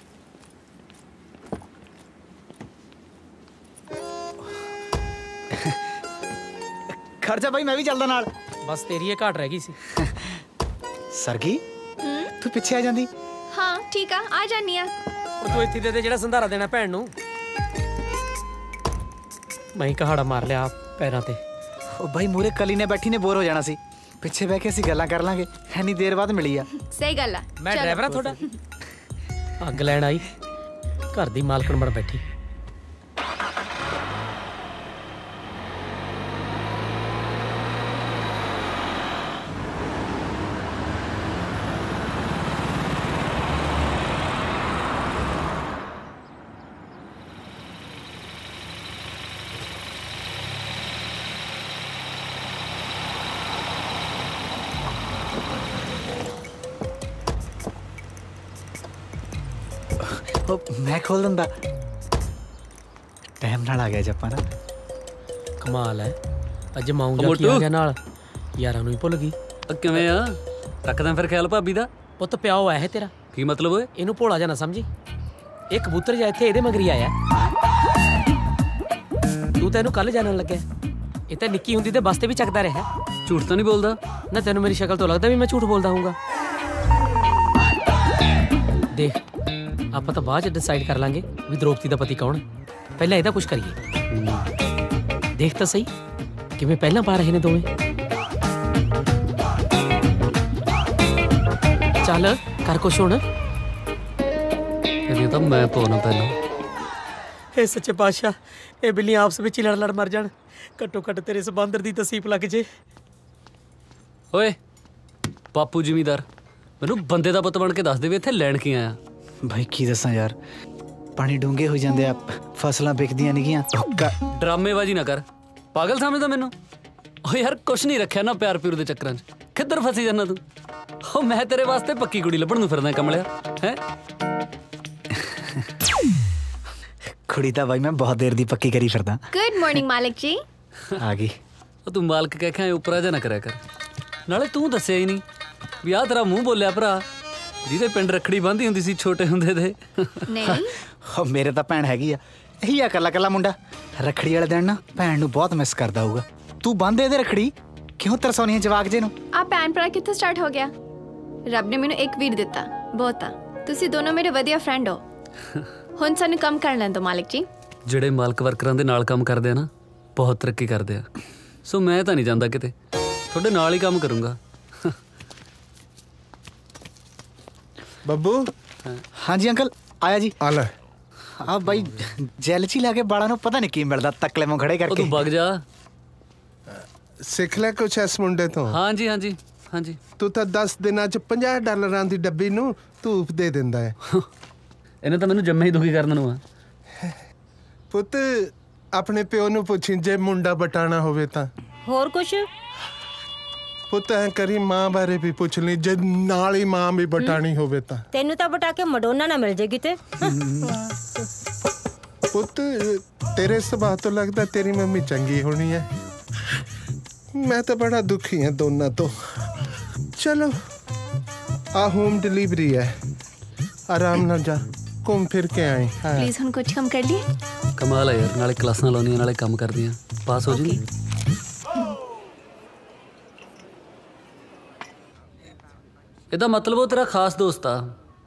ਖਰਚਾ ਬਾਈ, ਮੈਂ ਵੀ ਚੱਲਦਾ ਨਾਲ। ਬਸ ਤੇਰੀ ਇਹ ਘਾਟ ਰਹਿ ਗਈ ਸੀ। ਸਰਗੀ ਤੂੰ ਪਿੱਛੇ ਆ ਜਾਂਦੀ। ਹਾਂ ਠੀਕ ਆ ਜਾਨੀ ਆ। ਉਹ ਤੂੰ ਇੱਥੇ ਦੇ ਜਿਹੜਾ ਸੰਧਾਰਾ ਦੇਣਾ ਭੈਣ ਨੂੰ। ਮੈਂ ਕਹਾੜਾ ਮਾਰ ਲਿਆ ਪੈਰਾਂ ਤੇ। ਉਹ ਬਾਈ ਮੂਰੇ ਕਲੀ ਨੇ ਬੈਠੀ ਨੇ ਬੋਰ ਹੋ ਜਾਣਾ ਸੀ, ਪਿੱਛੇ ਬਹਿ ਕੇ ਅਸੀਂ ਗੱਲਾਂ ਕਰ ਲਾਂਗੇ। ਇੰਨੀ ਦੇਰ ਬਾਅਦ ਮਿਲੀ ਆ। ਸਹੀ ਗੱਲ ਆ। ਮੈਂ ਡਰਾਈਵਰ ਆ ਤੁਹਾਡਾ। ਅੱਗ ਲੈਣ ਆਈ, ਘਰ ਦੀ ਮਾਲਕਣ ਬਣ ਬੈਠੀ। ਮੈਂ ਖੋਲ ਦਿੰਦਾ। ਟਾਈਮ ਨਾਲ ਆ ਗਿਆ ਜੱਪਾ ਨਾ। ਕਮਾਲ ਹੈ, ਅੱਜ ਮਾਊਂ ਜਾ ਕੀ ਆ ਗਿਆ ਨਾਲ, ਯਾਰਾਂ ਨੂੰ ਹੀ ਭੁੱਲ ਗਈ। ਕਿਵੇਂ ਆ? ਰੱਖਦਾ ਫਿਰ ਖਿਆਲ ਭਾਬੀ ਦਾ। ਪੁੱਤ ਪਿਓ ਆਇਆ ਹੈ ਤੇਰਾ। ਕੀ ਮਤਲਬ ਓਏ? ਇਹਨੂੰ ਭੋਲਾ ਜਾ ਨਾ ਸਮਝੀ। ਇਹ ਕਬੂਤਰ ਜਾ ਇੱਥੇ ਇਹਦੇ ਮਗਰੀ ਆਇਆ। ਤੂੰ ਤਾਂ ਇਹਨੂੰ ਕੱਲ ਜਾਣਨ ਲੱਗਿਆ। ਇਹ ਤਾਂ ਨਿੱਕੀ ਹੁੰਦੀ ਤੇ ਬਸ ਤੇ ਵੀ ਚੱਕਦਾ ਰਿਹਾ। ਝੂਠ ਤਾਂ ਨਹੀਂ ਬੋਲਦਾ ਨਾ? ਤੈਨੂੰ ਮੇਰੀ ਸ਼ਕਲ ਤੋਂ ਲੱਗਦਾ ਵੀ ਮੈਂ ਝੂਠ ਬੋਲਦਾ ਹੋਊਗਾ। ਦੇਖ ਆਪਾਂ ਤਾਂ ਬਾਅਦ ਚ ਡਿਸਾਈਡ ਕਰ ਲਾਂਗੇ ਵੀ ਦ੍ਰੋਪਦੀ ਦਾ ਪਤੀ ਕੌਣ ਹੈ। ਪਹਿਲਾਂ ਇਹਦਾ ਕੁਝ ਕਰੀਏ। ਦੇਖ ਤਾਂ ਸਹੀ ਕਿਵੇਂ ਪਹਿਲਾਂ ਪਾ ਰਹੇ ਨੇ ਦੋਵੇਂ। ਚੱਲ ਕਰ ਕੁਛ ਹੁਣ। ਇਹ ਤਾਂ ਮੈਂ ਪਾਉਣਾ ਪਹਿਲਾਂ। ਇਹ ਸੱਚੇ ਪਾਤਸ਼ਾਹ, ਇਹ ਬਿੱਲੀਆਂ ਆਪਸ ਵਿੱਚ ਹੀ ਲੜ ਮਰ ਜਾਣ। ਘੱਟੋ ਘੱਟ ਤੇਰੇ ਇਸ ਬਾਂਦਰ ਦੀ ਤਸੀਪ ਲੱਗ ਜੇ। ਓਏ ਬਾਪੂ ਜ਼ਿਮੀਦਾਰ, ਮੈਨੂੰ ਬੰਦੇ ਦਾ ਪੁੱਤ ਬਣ ਕੇ ਦੱਸ ਦੇ ਵੀ ਇੱਥੇ ਲੈਣ ਕੀ ਆਇਆ। ਭਾਈ ਕੀ ਦੱਸਾਂ ਯਾਰ, ਪਾਣੀ ਡੂੰਘੇ ਹੋ ਜਾਂਦੇ ਆ, ਫਸਲਾਂ ਵਿਕਦੀਆਂ ਨਹੀਂ ਗੀਆਂ। ਡਰਾਮੇਬਾਜ਼ੀ ਨਾ ਕਰ, ਪਾਗਲ ਸਮਝਦਾ ਮੈਨੂੰ? ਓ ਯਾਰ ਕੁਛ ਨਹੀਂ ਰੱਖਿਆ ਨਾ ਪਿਆਰ ਪਿਉਰ ਦੇ ਚੱਕਰਾਂ 'ਚ। ਕਿੱਧਰ ਫਸੀ ਜਾਂਦਾ ਤੂੰ? ਓ ਮੈਂ ਤੇਰੇ ਵਾਸਤੇ ਪੱਕੀ ਕੁੜੀ ਲੱਭਣ ਨੂੰ ਫਿਰਦਾ ਕਮਲਿਆ ਹੈ। ਕੁੜੀ ਤਾਂ ਬਾਈ ਮੈਂ ਬਹੁਤ ਦੇਰ ਦੀ ਪੱਕੀ ਕਰੀ ਫਿਰਦਾ। ਗੁੱਡ ਮਾਰਨਿੰਗ ਮਾਲਕ ਜੀ। ਆ ਗਈ। ਉਹ ਤੂੰ ਮਾਲਕ ਕਹਿ ਕੇ ਉੱਪਰ ਜਾ ਨਾ ਕਰਿਆ ਕਰ। ਨਾਲੇ ਤੂੰ ਦੱਸਿਆ ਹੀ ਨਹੀਂ ਵੀ ਆਹ ਤੇਰਾ ਮੂੰਹ ਬੋਲਿਆ ਭਰਾ ਜਿਹਦੇ ਪਿੰਡ ਰੱਖੜੀ ਬੰਨ੍ਹਦੀ ਹੁੰਦੀ ਸੀ ਛੋਟੇ ਹੁੰਦੇ ਤੇ। ਨਹੀਂ ਮੇਰੇ ਤਾਂ ਭੈਣ ਹੈਗੀ ਆ, ਇਹੀ ਆ ਕੱਲਾ ਮੁੰਡਾ। ਰੱਖੜੀ ਵਾਲੇ ਦਿਨ ਨਾ ਭੈਣ ਨੂੰ ਬਹੁਤ ਮਿਸ ਕਰਦਾ ਹੋਊਗਾ। ਤੂੰ ਬੰਨ੍ਹ ਇਹਦੇ ਰੱਖੜੀ, ਕਿਉਂ ਤਰਸਾਉਣੀ ਹੈ ਜਵਾਕ ਜੇ ਨੂੰ? ਆ ਭੈਣ ਭਰਾ ਕਿੱਥੋਂ ਸਟਾਰਟ ਹੋ ਗਿਆ? ਰੱਬ ਨੇ ਮੈਨੂੰ ਇੱਕ ਵੀਰ ਦਿੱਤਾ, ਬਹੁਤ ਆ। ਤੁਸੀਂ ਦੋਨੋਂ ਮੇਰੇ ਵਧੀਆ ਫਰੈਂਡ ਹੋ। ਹੁਣ ਸਾਨੂੰ ਕੰਮ ਕਰ ਲੈਣ ਦਿਓ ਮਾਲਕ ਜੀ। ਜਿਹੜੇ ਮਾਲਕ ਵਰਕਰਾਂ ਦੇ ਨਾਲ ਕੰਮ ਕਰਦੇ ਆ ਨਾ, ਬਹੁਤ ਤਰੱਕੀ ਕਰਦੇ ਆ। ਸੋ ਮੈਂ ਤਾਂ ਨਹੀਂ ਜਾਂਦਾ ਕਿਤੇ, ਤੁਹਾਡੇ ਨਾਲ ਹੀ ਕੰਮ ਕਰੂੰਗਾ। ਬੱਬੂ। ਹਾਂਜੀ ਅੰਕਲ, ਆਇਆ ਜੀ। ਆ ਲੈ। ਆ ਬਾਈ ਜੈਲ 'ਚ ਹੀ ਲਾ ਕੇ ਬਾਲਾਂ ਨੂੰ ਪਤਾ ਨਹੀਂ ਕੀ ਮਿਲਦਾ, ਤਕਲੇ ਮੂੰਹ ਖੜੇ ਕਰਕੇ। ਤੂੰ ਵਗ ਜਾ। ਸਿੱਖ ਲੈ ਕੁਛ ਇਸ ਮੁੰਡੇ ਤੋਂ। ਹਾਂਜੀ। ਤੂੰ ਤਾਂ 10 ਦਿਨਾਂ 'ਚ $50 ਦੀ ਡੱਬੀ ਨੂੰ ਧੂਪ ਦੇ ਦਿੰਦਾ ਹੈ। ਇਹਨੇ ਤਾਂ ਮੈਨੂੰ ਜੰਮੇ ਹੀ ਦੁਖੀ ਕਰਨ ਨੂੰ ਆ। ਪੁੱਤ ਆਪਣੇ ਪਿਓ ਨੂੰ ਪੁੱਛੀ ਜੇ ਮੁੰਡਾ ਬਟਾਣਾ ਹੋਵੇ ਤਾਂ। ਹੋਰ ਕੁਛ? ਪੁੱਤ ਐ ਕਰੀ ਮਾਂ ਬਾਰੇ ਵੀ ਪੁੱਛ ਲਈ, ਜੇ ਨਾਲ ਹੀ ਮਾਂ ਵੀ ਬਟਾਣੀ ਹੋਵੇ ਤਾਂ। ਤੈਨੂੰ ਤਾਂ ਬਟਾ ਕੇ ਮਡੋਨਾ ਨਾ ਮਿਲ ਜੇ ਕਿਤੇ। ਪੁੱਤ ਤੇਰੇ ਸੁਭਾਅ ਤੋਂ ਲੱਗਦਾ ਤੇਰੀ ਮੰਮੀ ਚੰਗੀ ਹੋਣੀ ਹੈ। ਮੈਂ ਤਾਂ ਬੜਾ ਦੁਖੀ ਹਾਂ ਦੋਨਾਂ ਤੋਂ। ਚਲੋ ਆ ਹੋਮ डिलीवरी है, आराम ਨਾਲ ਜਾ, ਘੁੰਮ ਫਿਰ ਕੇ ਆਏ। प्लीज ਹੁਣ ਕੁਝ ਕੰਮ ਕਰ ਲਈਏ। ਕਮਾਲ ਹੈ ਯਾਰ, ਨਾਲੇ ਕਲਾਸਾਂ ਲਾਉਣੀਆਂ ਨਾਲੇ ਕੰਮ ਕਰਦੀਆਂ, ਪਾਸ ਹੋ ਜਾਈਏ। ਇਹਦਾ ਮਤਲਬ ਉਹ ਤੇਰਾ ਖਾਸ ਦੋਸਤ ਆ।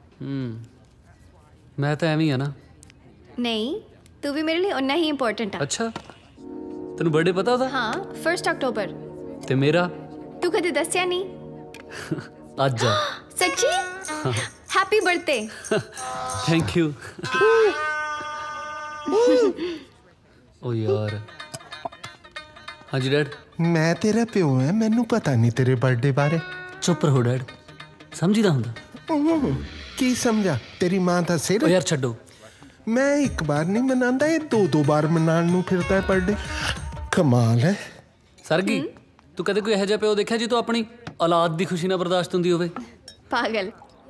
ਮੈਂ ਤਾਂ ਐਵੇਂ ਹੀ ਆ ਨਾ। ਨਹੀਂ, ਤੂੰ ਵੀ ਮੇਰੇ ਲਈ ਉਨਾ ਹੀ ਇੰਪੋਰਟੈਂਟ ਆ। ਅੱਛਾ, ਤੈਨੂੰ ਬਰਥਡੇ ਪਤਾ ਉਹਦਾ? ਹਾਂ, 1 ਅਕਤੂਬਰ। ਤੇ ਮੇਰਾ? ਤੂੰ ਕਦੇ ਦੱਸਿਆ ਨਹੀਂ। ਅੱਜ ਆ। ਸੱਚੀ? Happy birthday. Thank you. ਓ ਯਾਰ। ਹਾਂਜੀ ਡੈਡ। ਮੈਂ ਤੇਰਾ ਪਿਓ ਹਾਂ, ਮੈਨੂੰ ਪਤਾ ਨਹੀਂ ਤੇਰੇ ਬਰਥਡੇ ਬਾਰੇ। ਚੁੱਪ ਰਹੋ ਡੈਡ, ਸਮਝੀਦਾ ਹੁੰਦਾ। ਕੀ ਸਮਝਾ? ਤੇਰੀ ਮਾਂ ਦਾ ਸਿਰ। ਓ ਯਾਰ ਛੱਡੋ। ਮੈਂ ਇੱਕ ਬਾਰ ਨਹੀਂ ਮਨਾਉਂਦਾ, ਇਹ ਦੋ ਬਾਰ ਮਨਾਉਣ ਨੂੰ ਫਿਰਦਾ ਹੈ ਬਰਥਡੇ। ਕਮਾਲ ਹੈ। ਸਰਗੀ, ਤੂੰ ਕਦੇ ਕੋਈ ਇਹੋ ਜਿਹਾ ਪਿਓ ਦੇਖਿਆ ਜੀ ਤੂੰ ਆਪਣੀ ਔਲਾਦ ਦੀ ਖੁਸ਼ੀ ਨਾਲ ਬਰਦਾਸ਼ਤ ਹੁੰਦੀ ਹੋਵੇ? ਪਾਗਲ।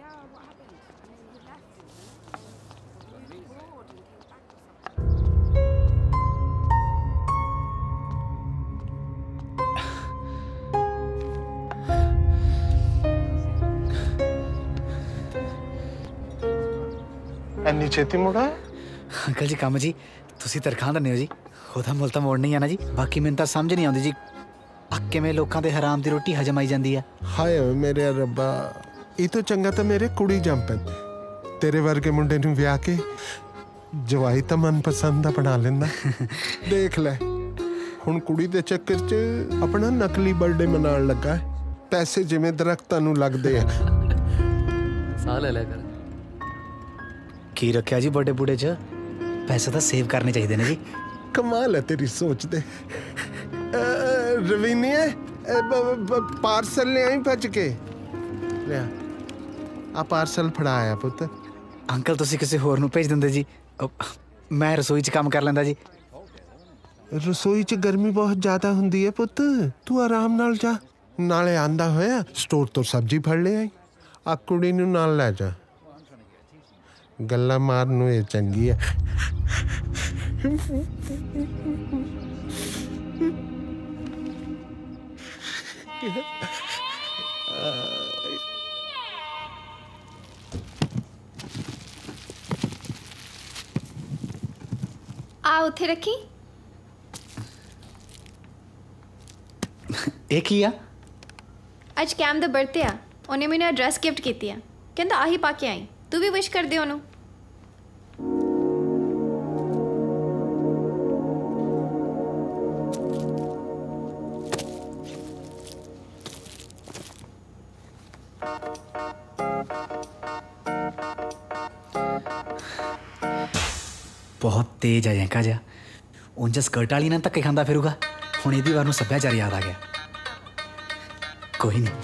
ਐਨੀ ਛੇਤੀ ਮੁੜਾ? ਅੰਕਲ ਜੀ ਕੰਮ ਜੀ ਤੁਸੀਂ ਤਰਖਾਂ ਦਿੰਦੇ ਹੋ ਜੀ, ਉਹਦਾ ਮੁੱਲ ਤਾਂ ਮੋੜਨਾ ਆ ਨਾ ਜੀ। ਬਾਕੀ ਮੈਨੂੰ ਤਾਂ ਸਮਝ ਨਹੀਂ ਆਉਂਦੀ ਜੀ, ਆ ਕਿਵੇਂ ਲੋਕਾਂ ਦੇ ਹਰਾਮ ਦੀ ਰੋਟੀ ਹਜਮ ਆਈ ਜਾਂਦੀ ਆ। ਹਾਏ ਮੇਰੇ ਰੱਬਾ, ਇਹ ਤੋਂ ਚੰਗਾ ਤਾਂ ਮੇਰੇ ਕੁੜੀ ਜੰਮ ਤੇਰੇ ਵਰਗੇ ਮੁੰਡੇ ਨੂੰ ਵਿਆਹ ਕੇ ਜਵਾਈ ਤਾਂ ਮਨਪਸੰਦ ਦਾ ਬਣਾ ਲੈਂਦਾ। ਦੇਖ ਲੈ ਹੁਣ ਕੁੜੀ ਦੇ ਚੱਕਰ 'ਚ ਆਪਣਾ ਨਕਲੀ ਬਰਥਡੇ ਮਨਾਉਣ ਲੱਗਾ। ਪੈਸੇ ਜਿਵੇਂ ਦਰਖਤਾਂ ਨੂੰ ਲੱਗਦੇ ਆ। ਸਾਹ ਲੈ ਲਿਆ ਕਰ। ਕੀ ਰੱਖਿਆ ਜੀ ਬਰਥਡੇ ਬੂੜੇ 'ਚ? ਪੈਸੇ ਤਾਂ ਸੇਵ ਕਰਨੇ ਚਾਹੀਦੇ ਨੇ ਜੀ। ਕਮਾਲ ਹੈ ਤੇਰੀ ਸੋਚ ਦੇ। ਰਵੀਨੀਏ ਪਾਰਸਲ ਲੈ ਆਈ ਭੱਜ ਕੇ। ਲਿਆ ਆ ਪਾਰਸਲ ਫੜਾਇਆ ਪੁੱਤ। ਅੰਕਲ ਤੁਸੀਂ ਕਿਸੇ ਹੋਰ ਨੂੰ ਭੇਜ ਦਿੰਦੇ ਜੀ, ਮੈਂ ਰਸੋਈ 'ਚ ਕੰਮ ਕਰ ਲੈਂਦਾ ਜੀ। ਰਸੋਈ 'ਚ ਗਰਮੀ ਬਹੁਤ ਜ਼ਿਆਦਾ ਹੁੰਦੀ ਹੈ ਪੁੱਤ, ਤੂੰ ਆਰਾਮ ਨਾਲ ਜਾ। ਨਾਲੇ ਆਂਦਾ ਹੋਇਆ ਸਟੋਰ ਤੋਂ ਸਬਜ਼ੀ ਫੜ ਲੈ ਆਈ। ਆ ਕੁੜੀ ਨੂੰ ਨਾਲ ਲੈ ਜਾ, ਗੱਲਾਂ ਮਾਰਨ ਨੂੰ ਇਹ ਚੰਗੀ ਹੈ। ਆ ਉੱਥੇ ਰੱਖੀ। ਇਹ ਕੀ ਆ? ਅੱਜ ਕੈਮ ਦਾ ਬਰਥਡੇ ਆ, ਉਹਨੇ ਮੈਨੂੰ ਇਹ ਡਰੈਸ ਗਿਫਟ ਕੀਤੀ ਆ, ਕਹਿੰਦਾ ਆਹੀ ਪਾ ਕੇ ਆਈ। ਤੂੰ ਵੀ ਵਿਸ਼ ਕਰ ਦੇ ਉਹਨੂੰ। ਬਹੁਤ ਤੇਜ਼ ਆ ਜੈਂਕਾ ਜਿਹਾ। ਉਂਝ ਸਕਰਟ ਵਾਲੀ ਨਾਲ ਧੱਕੇ ਖਾਂਦਾ ਫਿਰੂਗਾ, ਹੁਣ ਇਹਦੀ ਵਾਰ ਨੂੰ ਸੱਭਿਆਚਾਰ ਯਾਦ ਆ ਗਿਆ। ਕੋਈ ਨਹੀਂ।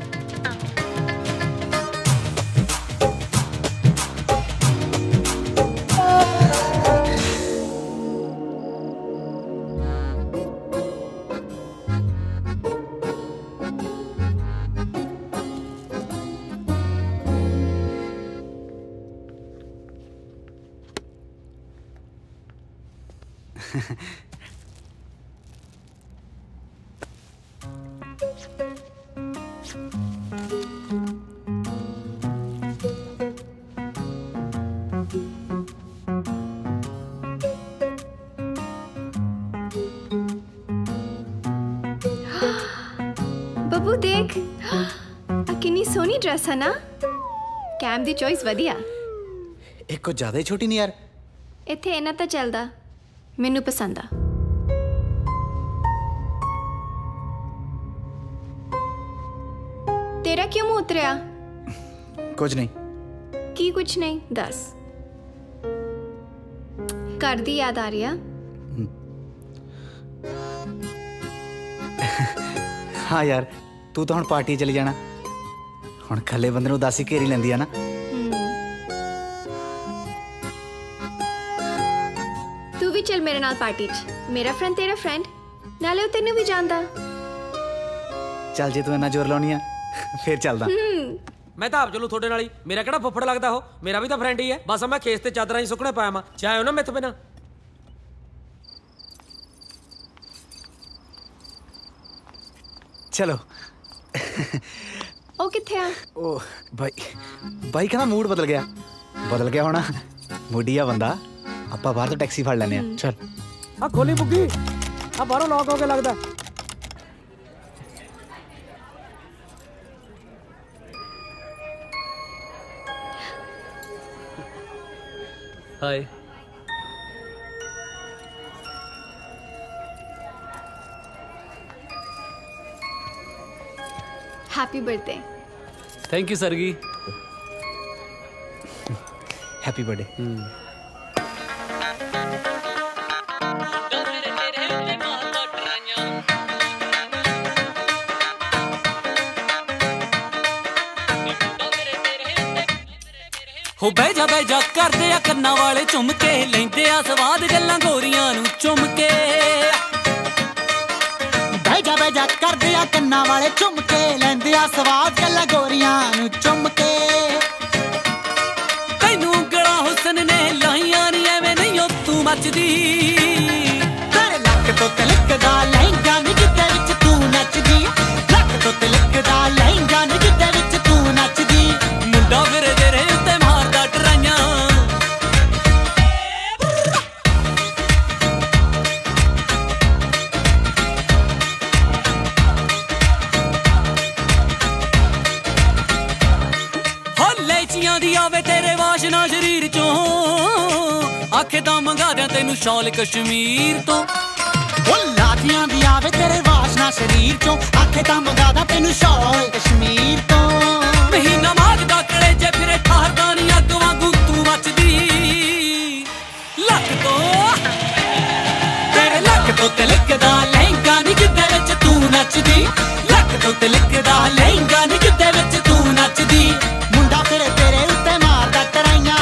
ਬੱਬੂ ਦੇਖ, ਆ ਕਿੰਨੀ ਸੋਹਣੀ ਡਰੈਸ ਹੈ ਨਾ। ਕੈਮ ਦੀ ਚੋਇਸ ਵਧੀਆ। ਇਹ ਕੁਝ ਜ਼ਿਆਦਾ ਹੀ ਛੋਟੀ ਨਹੀਂ ਯਾਰ। ਇੱਥੇ ਇਹਨਾਂ ਤਾਂ ਚੱਲਦਾ, ਮੈਨੂੰ ਪਸੰਦ ਆ। ਤੇਰਾ ਕਿਉਂ ਮੂੰਹ ਉਤਰਿਆ? ਕੁਝ ਨਹੀਂ। ਕੀ ਕੁਝ ਨਹੀਂ? ਦੱਸ। ਘਰ ਦੀ ਯਾਦ ਆ ਰਹੀ ਆ? ਹਾਂ ਯਾਰ, ਤੂੰ ਤਾਂ ਹੁਣ ਪਾਰਟੀ ਚਲੀ ਜਾਣਾ। ਹੁਣ ਖੱਲੇ ਬੰਦੇ ਨੂੰ ਉਦਾਸੀ ਘੇਰੀ ਲੈਂਦੀ ਆ ਨਾ। ਤੂੰ ਵੀ ਚੱਲ ਮੇਰੇ ਨਾਲ ਪਾਰਟੀ 'ਚ। ਮੇਰਾ ਫਰੈਂਡ ਤੇਰਾ ਫਰੈਂਡ, ਨਾਲੇ ਉਹ ਤੈਨੂੰ ਵੀ ਜਾਣਦਾ। ਚੱਲ ਜੇ ਤੂੰ ਇੰਨਾ ਜ਼ੋਰ ਲਾਉਣੀ ਆ ਫੇਰ ਚੱਲਦਾ। ਮੈਂ ਤਾਂ ਆਪ ਚਲੂ ਤੁਹਾਡੇ ਨਾਲ ਹੀ। ਮੇਰਾ ਕਿਹੜਾ ਫੁੱਫੜ ਲੱਗਦਾ ਉਹ, ਮੇਰਾ ਵੀ ਤਾਂ ਫਰੈਂਡ ਹੀ ਹੈ। ਬਸ ਮੈਂ ਖੇਸ ਤੇ ਚਾਦਰਾਂ ਹੀ ਸੁੱਕਣੇ ਪਾਇਆ ਮਾਂ, ਚਾਹੇ ਉਹ ਨਾ ਮੈਥੋਂ ਬਿਨਾਂ। ਚਲੋ ਉਹ ਕਿੱਥੇ ਆ? ਉਹ ਬਾਈ ਕਹਿੰਦਾ ਮੂਡ ਬਦਲ ਗਿਆ ਹੋਣਾ। ਮੁੱਢੀ ਆ ਬੰਦਾ, ਆਪਾਂ ਬਾਹਰ ਤੋਂ ਟੈਕਸੀ ਫੜ ਲੈਨੇ ਆ। ਚਲ ਆ ਖੋਲੀ ਬੁੱਗੀ, ਆ ਬਾਹਰੋਂ ਲੌਕ ਹੋ ਕੇ ਲੱਗਦਾ। ਹਾਏ happy birthday. Thank you Sargi. Happy birthday. ਹੋ ਬਹਿ ਜਾ ਕਰਦੇ ਆ ਕੰਨਾਂ ਵਾਲੇ ਝੁੰਮ ਕੇ, ਲੈਂਦੇ ਆ ਸਵਾਦ ਗੱਲਾਂ ਗੋਰੀਆਂ ਨੂੰ ਚੁੰਮ ਕੇ। ਬਹਿ ਜਾ ਕਰਦੇ ਆ ਕੰਨਾਂ ਵਾਲੇ ਝੁੰਮ ਕੇ, ਲੈਂਦੇ ਆ ਸਵਾਦ ਗੱਲਾਂ ਗੋਰੀਆਂ ਨੂੰ ਚੁੰਮ ਕੇ। ਤੈਨੂੰ ਗਲਾ ਹੁਸਨ ਨੇ ਲਾਈਆਂ ਨੀ ਐਵੇਂ ਨਹੀਂ ਓ ਤੂੰ ਮੱਚਦੀ। ਤੇਰੇ ਲੱਕ ਤੋਂ ਤਿਲਕਦਾ ਲਹਿੰਗਾ ਨੀ ਜਿੱਦੇ ਵਿੱਚ ਤੂੰ ਨੱਚਦੀ। ਲੱਕ ਤੋਂ ਤਿਲਕਦਾ ਲਹਿੰਗਾ ਨੀ ਜਿੱਦੇ ਵਿੱਚ ਤੂੰ ਨੱਚਦੀ। ਮੁੰਡਾ ਫਿਰ ਤੇਰੇ ਉੱਤੇ ਮਾਰਦਾ ਟਰਾਈਆਂ। ਲੈਚੀਆਂ ਦੀ ਆਵੇ ਤੇਰੇ ਵਾਸ਼ਨਾ ਸ਼ਰੀਰ ਚੋਂ, ਆਖੇ ਤਾਂ ਮੰਗਾ ਦਿਆਂ ਤੈਨੂੰ ਸ਼ਾਲ ਕਸ਼ਮੀਰ ਤੋਂ। ਲਾਚੀਆਂ ਦੀ ਆਵੇ ਤੇਰੇ ਵਾਸ਼ਨਾ ਸ਼ਰੀਰ ਚੋਂ, ਆਖੇ ਤਾਂ ਮੰਗਾ ਦਿਆਂ ਤੈਨੂੰ ਸ਼ਾਲ ਕਸ਼ਮੀਰ ਤੋਂ। ਮਹੀਨਾ ਮਾਗਦਾ ਕਲੇਜੇ ਫਿਰੇ ਠਾਰਦਾ ਨੀ ਅੱਗ ਵਾਂਗੂ ਤੂੰ ਮੱਚਦੀ। ਲੱਕ ਤੋਂ ਤੇਰੇ ਲੱਕ ਤੋਂ ਤਿਲਕਦਾ ਲਹਿੰਗਾ ਨੀ ਕਿੱਦੇ ਵਿੱਚ ਤੂੰ ਨੱਚਦੀ। ਲੱਕ ਤੋਂ ਤਿਲਕਦਾ ਲਹਿੰਗਾ ਨੀ ਕਿੱਦੇ ਵਿੱਚ ਤੂੰ ਨੱਚਦੀ। ਮੁੰਡਾ ਫਿਰ ਤੇਰੇ ਉੱਤੇ ਮਾਰਦਾ ਟਰਾਈਆਂ।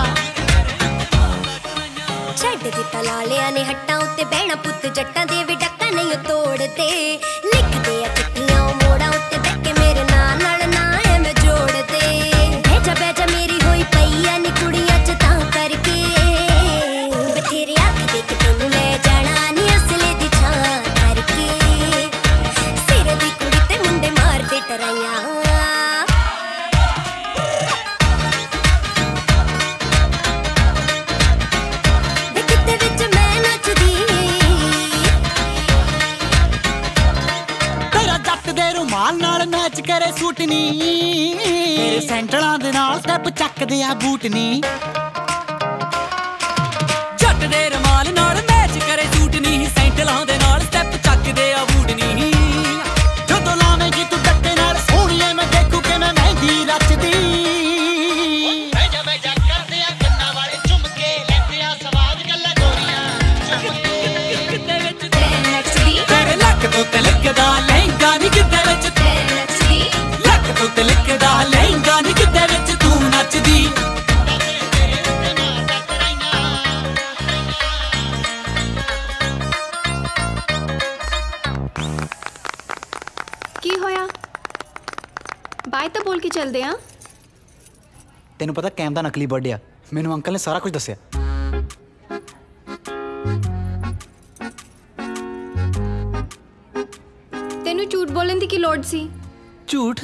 ਛੱਡ ਦਿੱਤਾ ਲਾਲਿਆਂ ਨੇ ਹੱਟਾਂ ਉੱਤੇ ਬਹਿਣਾ, ਪੁੱਤ ਜੱਟਾਂ ਦੇ ਵੀ ਡੱਕਾ ਨਹੀਂ ਉਹ ਤੋੜਦੇ। ਲਿਖਦੇ ਆ ਚਿੱਠੀਆਂ ਉਹ ਮੋੜਾਂ ਉੱਤੇ ਬਹਿ ਕੇ, ਮੇਰੇ ਨਾਂ ਨਾਲ ਨਾ ਐਵੇਂ ਜੋੜਦੇ। ਬਹਿ ਜਾ ਮੇਰੀ ਹੋਈ ਪਈ ਆ ਨੀ ਕੁੜੀਆਂ ਚ ਤਾਂ ਕਰਕੇ, ਬਥੇਰੇ ਆਖਦੇ ਕਿ ਤੈਨੂੰ ਲੈ ਜਾਣਾ ਨੀ ਅਸਲੇ ਦੀ ਛਾਂ ਕਰਕੇ। ਸਿਰ ਦੀ ਕੁੜੀ ਤੇ ਮੁੰਡੇ ਮਾਰਦੇ ਟਰਾਈਆਂ। ਨਾਲ ਮੈਚ ਕਰੇ ਸੂਟ ਨੀ, ਤੇਰੇ ਸੈਂਟਲਾਂ ਦੇ ਨਾਲ ਸਟੈਪ ਚੱਕਦੇ ਆ ਬੂਟ ਨੀ। ਜੱਟ ਦੇ ਰਮਾਲ ਨਾਲ ਮੈਚ ਕਰੇ ਸੂਟ ਨੀ, ਸੈਂਟਲਾਂ ਦੇ ਨਾਲ ਸਟੈਪ ਚੱਕਦੇ ਆ ਬੂਟ ਨੀ। ਜਦੋਂ ਲਾਵੇਂਗੀ ਤੂੰ ਡੱਕੇ ਨਾਲ ਸੋਹਣੀਏ ਮੈਂ ਦੇਖੂ ਕਿ ਮੈਂ ਮਹਿੰਦੀ ਰਚਦੀ। ਬਹਿ ਜਾ ਕਰਦੇ ਆ ਕੰਨਾਂ ਵਾਲੇ ਝੁੰਮ ਕੇ, ਲੈਂਦੇ ਆ ਸਵਾਦ ਗੱਲਾਂ ਗੋਰੀਆਂ ਚੁੰਮ ਕੇ। ਕਿੱਦੇ ਵਿੱਚ ਤੂੰ ਨੱਚਦੀ। ਤੇਰੇ ਲੱਕ ਤੋਂ ਤਿਲਕਦਾ ਲਹਿੰਗਾ ਨੀ ਕਿੱਦੇ ਵਿੱਚ ਤੂੰ ਨੱਚਦੀ। ਲੱਕ ਤੋਂ ਤਿਲਕਦਾ ਲਹਿੰਗਾ ਨੀ ਕਿੱਦੇ ਵਿੱਚ ਤੂੰ ਨੱਚਦੀ। ਕੀ ਹੋਇਆ? ਬਾਏ ਤਾਂ ਬੋਲ ਕੇ ਚੱਲਦੇ ਆ। ਤੈਨੂੰ ਪਤਾ ਕੈਮ ਦਾ ਨਕਲੀ ਬਰਥਡੇ ਆ, ਮੈਨੂੰ ਅੰਕਲ ਨੇ ਸਾਰਾ ਕੁਝ ਦੱਸਿਆ। ਤੈਨੂੰ ਝੂਠ ਬੋਲਣ ਦੀ ਕੀ ਲੋੜ ਸੀ? ਝੂਠ?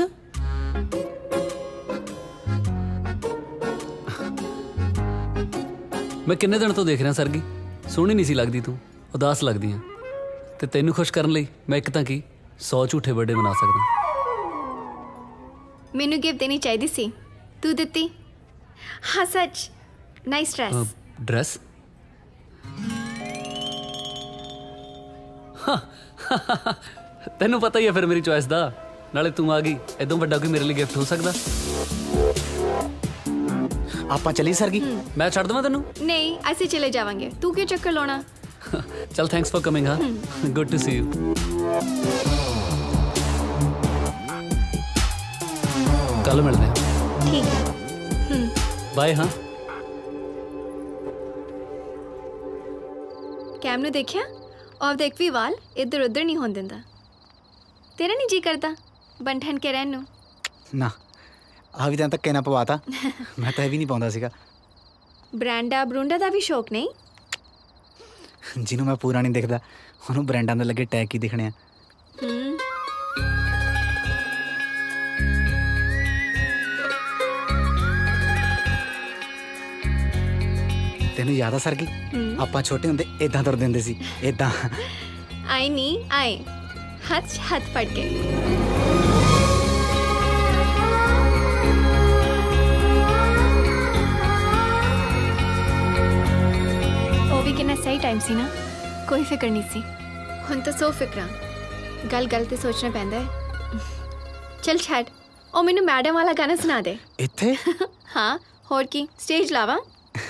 ਮੈਂ ਕਿੰਨੇ ਦਿਨ ਤੋਂ ਦੇਖ ਰਿਹਾ ਸਰਗੀ, ਸੋਹਣੀ ਨਹੀਂ ਸੀ ਲੱਗਦੀ ਤੂੰ, ਉਦਾਸ ਲੱਗਦੀ ਆ। ਤੇ ਤੈਨੂੰ ਖੁਸ਼ ਕਰਨ ਲਈ ਮੈਂ ਇੱਕ ਤਾਂ ਕੀ 100 ਝੂਠੇ ਬਰਥਡੇ ਮਨਾ ਸਕਦਾ। ਮੈਨੂੰ ਗਿਫਟ ਦੇਣੀ ਚਾਹੀਦੀ ਸੀ, ਤੂੰ ਦਿੱਤੀ। ਹਾਂ ਸੱਚ, ਨਾਈਸ ਡਰੈਸ। ਡਰੈਸ? ਤੈਨੂੰ ਪਤਾ ਹੀ ਹੈ ਫਿਰ ਮੇਰੀ ਚੋਇਸ ਦਾ। ਨਾਲੇ ਤੂੰ ਆ ਗਈ, ਇਦੋਂ ਵੱਡਾ ਕੋਈ ਮੇਰੇ ਲਈ ਗਿਫਟ ਹੋ ਸਕਦਾ? ਆਪਾਂ ਚੱਲੀ ਸਰਗੀ? ਮੈਂ ਛੱਡ ਦਵਾਂ ਤੈਨੂੰ? ਨਹੀਂ, ਅਸੀਂ ਚਲੇ ਜਾਵਾਂਗੇ, ਤੂੰ ਕਿਉਂ ਚੱਕਰ ਲਾਉਣਾ? ਚਲ ਥੈਂਕਸ ਫॉर ਕਮਿੰਗ। ਹਾਂ, ਗੁੱਡ ਟੂ ਸੀ ਯੂ। ਕੱਲ ਮਿਲਦੇ ਹਾਂ। ਠੀਕ ਹੈ, ਬਾਏ। ਹਾਂ, ਕੈਮ ਨੂੰ ਦੇਖਿਆ? ਔਰ ਦੇਖ ਵੀ ਵਾਲ ਇੱਧਰ ਉੱਧਰ ਨਹੀਂ ਹੋਣ ਦਿੰਦਾ। ਤੇਰਾ ਨਹੀਂ ਜੀ ਕਰਦਾ ਬਣ ਠਣ ਕੇ ਰਹਿਣ ਨੂੰ? ਨਾ, ਆ ਵੀ ਤਾਂ ਧੱਕੇ ਨਾ ਪਵਾਤਾ। ਮੈਂ ਤਾਂ ਇਹ ਵੀ ਨਹੀਂ ਪਾਉਂਦਾ ਸੀਗਾ। ਬ੍ਰਾਂਡਾ ਬਰੂੰਡਾ ਦਾ ਵੀ ਸ਼ੌਕ ਨਹੀਂ? ਜਿਹਨੂੰ ਮੈਂ ਪੂਰਾ ਨਹੀਂ ਦਿਖਦਾ ਉਹਨੂੰ ਬ੍ਰਾਂਡਾਂ ਦੇ ਲੱਗੇ ਟੈਗ ਕੀ ਦਿਖਣੇ ਆ। ਤੈਨੂੰ ਯਾਦ ਆ ਸਰਗੀ ਆਪਾਂ ਛੋਟੇ ਹੁੰਦੇ ਇਦਾਂ ਤੁਰਦੇ ਹੁੰਦੇ ਸੀ ਇਦਾਂ ਆਏ ਨਹੀਂ ਆਏ ਹੱਥ ਫੜ ਕੇ ਉਹ ਵੀ ਕਿੰਨਾ ਸਹੀ ਟਾਈਮ ਸੀ ਨਾ ਕੋਈ ਫਿਕਰ ਨਹੀਂ ਸੀ ਹੁਣ ਤਾਂ ਸੋ ਫਿਕਰਾਂ ਗੱਲ ਤੇ ਸੋਚਣਾ ਪੈਂਦਾ ਹੈ ਚਲ ਛੱਡ ਉਹ ਮੈਨੂੰ ਮੈਡਮ ਵਾਲਾ ਗਾਣਾ ਸੁਣਾ ਦੇ ਇੱਥੇ ਹਾਂ ਹੋਰ ਕੀ ਸਟੇਜ ਲਾਵਾਂ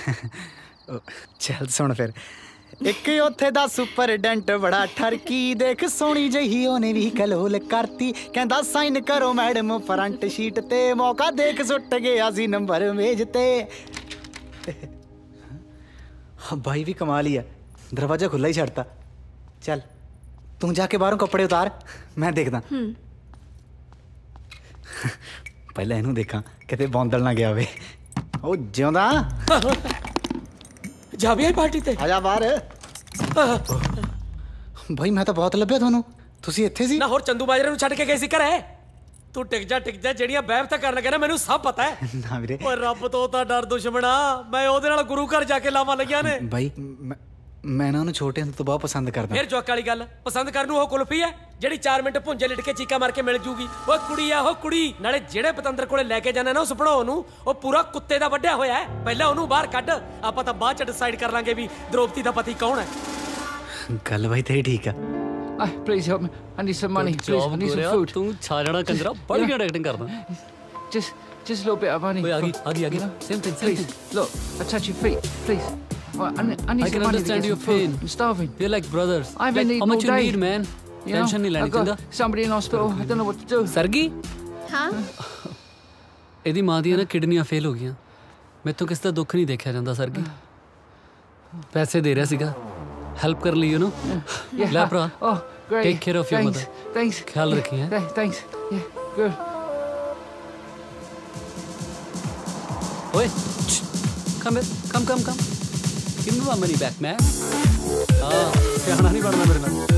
ਚੱਲ ਸੁਣ ਫਿਰ ਇੱਕ ਉੱਥੇ ਦਾ ਸੁਪਰਡੈਂਟ ਬੜਾ ਠਰਕੀ ਦੇਖ ਸੋਹਣੀ ਜਹੀ ਉਹਨੇ ਵੀ ਕਲੋਲ ਕਰਤੀ ਕਹਿੰਦਾ ਸਾਈਨ ਕਰੋ ਮੈਡਮ ਫਰੰਟ ਸ਼ੀਟ ਤੇ ਮੌਕਾ ਦੇਖ ਸੁੱਟ ਗਿਆ ਸੀ ਨੰਬਰ ਮੇਜ ਤੇ भाई भी कमाल ही है दरवाजा खुला ही छड़ता चल तू जाके बाहरों कपड़े उतार मैं देखदा पहले इनू देखा किते बौंदल ना गया वे ओ जिਉਂਦਾ ਜਾ ਵੀ ਆਈ ਪਾਰਟੀ ਤੇ आजा बाहर भाई मैं तो बहुत ਲੱਭਿਆ ਤੁਹਾਨੂੰ ਤੁਸੀਂ ਇੱਥੇ ਸੀ ਨਾ ਹੋਰ ਚੰਦੂ ਬਾਜਰੇ ਨੂੰ ਛੱਡ ਕੇ ਗਏ ਸੀ ਘਰੇ ਤੂੰ ਟਿਕ ਜਾ ਜਿਹੜੀਆਂ ਬਹਿਬਤਾਂ ਕਰਨ ਲੱਗਾ ਨਾ ਮੈਨੂੰ ਸਭ ਪਤਾ ਹੈ ਨਾ ਵੀਰੇ ਓਏ ਰੱਬ ਤੋਂ ਤਾਂ ਡਰ ਦੁਸ਼ਮਣਾ ਮੈਂ ਉਹਦੇ ਨਾਲ ਗੁਰੂ ਘਰ ਜਾ ਕੇ ਲਾਵਾਂ ਲਈਆਂ ਨੇ ਭਾਈ ਮੈਂ ਨਾ ਉਹਨੂੰ ਛੋਟੇ ਹੁੰਦੇ ਤੋਂ ਬਹੁਤ ਪਸੰਦ ਕਰਦਾ ਫਿਰ ਜੋਕ ਵਾਲੀ ਗੱਲ ਪਸੰਦ ਕਰਨ ਨੂੰ ਉਹ ਕੁਲਫੀ ਹੈ ਜਿਹੜੀ 4 ਮਿੰਟ ਭੁੰਜੇ ਲਿਟ ਕੇ ਚੀਕਾ ਮਾਰ ਕੇ ਮਿਲ ਜੂਗੀ ਓਏ ਕੁੜੀ ਆ ਉਹ ਕੁੜੀ ਨਾਲੇ ਜਿਹੜੇ ਪਤੰਦਰ ਕੋਲੇ ਲੈ ਕੇ ਜਾਣਾ ਨਾ ਉਸ ਭਣੋ ਨੂੰ ਉਹ ਪੂਰਾ ਕੁੱਤੇ ਦਾ ਵੱਢਿਆ ਹੋਇਆ ਹੈ ਪਹਿਲਾਂ ਉਹਨੂੰ ਬਾਹਰ ਕੱਢ ਆਪਾਂ ਤਾਂ ਬਾਅਦ ਚ ਡਿਸਾਈਡ ਕਰ ਲਾਂਗੇ ਵੀ ਦ੍ਰੋਪਦੀ ਦਾ ਪਤੀ ਕੌਣ ਹੈ ਗੱਲ ਭਾਈ ਤੇਰੀ ਠੀਕ ਆ Please help me. I need some money. Please, I need some food. तू छा जाना कंजरा बड़ी क्या एक्टिंग करदा Just a little bit of money. ओए आगे same thing Please, look, I touch your feet, please. I need I some can money to understand get your some food. pain. I'm starving. We're like brothers. I've been Like, how eating much all you day. need, man? You know, Tension नहीं लेनी I've got चाहिए somebody in hospital. I don't know what to do. सरगी ਹਾਂ ਇਹਦੀ ਮਾਂ ਦੀਆਂ ਨਾ ਕਿਡਨੀਆਂ fail ਹੋ ਗਈਆਂ ਮੈਥੋਂ ਕਿਸੇ ਦਾ ਦੁੱਖ ਨਹੀਂ ਦੇਖਿਆ ਜਾਂਦਾ ਸਰਗੀ ਪੈਸੇ ਦੇ ਰਿਹਾ ਸੀਗਾ ਹੈਲਪ ਕਰ ਲਈ ਯੂ ਨੋ ਲੈ ਭਰਾ Oh, great. Take care of your Thanks. Mother Thanks. ਖਿਆਲ ਰੱਖੀ ਹੈ Thanks. Yeah, good. ਓਏ come give me my money back man ਸਿਆਣਾ ਨਹੀਂ ਬਣਨਾ ਮੇਰੇ ਨਾਲ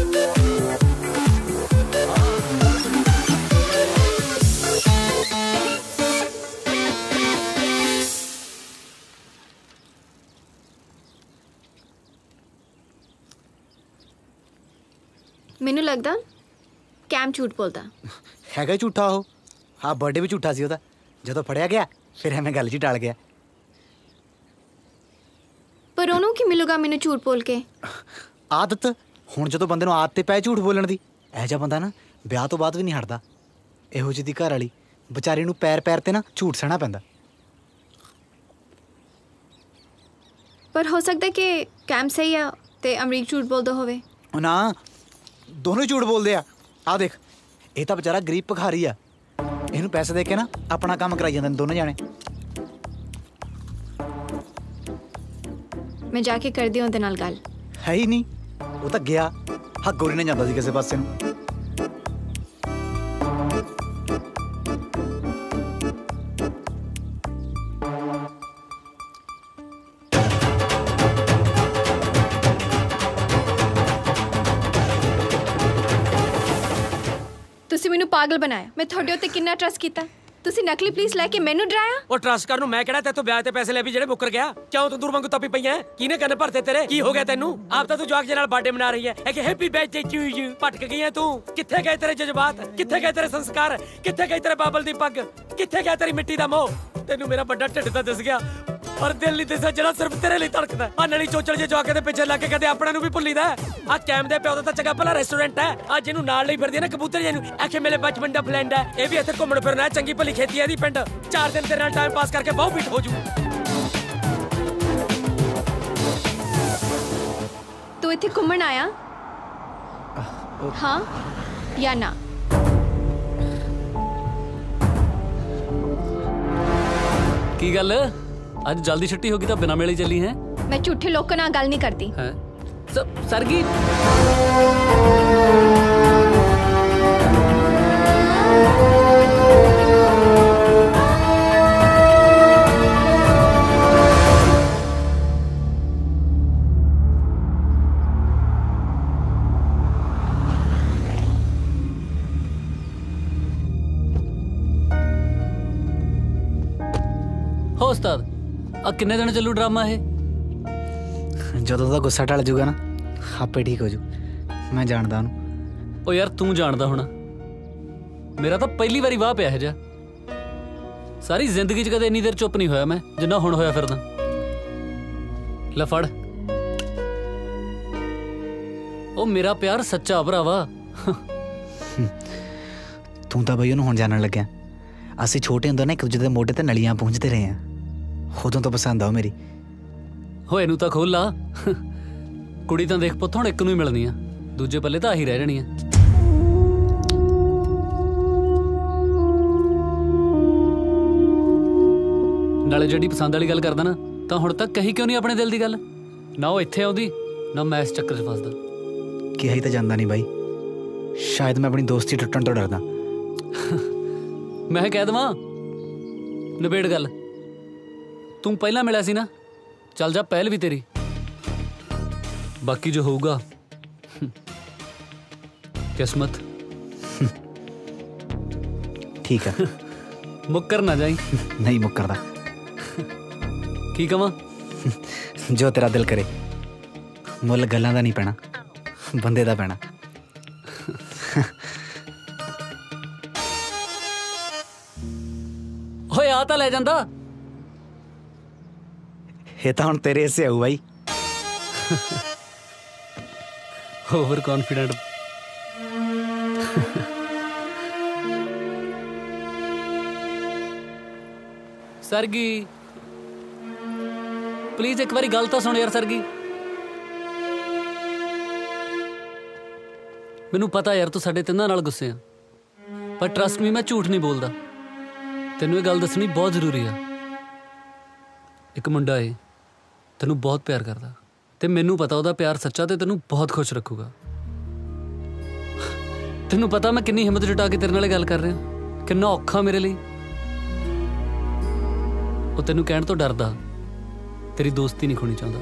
ਮੈਨੂੰ ਲੱਗਦਾ ਕੈਮ ਝੂਠ ਬੋਲਦਾ ਹੈਗਾ ਝੂਠਾ ਉਹ ਹਾਂ ਬਰਥਡੇ ਵੀ ਝੂਠਾ ਸੀ ਉਹਦਾ ਜਦੋਂ ਫੜਿਆ ਗਿਆ ਫਿਰ ਐਵੇਂ ਗੱਲ 'ਚ ਟਲ ਗਿਆ ਪਰ ਉਹਨੂੰ ਕੀ ਮਿਲੂਗਾ ਮੈਨੂੰ ਝੂਠ ਬੋਲ ਕੇ ਆਦਤ ਹੁਣ ਜਦੋਂ ਬੰਦੇ ਨੂੰ ਆਦਤ ਤੇ ਪੈ ਝੂਠ ਬੋਲਣ ਦੀ ਇਹ ਜਿਹਾ ਬੰਦਾ ਨਾ ਵਿਆਹ ਤੋਂ ਬਾਅਦ ਵੀ ਨਹੀਂ ਹਟਦਾ ਇਹੋ ਜਿਹੀ ਦੀ ਘਰ ਵਾਲੀ ਵਿਚਾਰੀ ਨੂੰ ਪੈਰ ਤੇ ਨਾ ਝੂਠ ਸਹਿਣਾ ਪੈਂਦਾ ਪਰ ਹੋ ਸਕਦਾ ਕਿ ਕੈਮ ਸਹੀ ਆ ਤੇ ਅਮਰੀਕ ਝੂਠ ਬੋਲਦਾ ਹੋਵੇ ਨਾ ਦੋਨੋਂ ਝੂਠ ਬੋਲਦੇ ਆ ਦੇਖ ਇਹ ਤਾਂ ਵਿਚਾਰਾ ਗਰੀਬ ਭਿਖਾਰੀ ਆ ਇਹਨੂੰ ਪੈਸੇ ਦੇ ਕੇ ਨਾ ਆਪਣਾ ਕੰਮ ਕਰਾਈ ਜਾਂਦੇ ਨੇ ਦੋਨੋਂ ਜਾਣੇ ਮੈਂ ਜਾ ਕੇ ਕਰਦੀ ਹਾਂ ਉਹਦੇ ਨਾਲ ਗੱਲ ਹੈ ਹੀ ਨਹੀਂ ਉਹ ਤਾਂ ਗਿਆ ਹਾਂ ਗੋਰੀ ਨੇ ਜਾਂਦਾ ਸੀ ਕਿਸੇ ਪਾਸੇ ਨੂੰ ਤੁਸੀਂ ਮੈਨੂੰ ਪਾਗਲ ਬਣਾਇਆ ਮੈਂ ਤੁਹਾਡੇ ਉੱਤੇ ਕਿੰਨਾ ਟਰਸਟ ਕੀਤਾ ਤੁਸੀਂ ਨਕਲੀ ਪਲੀਸ ਲੈ ਕੇ ਮੈਨੂੰ ਡਰਾਇਆ ਉਹ ਟਰਸਟ ਕਰਨ ਨੂੰ ਮੈਂ ਕਿਹੜਾ ਤੇਤੋਂ ਵਿਆਹ ਤੇ ਪੈਸੇ ਲੈ ਵੀ ਜਿਹੜੇ ਮੁੱਕਰ ਗਿਆ ਕਿਉਂ ਤੂੰ ਦੂਰ ਵਾਂਗੂ ਤੱਪੀ ਪਈਆਂ ਕਿਹਨੇ ਕੰਨ ਭਰਤੇ ਤੇਰੇ ਕੀ ਹੋ ਗਿਆ ਤੈਨੂੰ ਆਪ ਤਾਂ ਤੂੰ ਜਵਾਕ ਦੇ ਨਾਲ ਬਰਥਡੇ ਮਨਾ ਰਹੀ ਹੈ ਇਹ ਕਿ ਹੈਪੀ ਬਰਥਡੇ ਟੂ ਯੂ ਭਟਕ ਗਈ ਹੈ ਤੂੰ ਕਿੱਥੇ ਗਏ ਤੇਰੇ ਜਜ਼ਬਾਤ ਕਿੱਥੇ ਗਏ ਤੇਰੇ ਸੰਸਕਾਰ ਕਿੱਥੇ ਗਏ ਤੇਰੇ ਬਾਬਲ ਦੀ ਪੱਗ ਕਿੱਥੇ ਗਿਆ ਤੇਰੀ ਮਿੱਟੀ ਦਾ ਮੋਹ ਤੈਨੂੰ ਮੇਰਾ ਵੱਡਾ ਢਿੱਡ ਤਾਂ ਦਿਸ ਗਿਆ ਪਰ ਦਿਲ ਨਹੀਂ ਦਿਸਦਾ ਜਿਹੜਾ ਸਿਰਫ ਤੇਰੇ ਲਈ ਧੜਕਦਾ ਆ ਨਲੀ ਚੋਚਲ ਜੇ ਜਵਾਕੇ ਦੇ ਪਿੱਛੇ ਲੱਗ ਕੇ ਕਦੇ ਆਪਣਾ ਨੂੰ ਵੀ ਭੁੱਲੀਦਾ ਆ ਕੈਮ ਦੇ ਪਿਓ ਦਾ ਤਾਂ ਚੰਗਾ ਭਲਾ ਰੈਸਟੋਰੈਂਟ ਹੈ ਆ ਜਿਹਨੂੰ ਨਾਲ ਲਈ ਫਿਰਦੀ ਹੈ ਨਾ ਕਬੂਤਰ ਜਿਹਨੂੰ ਆਖੇ ਮੇਰੇ ਬਚਪਨ ਦਾ ਫਲੈਂਡ ਹੈ ਇਹ ਵੀ ਇੱਥੇ ਘੁੰਮਣ ਫਿਰਨਾ ਹੈ ਚੰਗੀ ਭਲੀ ਖੇਤੀ ਹੈ ਇਹਦੀ ਪਿੰਡ 4 ਦਿਨ ਤੇਰੇ ਨਾਲ ਟਾਈਮ ਪਾਸ ਕਰਕੇ ਬਹੁਤ ਫਿੱਟ ਹੋ ਜੂ ਤੂੰ ਇੱਥੇ ਘੁੰਮਣ ਆਇਆ ਹਾਂ ਜਾਂ ਨਾ ਕੀ ਗੱਲ ਅੱਜ ਜਲਦੀ ਛੁੱਟੀ ਹੋ ਗਈ ਤਾਂ ਬਿਨਾਂ ਮੇਲੇ ਚੱਲੀ ਹੈ ਮੈਂ ਝੂਠੇ ਲੋਕਾਂ ਨਾਲ ਗੱਲ ਨਹੀਂ ਕਰਦੀ ਹੈ ਸਰਗੀ ਹੋ ਉਸਤਾਦ ਆ ਕਿੰਨੇ ਦਿਨ ਚੱਲੂ ਡਰਾਮਾ ਇਹ ਜਦੋਂ ਉਹਦਾ ਗੁੱਸਾ ਢਲ ਜੂਗਾ ਨਾ ਆਪੇ ਠੀਕ ਹੋ ਜੂ। ਮੈਂ ਜਾਣਦਾ ਉਹਨੂੰ। ਓ ਯਾਰ ਤੂੰ ਜਾਣਦਾ ਹੋਣਾ, ਮੇਰਾ ਤਾਂ ਪਹਿਲੀ ਵਾਰੀ ਵਾਹ ਪਿਆ ਹੈ ਜਾ। ਸਾਰੀ ਜ਼ਿੰਦਗੀ 'ਚ ਕਦੇ ਇੰਨੀ ਦੇਰ ਚੁੱਪ ਨਹੀਂ ਹੋਇਆ ਮੈਂ ਜਿੰਨਾ ਹੁਣ ਹੋਇਆ ਫਿਰਦਾ। ਲੈ ਫੜ। ਉਹ ਮੇਰਾ ਪਿਆਰ ਸੱਚਾ ਭਰਾਵਾ। ਤੂੰ ਤਾਂ ਬਈ ਉਹਨੂੰ ਹੁਣ ਜਾਣਨ ਲੱਗਿਆ। ਅਸੀਂ ਛੋਟੇ ਹੁੰਦੇ ਨਾ ਇੱਕ ਦੂਜੇ ਦੇ ਮੋਢੇ ਤੇ ਨਲੀਆਂ ਪੂੰਝਦੇ ਰਹੇ ਆ, ਉਦੋਂ ਤੋਂ ਪਸੰਦ ਆ ਉਹ ਮੇਰੀ। ਹੋਏ ਨੂੰ ਤਾਂ ਖੋਲ ਲਾ। ਕੁੜੀ ਤਾਂ ਦੇਖ ਪੁੱਤ ਹੁਣ ਇੱਕ ਨੂੰ ਹੀ ਮਿਲਣੀ ਆ, ਦੂਜੇ ਪੱਲੇ ਤਾਂ ਆਹੀ ਰਹਿ ਜਾਣੀ ਆ। ਨਾਲੇ ਜਿਹੜੀ ਪਸੰਦ ਵਾਲੀ ਗੱਲ ਕਰਦਾ ਨਾ ਤਾਂ ਹੁਣ ਤੱਕ ਕਹੀ ਕਿਉਂ ਨਹੀਂ ਆਪਣੇ ਦਿਲ ਦੀ ਗੱਲ? ਨਾ ਉਹ ਇੱਥੇ ਆਉਂਦੀ ਨਾ ਮੈਂ ਇਸ ਚੱਕਰ 'ਚ ਫਸਦਾ। ਕਿਹਾ ਹੀ ਤਾਂ ਜਾਂਦਾ ਨਹੀਂ ਬਾਈ, ਸ਼ਾਇਦ ਮੈਂ ਆਪਣੀ ਦੋਸਤੀ ਟੁੱਟਣ ਤੋਂ ਡਰਦਾ। ਮੈਂ ਕਹਿ ਦੇਵਾਂ ਨਿਬੇੜ ਗੱਲ। ਤੂੰ ਪਹਿਲਾਂ ਮਿਲਿਆ ਸੀ ਨਾ, ਚੱਲ ਜਾ ਪਹਿਲ ਵੀ ਤੇਰੀ, ਬਾਕੀ ਜੋ ਹੋਊਗਾ ਕਿਸਮਤ। ਠੀਕ ਆ। ਮੁੱਕਰ ਨਾ ਜਾਈ। ਨਹੀਂ ਮੁੱਕਰਦਾ। ਕੀ ਕਵਾਂ? ਜੋ ਤੇਰਾ ਦਿਲ ਕਰੇ। ਮੁੱਲ ਗੱਲਾਂ ਦਾ ਨਹੀਂ ਪੈਣਾ, ਬੰਦੇ ਦਾ ਪੈਣਾ। ਓਏ ਆ ਤਾਂ ਲੈ ਜਾਂਦਾ। ਇਹ ਤਾਂ ਹੁਣ ਤੇਰੇ ਹਿੱਸੇ ਆਊ ਬਾਈ। Over confident. ਸਰਗੀ ਪਲੀਜ਼ ਇੱਕ ਵਾਰੀ ਗੱਲ ਤਾਂ ਸੁਣ ਯਾਰ। ਸਰਗੀ ਮੈਨੂੰ ਪਤਾ ਯਾਰ ਤੂੰ ਸਾਡੇ ਤਿੰਨਾਂ ਨਾਲ ਗੁੱਸੇ ਆ, ਪਰ ਟਰਸਟ ਮੀ ਮੈਂ ਝੂਠ ਨਹੀਂ ਬੋਲਦਾ। ਤੈਨੂੰ ਇਹ ਗੱਲ ਦੱਸਣੀ ਬਹੁਤ ਜ਼ਰੂਰੀ ਆ। ਇੱਕ ਮੁੰਡਾ ਏ ਤੈਨੂੰ ਬਹੁਤ ਪਿਆਰ ਕਰਦਾ ਤੇ ਮੈਨੂੰ ਪਤਾ ਉਹਦਾ ਪਿਆਰ ਸੱਚਾ ਤੇ ਤੈਨੂੰ ਬਹੁਤ ਖੁਸ਼ ਰੱਖੂਗਾ। ਤੈਨੂੰ ਪਤਾ ਮੈਂ ਕਿੰਨੀ ਹਿੰਮਤ ਜੁਟਾ ਕੇ ਤੇਰੇ ਨਾਲ ਗੱਲ ਕਰ ਰਿਹਾ, ਕਿੰਨਾ ਔਖਾ ਮੇਰੇ ਲਈ। ਉਹ ਤੈਨੂੰ ਕਹਿਣ ਤੋਂ ਡਰਦਾ, ਤੇਰੀ ਦੋਸਤੀ ਨਹੀਂ ਖੋਣੀ ਚਾਹੁੰਦਾ।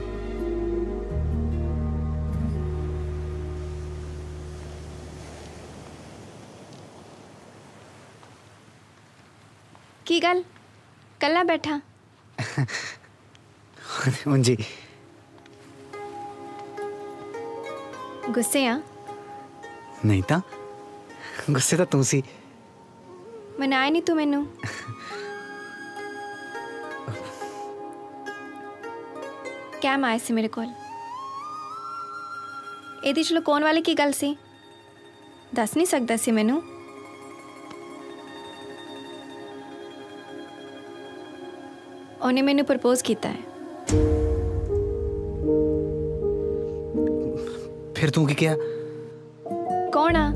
ਕੀ ਗੱਲ ਕੱਲਾ ਬੈਠਾ? ਜੀ ਗੁੱਸੇ ਆ? ਨਹੀਂ ਤਾਂ ਗੁੱਸੇ ਤਾਂ ਤੂੰ ਸੀ। ਮਨਾਇਆ ਨਹੀਂ ਤੂੰ ਮੈਨੂੰ? ਕੈਮ ਆਇਆ ਸੀ ਮੇਰੇ ਕੋਲ। ਇਹਦੇ 'ਚ ਲੁਕਾਉਣ ਵਾਲੀ ਕੀ ਗੱਲ ਸੀ? ਦੱਸ ਨਹੀਂ ਸਕਦਾ ਸੀ ਮੈਨੂੰ? ਉਹਨੇ ਮੈਨੂੰ ਪ੍ਰਪੋਜ਼ ਕੀਤਾ ਹੈ। ਫਿਰ ਤੂੰ ਕੀ ਕਿਹਾ? ਕੌਣ ਆ?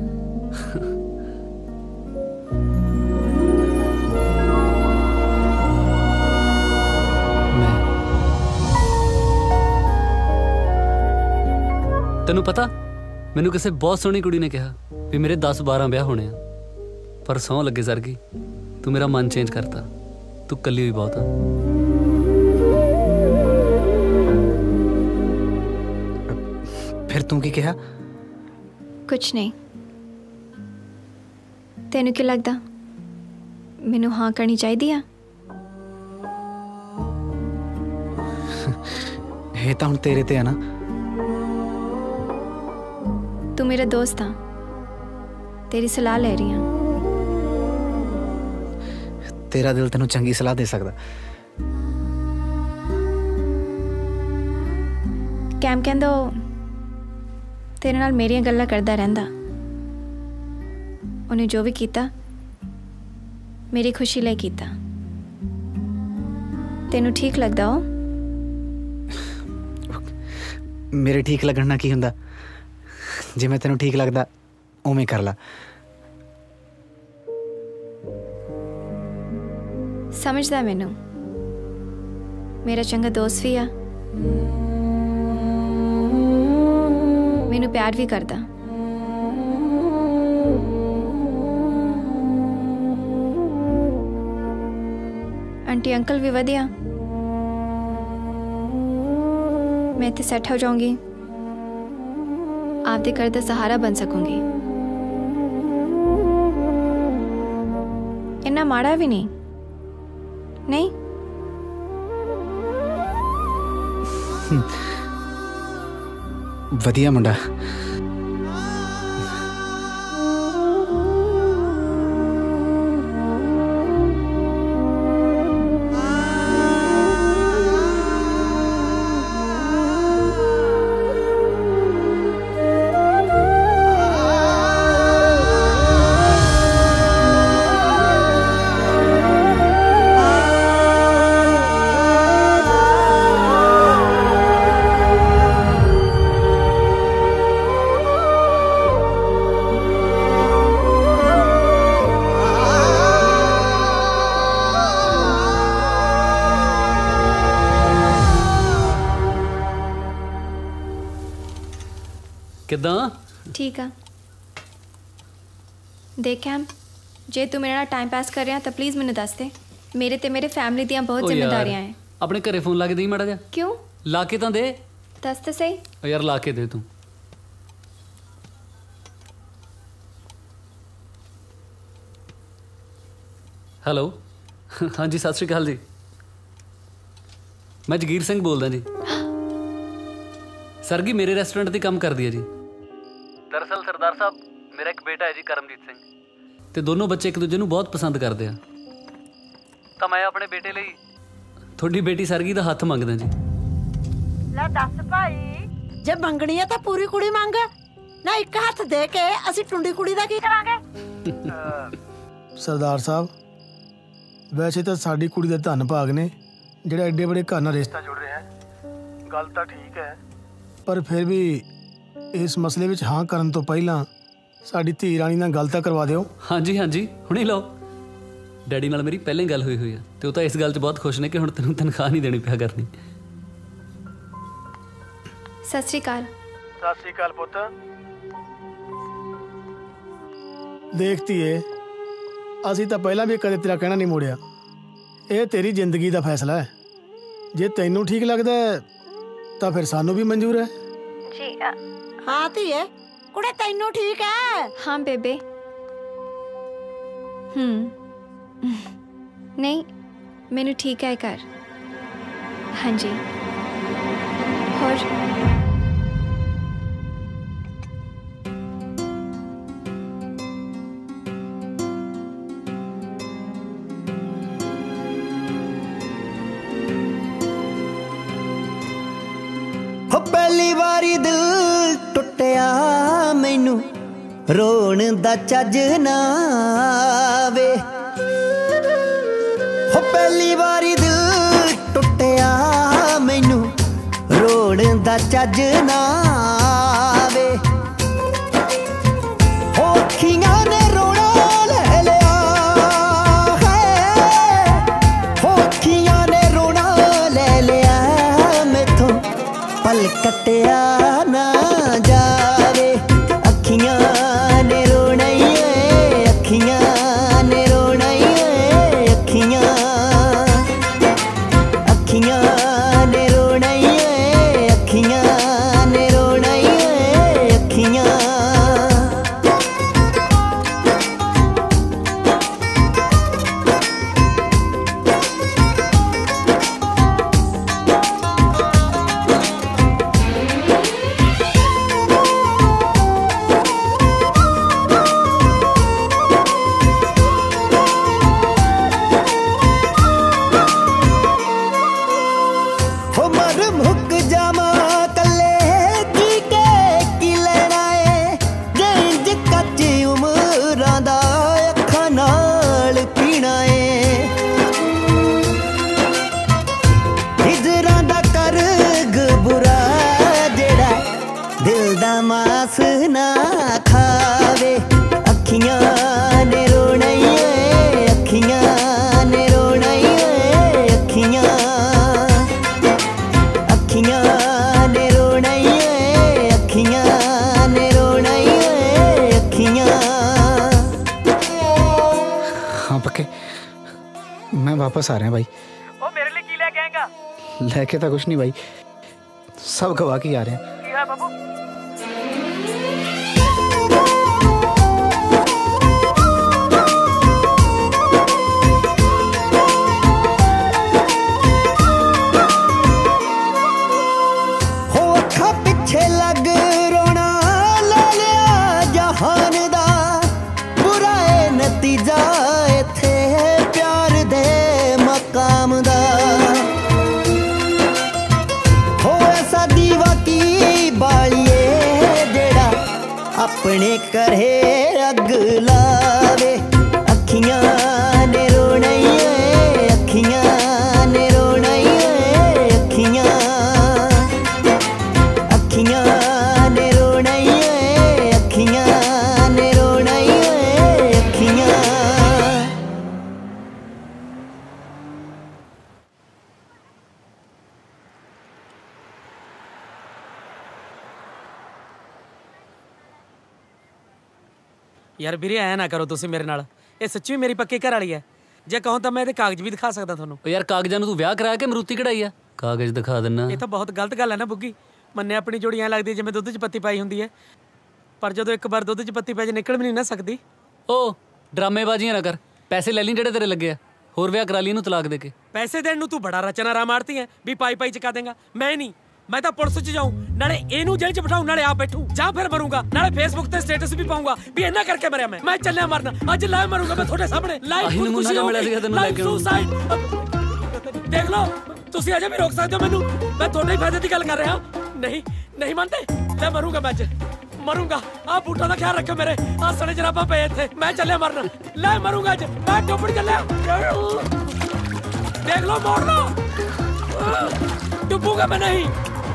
ਤੈਨੂੰ ਪਤਾ ਮੈਨੂੰ ਕਿਸੇ ਬਹੁਤ ਸੋਹਣੀ ਕੁੜੀ ਨੇ ਕਿਹਾ ਵੀ ਮੇਰੇ 10-12 ਵਿਆਹ ਹੋਣੇ ਆ, ਪਰ ਸਹੁੰ ਲੱਗੇ ਸਰਗੀ ਤੂੰ ਮੇਰਾ ਮਨ ਚੇਂਜ ਕਰਤਾ। ਤੂੰ ਕੱਲੀ ਹੋਈ ਬਹੁਤ ਆ। ਫਿਰ ਤੂੰ ਕੀ ਕਿਹਾ? ਕੁਛ ਨਹੀਂ। ਤੈਨੂੰ ਕੀ ਲੱਗਦਾ ਮੈਨੂੰ ਹਾਂ ਕਰਨੀ ਚਾਹੀਦੀ ਆ? ਇਹ ਤਾਂ ਹੁਣ ਤੇਰੇ ਤੇ ਆ ਨਾ। ਤੂੰ ਮੇਰਾ ਦੋਸਤ ਆ, ਤੇਰੀ ਸਲਾਹ ਲੈ ਰਹੀ ਆ। ਤੇਰਾ ਦਿਲ ਤੈਨੂੰ ਚੰਗੀ ਸਲਾਹ ਦੇ ਸਕਦਾ। ਕੈਮ ਕਹਿੰਦਾ ਉਹ ਤੇਰੇ ਨਾਲ ਮੇਰੀਆਂ ਗੱਲਾਂ ਕਰਦਾ ਰਹਿੰਦਾ। ਉਹਨੇ ਜੋ ਵੀ ਕੀਤਾ ਮੇਰੀ ਖੁਸ਼ੀ ਲਈ ਕੀਤਾ। ਤੈਨੂੰ ਠੀਕ ਲੱਗਦਾ ਉਹ? ਮੇਰੇ ਠੀਕ ਲੱਗਣ ਨਾਲ ਕੀ ਹੁੰਦਾ? ਜਿਵੇਂ ਤੈਨੂੰ ਠੀਕ ਲੱਗਦਾ ਉਵੇਂ ਕਰ ਲਾ। ਸਮਝਦਾ ਮੈਨੂੰ, ਮੇਰਾ ਚੰਗਾ ਦੋਸਤ ਵੀ ਆ, ਮੈਨੂੰ ਪਿਆਰ ਵੀ ਕਰਦਾ। ਆਂਟੀ ਅੰਕਲ ਵੀ ਵਧੀਆ। ਮੈਂ ਇੱਥੇ ਸੈੱਟ ਹੋ ਜਾਊਂਗੀ, ਆਪਦੇ ਘਰ ਦਾ ਸਹਾਰਾ ਬਣ ਸਕੂੰਗੀ। ਇੰਨਾ ਮਾੜਾ ਵੀ ਨਹੀਂ। ਨਹੀਂ ਵਧੀਆ ਮੁੰਡਾ। ਕਿੱਦਾਂ? ਠੀਕ ਆ। ਦੇਖ ਕੈਮ, ਜੇ ਤੂੰ ਮੇਰੇ ਨਾਲ ਟਾਈਮ ਪਾਸ ਕਰ ਰਿਹਾ ਤਾਂ ਪਲੀਜ਼ ਮੈਨੂੰ ਦੱਸ ਦੇ। ਮੇਰੇ ਤੇ ਮੇਰੇ ਫੈਮਿਲੀ ਦੀਆਂ ਬਹੁਤ ਜ਼ਿੰਮੇਵਾਰੀਆਂ ਹੈ। ਆਪਣੇ ਘਰੇ ਫੋਨ ਲਾ ਕੇ ਦੇਈ ਮਾੜਾ ਜਿਹਾ। ਕਿਉਂ? ਲਾ ਕੇ ਤਾਂ ਦੇ। ਦੱਸ ਤਾਂ ਸਹੀ। ਓ ਯਾਰ ਲਾ ਕੇ ਦੇ ਤੂੰ। ਹੈਲੋ, ਹਾਂਜੀ ਸਤਿ ਸ਼੍ਰੀ ਅਕਾਲ ਜੀ। ਮੈਂ ਜਗੀਰ ਸਿੰਘ ਬੋਲਦਾ ਜੀ। ਸਰ ਜੀ ਮੇਰੇ ਰੈਸਟੋਰੈਂਟ ਦੀ ਕੰਮ ਕਰਦੀ ਹੈ ਜੀ। ਦਰਅਸਲ ਸਰਦਾਰ ਸਾਹਿਬ ਮੇਰਾ ਇੱਕ ਬੇਟਾ ਹੈ ਜੀ ਕਰਮਜੀਤ ਸਿੰਘ, ਤੇ ਦੋਨੋਂ ਬੱਚੇ ਇੱਕ ਦੂਜੇ ਨੂੰ ਬਹੁਤ ਪਸੰਦ ਕਰਦੇ ਆ। ਤਾਂ ਮੈਂ ਆਪਣੇ ਬੇਟੇ ਲਈ ਤੁਹਾਡੀ ਬੇਟੀ ਸਰਗੀ ਦਾ ਹੱਥ ਮੰਗਦਾ ਜੀ। ਲੈ ਦੱਸ ਭਾਈ, ਜੇ ਮੰਗਣੀ ਹੈ ਤਾਂ ਪੂਰੀ ਕੁੜੀ ਮੰਗ ਨਾ। ਇੱਕ ਹੱਥ ਦੇ ਕੇ ਅਸੀਂ ਟੁੰਡੀ ਕੁੜੀ ਦਾ ਕੀ ਕਰਾਂਗੇ? ਸਰਦਾਰ ਸਾਹਿਬ, ਵੈਸੇ ਤਾਂ ਸਾਡੀ ਕੁੜੀ ਦੇ ਧੰਨ ਭਾਗ ਨੇ ਜਿਹੜਾ ਐਡੇ ਬੜੇ ਘਰ ਨਾਲ ਰਿਸ਼ਤਾ ਜੁੜ ਰਿਹਾ ਹੈ। ਗੱਲ ਤਾਂ ਠੀਕ ਹੈ, ਪਰ ਫਿਰ ਵੀ ਇਸ ਮਸਲੇ ਵਿੱਚ ਹਾਂ ਕਰਨ ਤੋਂ ਪਹਿਲਾਂ ਸਾਡੀ ਧੀ ਰਾਣੀ ਨਾਲ ਗੱਲ ਤਾਂ ਕਰਵਾ ਦਿਓ। ਹਾਂਜੀ ਹਾਂਜੀ, ਹੁਣੇ ਲਓ। ਡੈਡੀ ਨਾਲ ਮੇਰੀ ਪਹਿਲਾਂ ਹੀ ਗੱਲ ਹੋਈ ਆ, ਤੇ ਉਹ ਤਾਂ ਇਸ ਗੱਲ 'ਚ ਬਹੁਤ ਖੁਸ਼ ਨੇ ਕਿ ਹੁਣ ਤੈਨੂੰ ਤਨਖਾਹ ਨਹੀਂ ਦੇਣੀ ਪਿਆ ਕਰਨੀ। ਸਤਿ ਸ਼੍ਰੀ ਅਕਾਲ। ਸਤਿ ਸ਼੍ਰੀ ਅਕਾਲ ਪੁੱਤ। ਦੇਖਤੀ ਏ, ਅਸੀਂ ਤਾਂ ਪਹਿਲਾਂ ਵੀ ਕਦੇ ਤੇਰਾ ਕਹਿਣਾ ਨਹੀਂ ਮੋੜਿਆ। ਇਹ ਤੇਰੀ ਜ਼ਿੰਦਗੀ ਦਾ ਫੈਸਲਾ ਹੈ। ਜੇ ਤੈਨੂੰ ਠੀਕ ਲੱਗਦਾ ਤਾਂ ਫਿਰ ਸਾਨੂੰ ਵੀ ਮਨਜ਼ੂਰ ਹੈ ਜੀ। ਹਾਂ ਧੀਏ, ਕੁੜੇ ਤੈਨੂੰ ਠੀਕ ਹੈ? ਹਾਂ ਬੇਬੇ। ਨਹੀਂ, ਮੈਨੂੰ ਠੀਕ ਹੈ ਘਰ। ਹਾਂਜੀ। ਹੋਰ ਪਹਿਲੀ ਵਾਰੀ ਦਿਲ ਟੁੱਟਿਆ ਮੈਨੂੰ ਰੋਣ ਦਾ ਚੱਜ ਨਾ ਵੇ। ਹੋ ਪਹਿਲੀ ਵਾਰੀ ਦਿਲ ਟੁੱਟਿਆ ਮੈਨੂੰ ਰੋਣ ਦਾ ਚੱਜ ਨਾ ਵੇ। ਹੋ ਅੱਖੀਆਂ ਨੇ ਰੋਣਾ ਲੈ ਲਿਆ ਹੈ। ਹੋ ਅੱਖੀਆਂ ਨੇ ਰੋਣਾ ਲੈ ਲਿਆ ਮੈਥੋਂ ਪਲ ਕੱਟਿਆ ਨਾ ਜਾਵੇ। ਅੱਖੀਆਂ ਨੇ ਰੋਣਾ ਏ, ਅੱਖੀਆਂ ਨੇ ਰੋਣਾ ਏ, ਅੱਖੀਆਂ ਅੱਖੀਆਂ ਨੇ ਰੋਣਾ ਏ, ਅੱਖੀਆਂ ਨੇ ਰੋਣਾ ਏ, ਅੱਖੀਆਂ। ਮਾਸ ਨਾ ਖਾਵੇ। ਅੱਖੀਆਂ ਨੇ ਰੋਣਾ ਏ, ਅੱਖੀਆਂ ਨੇ ਰੋਣਾ ਏ, ਅੱਖੀਆਂ ਅੱਖੀਆਂ ਨੇ ਰੋਣਾ ਏ, ਅੱਖੀਆਂ ਨੇ ਰੋਣਾ ਏ, ਅੱਖੀਆਂ। हाँ पक्के, मैं वापस आ रहा भाई। ओ मेरे लिए की लेके आएगा? लेके तो कुछ नहीं भाई, सब गवा के आ रहे हैं। की है बाबू? हो अखा पिछे लग नतीजा इत्थे प्यार दे मकाम दा होए सादी वाकी बालिए जेड़ा अपने घरे अग लावे अखियां ने रोना ही है अखियां ने रोना ही है अखियां अखियां ने रोना ही है अखियां ने रोना ही है अखियां ਯਾਰ ਵੀਰੇ ਐ ਨਾ ਕਰੋ ਤੁਸੀਂ ਮੇਰੇ ਨਾਲ ਇਹ ਸੱਚੀ ਮੇਰੀ ਪੱਕੀ ਘਰ ਵਾਲੀ ਹੈ ਜੇ ਕਹੋ ਤਾਂ ਮੈਂ ਇਹਦੇ ਕਾਗਜ਼ ਵੀ ਦਿਖਾ ਸਕਦਾ ਤੁਹਾਨੂੰ ਓ ਯਾਰ ਕਾਗਜ਼ਾਂ ਨੂੰ ਤੂੰ ਵਿਆਹ ਕਰਾ ਕੇ ਮਰੂਤੀ ਕਢਾਈ ਆ ਕਾਗਜ਼ ਦਿਖਾ ਦਿੰਨਾ ਇਹ ਤਾਂ ਬਹੁਤ ਗਲਤ ਗੱਲ ਹੈ ਨਾ ਬੁੱਗੀ ਮੰਨੇ ਆਪਣੀ ਜੋੜੀ ਐ ਲੱਗਦੀ ਜਿਵੇਂ ਦੁੱਧ 'ਚ ਪੱਤੀ ਪਾਈ ਹੁੰਦੀ ਹੈ ਪਰ ਜਦੋਂ ਇੱਕ ਵਾਰ ਦੁੱਧ 'ਚ ਪੱਤੀ ਪੈ ਜੇ ਨਿਕਲ ਵੀ ਨਹੀਂ ਨਾ ਸਕਦੀ ਓ ਡਰਾਮੇਬਾਜ਼ੀਆਂ ਨਾ ਕਰ ਪੈਸੇ ਲੈ ਲਈ ਜਿਹੜੇ ਤੇਰੇ ਲੱਗੇ ਆ ਹੋਰ ਵਿਆਹ ਕਰਾ ਲਈ ਇਹਨੂੰ ਤਲਾਕ ਦੇ ਕੇ ਪੈਸੇ ਦੇਣ ਨੂੰ ਤੂੰ ਬੜਾ ਰਚਨਾ ਰਾ ਮਾਰਤੀ ਹੈ ਵੀ ਪਾਈ ਚਕਾ ਦੇਂਗਾ ਮੈਂ ਨਹੀਂ ਮੈਂ ਤਾਂ ਪੁਲਿਸ 'ਚ ਜਾਊਂ ਨਾਲੇ ਇਹਨੂੰ ਜੇਲ੍ਹ 'ਚ ਬਿਠਾਊਂ ਨਾਲੇ ਆਪ ਬੈਠੂ ਜਾਂ ਫਿਰ ਮਰੂੰਗਾ ਨਾਲੇ ਫੇਸਬੁੱਕ ਤੇ ਸਟੇਟਸ ਵੀ ਪਾਉਂਗਾ ਵੀ ਇੰਨਾ ਕਰਕੇ ਮਰਿਆ ਮੈਂ ਚੱਲਿਆ ਮਰਨਾ ਅੱਜ ਲਾਇ ਮਰੂੰਗਾ ਮੈਂ ਤੁਹਾਡੇ ਸਾਹਮਣੇ ਲਾਈਵ ਖੁਦਕੁਸ਼ੀ ਹੋ ਗਈ ਸੁਸਾਈਡ ਦੇਖ ਲਓ ਤੁਸੀਂ ਅਜੇ ਵੀ ਰੋਕ ਸਕਦੇ ਹੋ ਮੈਨੂੰ ਮੈਂ ਤੁਹਾਡੇ ਹੀ ਫਾਇਦੇ ਦੀ ਗੱਲ ਕਰ ਰਿਹਾ ਨਹੀਂ ਮੰਨਦੇ ਲੈ ਮਰੂੰਗਾ ਮੈਂ ਅੱਜ ਮਰੂੰਗਾ ਆ ਬੂਟਾਂ ਦਾ ਖਿਆਲ ਰੱਖਿਓ ਮੇਰੇ ਆ ਸਣੇ ਜਰਾਬਾਂ ਪਏ ਇੱਥੇ ਮੈਂ ਚੱਲਿਆ ਮਰਨਾ ਲੈ ਮਰੂੰਗਾ ਅੱਜ ਮੈਂ ਡੁੱਬਣ ਚੱਲਿਆ ਦੇਖ ਲਓ ਮੋੜ ਲਓ ਡੁੱਬੂਗਾ ਮੈਂ ਨਹੀਂ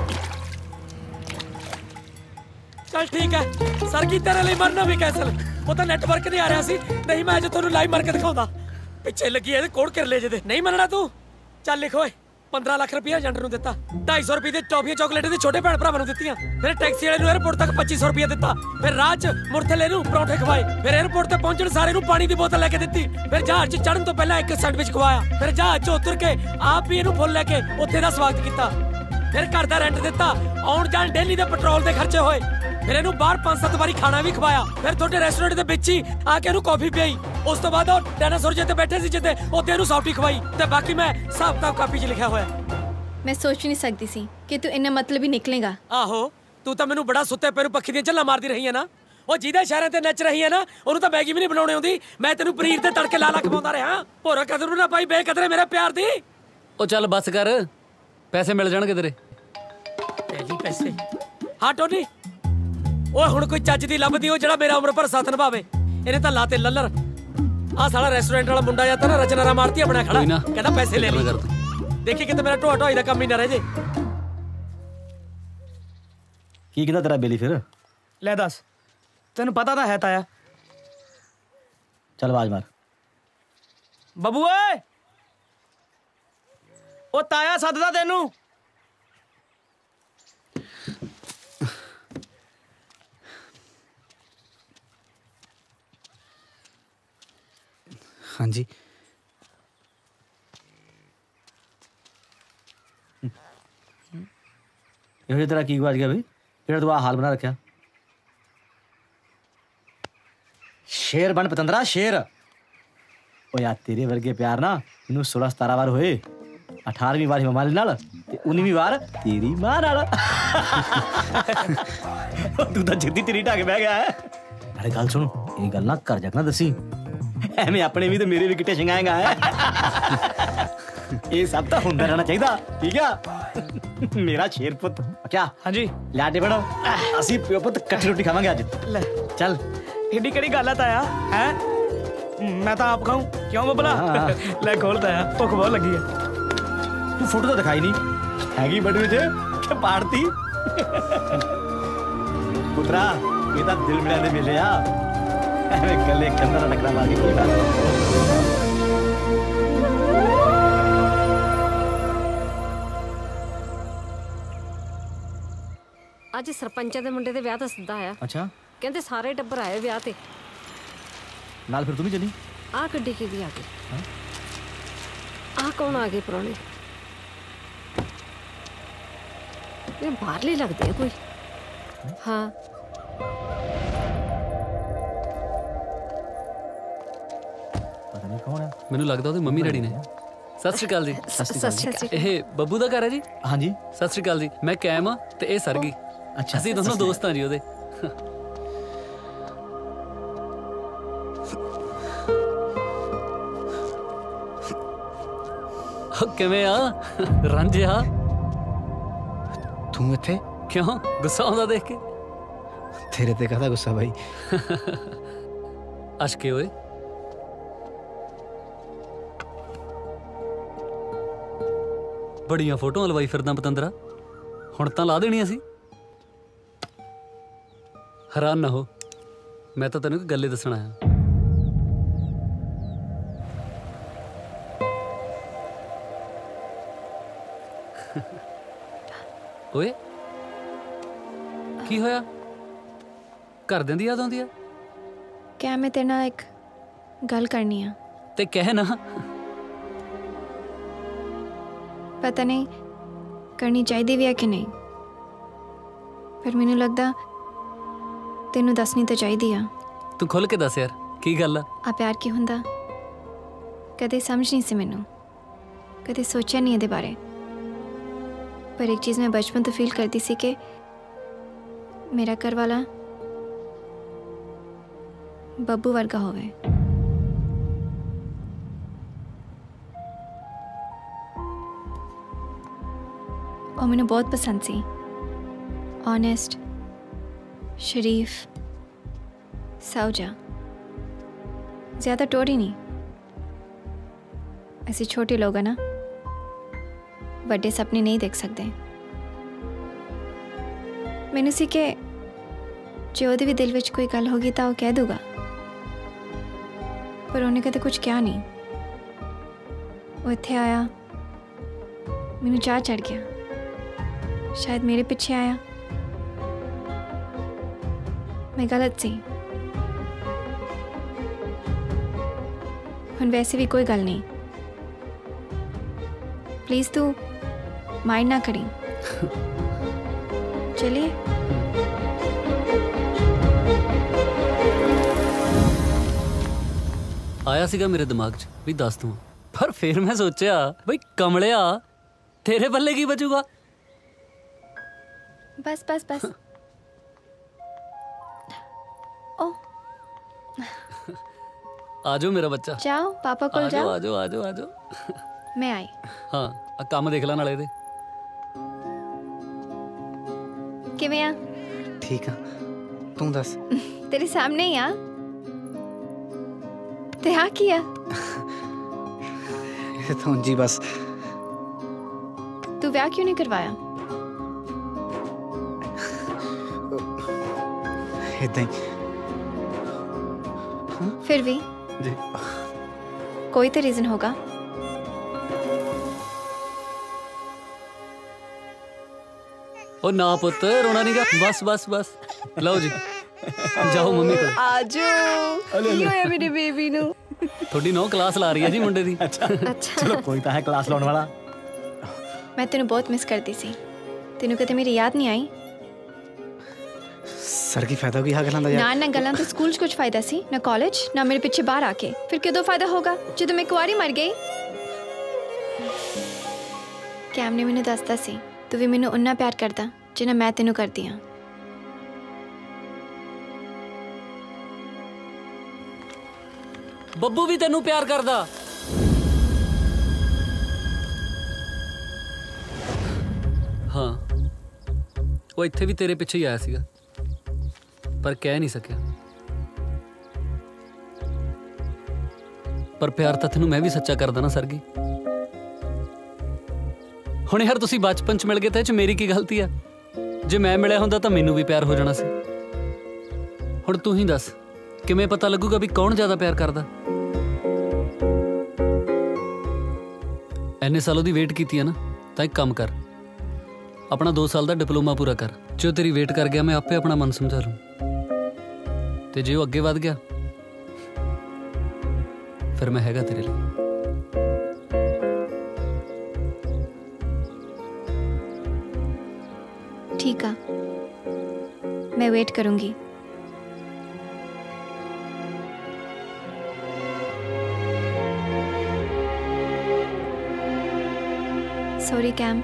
चल ठीक है सर की तेरे लिए मरना भी कैंसिल वो तो नेटवर्क नहीं आ रहा सी नहीं मैं अज तेन लाइव मार के दिखाऊंगा पिछे लगी है कोड कर ले जे नहीं मनना तू चल लिखो 15 लाख रुपया एजेंट नूं दिता 250 रुपये दी टॉफियां चॉकलेट दी छोटे भैन भरावां नूं दित्तियां फिर टैक्सी वाले नूं एयरपोर्ट तक 2500 रुपया दिता फिर राह च मुरथले नूं परौंठे खवाए फिर एयरपोर्ट तक पहुंचण सारे नूं पानी दी बोतल लेके दित्ती फिर जहाज च चढ़न तो पहला एक सैंडविच खवाया फिर जहाज च उतर के आप भी इहनूं फुल लेके उत्थे दा स्वागत कीता फिर घर दा रेंट दिता आउण जाण डेली दे पेट्रोल दे खर्चे होए फिर इहनूं बाहर 5-7 बारी खाना भी खवाया फिर थोड़े रेस्टोरेंट दे विच ही आके इहनूं कॉफी पियाई उस तो बाद डायनासोर जिते बैठे सी जिते उत्थे इहनूं सॉफ्टी खवाई ते बाकी मैं हिसाब किताब कापी च लिखिया होया मैं सोच नहीं सकती सी कि तू इन्ना मतलब ही निकलेगा आहो तू तो मैनूं बड़ा सुत्ते पैरों पक्षी दी झल्ला मारदी रही है ना ਉਹ ਜਿਹਦੇ ਸ਼ਹਿਰਾਂ ਤੇ ਨੱਚ ਰਹੀ ਹੈ ਨਾ ਉਹਨੂੰ ਤਾਂ ਮੈਗੀ ਵੀ ਨਹੀਂ ਬਣਾਉਣੀ ਆਉਂਦੀ ਮੈਂ ਤੈਨੂੰ ਪਨੀਰ ਤੇ ਤੜਕੇ ਲਾ ਖਵਾਉਂਦਾ ਰਿਹਾ ਭੋਰਾ ਕਦਰ ਨਾ ਪਾਈ ਬੇਕਦਰੇ ਮੇਰੇ ਪਿਆਰ ਦੀ ਉਹ ਚੱਲ ਬੱਸ ਕਰ ਪੈਸੇ ਮਿਲ ਜਾਣਗੇ ਤੇਰੇ ਪਹਿਲੀ ਪੈਸੇ ਹਾਂ ਟੋਨੀ ਓਏ ਹੁਣ ਕੋਈ ਚੱਜ ਦੀ ਲੱਭਦੀ ਉਹ ਜਿਹੜਾ ਮੇਰਾ ਉਮਰ ਭਰ ਸਾਥ ਨਿਭਾਵੇ ਇਹਨੇ ਤਾਂ ਲਾਤੇ ਲੱਲਰ ਆ ਸਾਲਾ ਰੈਸਟੋਰੈਂਟ ਵਾਲਾ ਮੁੰਡਾ ਜਾਂ ਤਾਂ ਨਾ ਰਚਨਾਰਾ ਮਾਰਤੀ ਆਪਣਾ ਖੜਾ ਕਹਿੰਦਾ ਪੈਸੇ ਲੈ ਲੈ ਦੇਖੀ ਕਿਤੇ ਮੇਰਾ ਢੋਆ ਢੋਈ ਦਾ ਕੰਮ ਹੀ ਨਾ ਰਹਿ ਜੇ ਕੀ ਕਹਿੰਦਾ ਤੇਰਾ ਬੇਲੀ ਫਿਰ ਲੈ ਦੱਸ ਤੈਨੂੰ ਪਤਾ ਤਾਂ ਹੈ ਤਾਇਆ ਚੱਲ ਆਵਾਜ਼ ਮਾਰ ਬੱਬੂ ਓਏ ਉਹ ਤਾਇਆ ਸੱਦਦਾ ਤੈਨੂੰ हाँ जी ਇਹੋ ਤੇਰਾ ਕੀ ਗਵਾਚ ਗਿਆ ਬਈ ਜਿਹੜਾ ਤੂੰ ਆ ਹਾਲ ਬਣਾ ਰੱਖਿਆ ਸ਼ੇਰ ਬਣ ਪਤੰਦਰਾ ਸ਼ੇਰ ਓ ਯਾਰ ਤੇਰੇ ਵਰਗੇ ਪਿਆਰ ਨਾ ਮੈਨੂੰ 16-17 ਵਾਰ ਹੋਏ 18ਵੀਂ ਵਾਰ ਹਿਮਾਲੀ ਨਾਲ ਤੇ 19ਵੀਂ ਵਾਰ ਤੇਰੀ ਮਾਂ ਨਾਲ ਤੂੰ ਤਾਂ ਜਿੱਦੀ ਤੇਰੀ ਢਾ ਕੇ ਬਹਿ ਗਿਆ ਹੈ ਨਾਲੇ ਗੱਲ ਸੁਣ ਇਹ ਗੱਲ ਨਾ ਘਰ ਜਾ ਕੇ ਨਾ ਦੱਸੀ ਐਵੇਂ ਆਪਣੇ ਵੀ ਤੇ ਮੇਰੇ ਵੀ ਕਿੱਟੇ ਛੰਗਾਏਗਾ ਇਹ ਸਭ ਤਾਂ ਹੁੰਦਾ ਰਹਿਣਾ ਚਾਹੀਦਾ ਠੀਕ ਆ ਮੇਰਾ ਸ਼ੇਰ ਪੁੱਤ ਕਿਆ ਹਾਂਜੀ ਲਾਡੇ ਬਣਾ ਅਸੀਂ ਪਿਓ ਪੁੱਤ ਇਕੱਠੀ ਰੋਟੀ ਖਾਵਾਂਗੇ ਅੱਜ ਲੈ ਚੱਲ ਏਡੀ ਕਿਹੜੀ ਗੱਲ ਆ ਤਾਇਆ ਹੈ ਮੈਂ ਤਾਂ ਆਪ ਖਾਊਂ ਕਿਉਂ ਬੱਬਲਾ ਲੈ ਖੋਲ ਤਾਇਆ ਭੁੱਖ ਬਹੁਤ ਲੱਗੀ ਆ ਤੂੰ ਫੋਟੋ ਤਾਂ ਦਿਖਾਈ ਨਹੀਂ ਹੈਗੀ ਬਟੂਏ 'ਚ ਕਿ ਪਾੜਤੀ ਪੁੱਤਰਾ ਇਹ ਤਾਂ ਦਿਲ ਮਿਲਿਆ ਦੇ ਮਿਲੇ ਆ ਐਵੇਂ ਗੱਲੇ ਕੰਨਾਂ ਨਾਲ ਟਕਰਾ ਮਾਰ ਕੇ ਕੀ ਬਾਤ ਅੱਜ ਸਰਪੰਚਾਂ ਦੇ ਮੁੰਡੇ ਦੇ ਵਿਆਹ ਦਾ ਸੱਦਾ ਆਇਆ ਅੱਛਾ ਕਹਿੰਦੇ ਸਾਰੇ ਟੱਬਰ ਆਏ ਵਿਆਹ ਤੇ ਨਾਲ ਫਿਰ ਤੂੰ ਵੀ ਚੱਲੀ ਆਹ ਗੱਡੀ ਕਿਹਦੀ ਆ ਗਈ ਆਹ ਕੌਣ ਆ ਗਏ ਪੁਰਾਣੇ ਇਹ ਬਾਹਰਲੇ ਲੱਗਦੇ ਆ ਕੋਈ ਹਾਂ ਪਤਾ ਨਹੀਂ ਕੌਣ ਹੈ ਮੈਨੂੰ ਲੱਗਦਾ ਉਹਦੇ ਮੰਮੀ ਡੈਡੀ ਨੇ ਸਤਿ ਸ਼੍ਰੀ ਅਕਾਲ ਜੀ ਸਤਿ ਸ਼੍ਰੀ ਅਕਾਲ ਇਹ ਬੱਬੂ ਦਾ ਘਰ ਹੈ ਜੀ ਹਾਂਜੀ ਸਤਿ ਸ਼੍ਰੀ ਅਕਾਲ ਜੀ ਮੈਂ ਕੈਮ ਆ ਤੇ ਇਹ ਸਰਗੀ ਅੱਛਾ ਅਸੀਂ ਦੋਨੋਂ ਦੋਸਤ ਹਾਂ ਜੀ ਉਹਦੇ ਕਿਵੇਂ ਆ ਰਾਂਝਿਆ? ਤੂੰ ਇੱਥੇ ਕਿਉਂ ਗੁੱਸਾ ਆਉਂਦਾ ਦੇਖ ਕੇ? ਤੇਰੇ ਤੇ ਕਾਹਦਾ ਗੁੱਸਾ ਬਾਈ? ਅਸ਼ਕੇ ਓਏ, ਬੜੀਆਂ ਫੋਟੋਆਂ ਲਵਾਈ ਫਿਰਦਾ ਪਤੰਦਰਾ, ਹੁਣ ਤਾਂ ਲਾ ਦੇਣੀਆਂ ਸੀ। ਹੈਰਾਨ ਨਾ ਹੋ, ਮੈਂ ਤਾਂ ਤੈਨੂੰ ਇੱਕ ਗੱਲ ਹੀ ਦੱਸਣ ਆਇਆ। ਓਏ ਕੀ ਹੋਇਆ? ਘਰਦਿਆਂ ਦੀ ਯਾਦ ਆਉਂਦੀ ਆ? ਕਿਆ ਮੈਂ ਤੇਰੇ ਨਾਲ ਇੱਕ ਗੱਲ ਕਰਨੀ ਆ? ਤੇ ਕਹਿ ਨਾ। ਪਤਾ ਨਹੀਂ ਕਰਨੀ ਚਾਹੀਦੀ ਵੀ ਹੈ ਕਿ ਨਹੀਂ, ਪਰ ਮੈਨੂੰ ਲੱਗਦਾ ਤੈਨੂੰ ਦੱਸਣੀ ਤਾਂ ਚਾਹੀਦੀ ਆ। ਤੂੰ ਖੁੱਲ ਕੇ ਦੱਸ ਯਾਰ, ਕੀ ਗੱਲ ਆ? ਪਿਆਰ ਕੀ ਹੁੰਦਾ ਕਦੇ ਸਮਝ ਨਹੀਂ ਸੀ ਮੈਨੂੰ, ਕਦੇ ਸੋਚਿਆ ਨਹੀਂ ਇਹਦੇ ਬਾਰੇ। ਪਰ ਇੱਕ ਚੀਜ਼ ਮੈਂ ਬਚਪਨ ਤੋਂ ਫੀਲ ਕਰਦੀ ਸੀ ਕਿ ਮੇਰਾ ਘਰ ਵਾਲਾ ਬੱਬੂ ਵਰਗਾ ਹੋਵੇ। ਉਹ ਮੈਨੂੰ ਬਹੁਤ ਪਸੰਦ ਸੀ, ऑनेस्ट, शरीफ, साउजा, ज़्यादा टोरी नहीं। ऐसे छोटे लोग हैं ना, बड़े सपने नहीं देख सकते। मैंने सी के जे ਉਹਦੇ ਵੀ ਦਿਲ ਵਿੱਚ ਕੋਈ ਗੱਲ ਹੋਗੀ ਤਾਂ ਉਹ ਕਹਿ ਦੂਗਾ, ਪਰ ਉਹਨੇ ਕਦੇ ਕੁਝ ਕਿਹਾ ਨਹੀਂ। ਉਹ ਇੱਥੇ ਆਇਆ, ਮੈਨੂੰ ਚਾਹ ਚੜ ਗਿਆ, शायद मेरे पीछे आया। मैं गलत सी, हुण वैसे भी कोई गल नहीं। प्लीज तू माइंड ना करी। चलिए। आया सीगा मेरे दिमाग च भी दस दूँ, पर फिर मैं सोचा बई कमलिया तेरे पल्ले की बचूगा। बस बस बस। ओ आजो मेरा बच्चा, जाओ पापा को जाओ। आजो आजो आजो। मैं आई। हाँ आ काम देख ला नाले दे। किवें आ? ठीक है, तू दस। तेरे सामने ही आ। ते हाँ किया? ये तो जी बस। तू ब्याह क्यों नहीं करवाया? इदां ही। फिर भी जी कोई तो रीजन होगा। ओ ना पुत रोना नहीं गा, बस बस बस। लो जी जाओ मम्मी को। आजो की होया मेरे बेबी नु? थोड़ी नौ क्लास ला रही है जी मुंडे दी। अच्छा चलो कोई तो है क्लास लाने वाला। मैं तेनू बहुत मिस करती सी, तेनू कदे मेरी याद नहीं आई? सर की फायदा होगी हाँ गल्लां दा यार। ना ना गल्लां तो स्कूल च कुछ फायदा सी, ना कॉलेज, ना मेरे पीछे बाहर आके। फिर कदों फायदा होगा जदों मैं कुआरी मर गई। कैम ने मैनू दसदा सी तू भी मैनू उन्ना प्यार करदा जिन्ना मैं तेनू करदी हां। बब्बू भी तेनू प्यार करदा। हाँ वो इत्थे भी तेरे पिछे ही आया सीगा, पर कह नहीं सकिया। पर प्यार तो तेनू मैं भी सच्चा करदा ना सरगी। हुण यार तुसी बचपन च मिल गए ते मेरी की गलती आ? जे मैं मिलिया हुंदा तां मैनू भी प्यार हो जाना सी। हुण तू ही दस किवें पता लगूगा भी कौन ज्यादा प्यार करदा? इन्ने सालों दी वेट कीती है ना, तां एक काम कर, अपना 2 साल दा डिप्लोमा पूरा कर। जो तेरी वेट कर गया मैं आपे अपना मन समझा लूं, ते जे वो अगे वध गया फिर मैं हैगा तेरे लिए। ठीक है, मैं वेट करूंगी। Sorry Cam.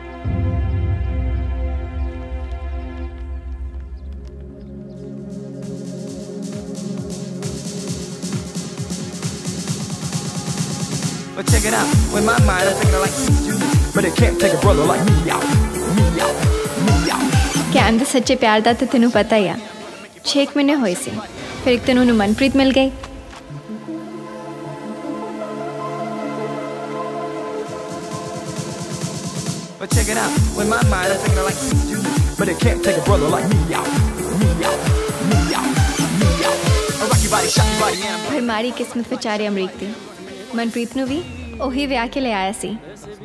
But check it out, with my mind, I'm thinking like you, but it can't take a brother like me out, me out, me out. Cam ਦੇ ਸੱਚੇ ਪਿਆਰ ਦਾ ਤਾਂ ਤੈਨੂੰ ਪਤਾ ਹੀ ਆ। 6 ਮਹੀਨੇ ਹੋਏ ਸੀ, ਫਿਰ ਇੱਕ ਦਿਨ ਉਹਨੂੰ ਮਨਪ੍ਰੀਤ ਮਿਲ ਗਈ। But check it out, with my mind, I'm thinking like you, but it can't take a brother like me out, me out, me out, me out. I rock your body, shock your body, yeah. ਫਿਰ ਮਾੜੀ ਕਿਸਮਤ ਵਿਚਾਰੇ ਅਮਰੀਕ ਦੀ, ਮਨਪ੍ਰੀਤ ਨੂੰ ਵੀ ਉਹੀ ਵਿਆਹ ਕੇ ਲੈ ਆਇਆ ਸੀ।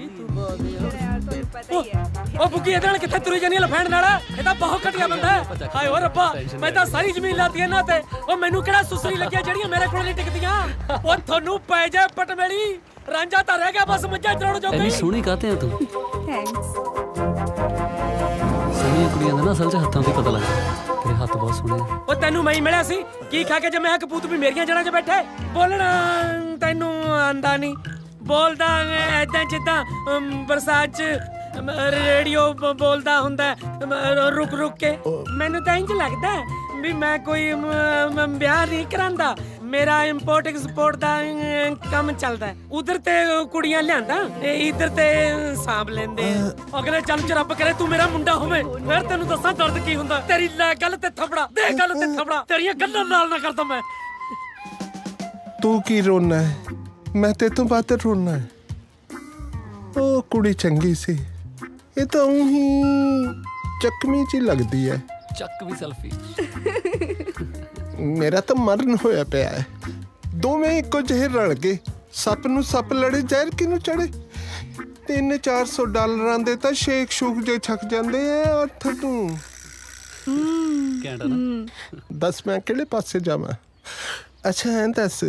ਉਹ ਬੁੱਗੀ ਇਹਦੇ ਨਾਲ ਕਿੱਥੇ ਤੁਰੀ ਜਾਨੀ ਲਫੈਂਡ ਨਾਲ? ਇਹ ਤਾਂ ਬਹੁਤ ਘਟੀਆ ਬੰਦਾ ਹੈ। ਹਾਏ ਓ ਰੱਬਾ, ਮੈਂ ਤਾਂ ਸਾਰੀ ਜ਼ਮੀਨ ਲਾਤੀ ਇਹਨਾਂ ਤੇ। ਉਹ ਮੈਨੂੰ ਕਿਹੜਾ ਸੁਸਰੀ ਲੱਗਿਆ ਜਿਹੜੀਆਂ ਮੇਰੇ ਕੋਲ ਨਹੀਂ ਟਿਕਦੀਆਂ। ਉਹ ਤੁਹਾਨੂੰ ਪੈ ਜਾ ਪਟਮੇਲੀ, ਰਾਂਝਾ ਤਾਂ ਰਹਿ ਗਿਆ ਬਸ ਮੱਝਾਂ ਚਰਾਉਣ ਜੋਗਾ। ਇੰਨੀ ਸੋਹਣੀ ਕਾਤੇ ਆ ਤੂੰ? ਥੈਂਕਸ। ਸੋਹਣੀਆਂ ਕੁੜੀਆਂ ਦਾ ਨਾ ਅਸਲ 'ਚ ਹੱਥਾਂ ਤੇ ਪਤਾ ਲੱਗਦਾ। ਤੇਰੇ ਹੱਥ ਬਹੁਤ ਸੋਹਣੇ ਆ। ਉਹ ਤੈਨੂੰ ਮੈਂ ਹੀ ਮਿਲਿਆ ਸੀ, ਕੀ ਖਾ ਕੇ ਜੰਮਿਆ ਕਪੂਤ ਵੀ ਮੇਰੀਆਂ ਜੜ੍ਹਾਂ 'ਚ ਬੈਠੇ। ਬੋਲਣਾ ਤੈਨੂੰ ਆਂਦਾ ਨਹੀਂ, ਬੋਲਦਾ ਐਦਾਂ ਜਿੱਦਾਂ ਬਰਸਾਤ 'ਚ ਰੇਡੀਓ ਬੋਲਦਾ ਹੁੰਦਾ ਰੁਕ ਰੁਕ ਕੇ। ਮੈਨੂੰ ਤਾਂ ਇੰਝ ਲੱਗਦਾ ਵੀ ਮੈਂ ਕੋਈ ਵਿਆਹ ਨਹੀਂ ਕਰਾਂਦਾ। ਮੇਰਾ ਇੰਪੋਰਟ ਐਕਸਪੋਰਟ ਦਾ ਕੰਮ ਚੱਲਦਾ। ਉਧਰ ਤੇ ਕੁੜੀਆਂ ਲਿਆਂਦਾ, ਇੱਧਰ ਤੇ ਸਾਂਭ ਲੈਂਦੇ। ਅਗਲੇ ਚੱਲ ਚ ਰੱਬ ਕਰੇ ਤੂੰ ਮੇਰਾ ਮੁੰਡਾ ਹੋਵੇ, ਫਿਰ ਤੈਨੂੰ ਦੱਸਾਂ ਦਰਦ ਕੀ ਹੁੰਦਾ। ਤੇਰੀ ਲੈ ਗੱਲ ਤੇ ਥਪੜਾ ਦੇ, ਗੱਲ ਤੇ ਥਪੜਾ, ਤੇਰੀਆਂ ਗੱਲਾਂ ਨਾਲ ਨਾ ਕਰਦਾ ਮੈਂ। ਤੂੰ ਕੀ ਰੋਣਾ ਹੈ? ਮੈਂ ਤੇ ਤੋਂ ਬਾਤ ਰੋਣਾ ਹੈ। ਉਹ ਕੁੜੀ ਚੰਗੀ ਸੀ, ਇਹ ਤਾਂ ਉਹੀ ਚੱਕਵੀਂ ਚ ਲੱਗਦੀ ਹੈ। ਚੱਕ ਵੀ ਸੈਲਫੀ। ਮੇਰਾ ਤਾਂ ਮਰਨ ਹੋਇਆ ਪਿਆ ਹੈ। ਦੋਵੇਂ ਇੱਕੋ ਜਿਹੇ ਰਲ ਗਏ। ਸੱਪ ਨੂੰ ਸੱਪ ਲੜੇ, ਜ਼ਹਿਰ ਕਿਹਨੂੰ ਚੜੇ। $300-400 ਦੇ ਤਾਂ ਸ਼ੇਕ ਸ਼ੂਕ ਜੇ ਛਕ ਜਾਂਦੇ ਆ। ਅੱਠ ਤੂੰ ਘੈਂਟ ਨਾ। ਦੱਸ ਮੈਂ ਕਿਹੜੇ ਪਾਸੇ ਜਾਵਾਂ? ਅੱਛਾ ਐਂ ਦੱਸ,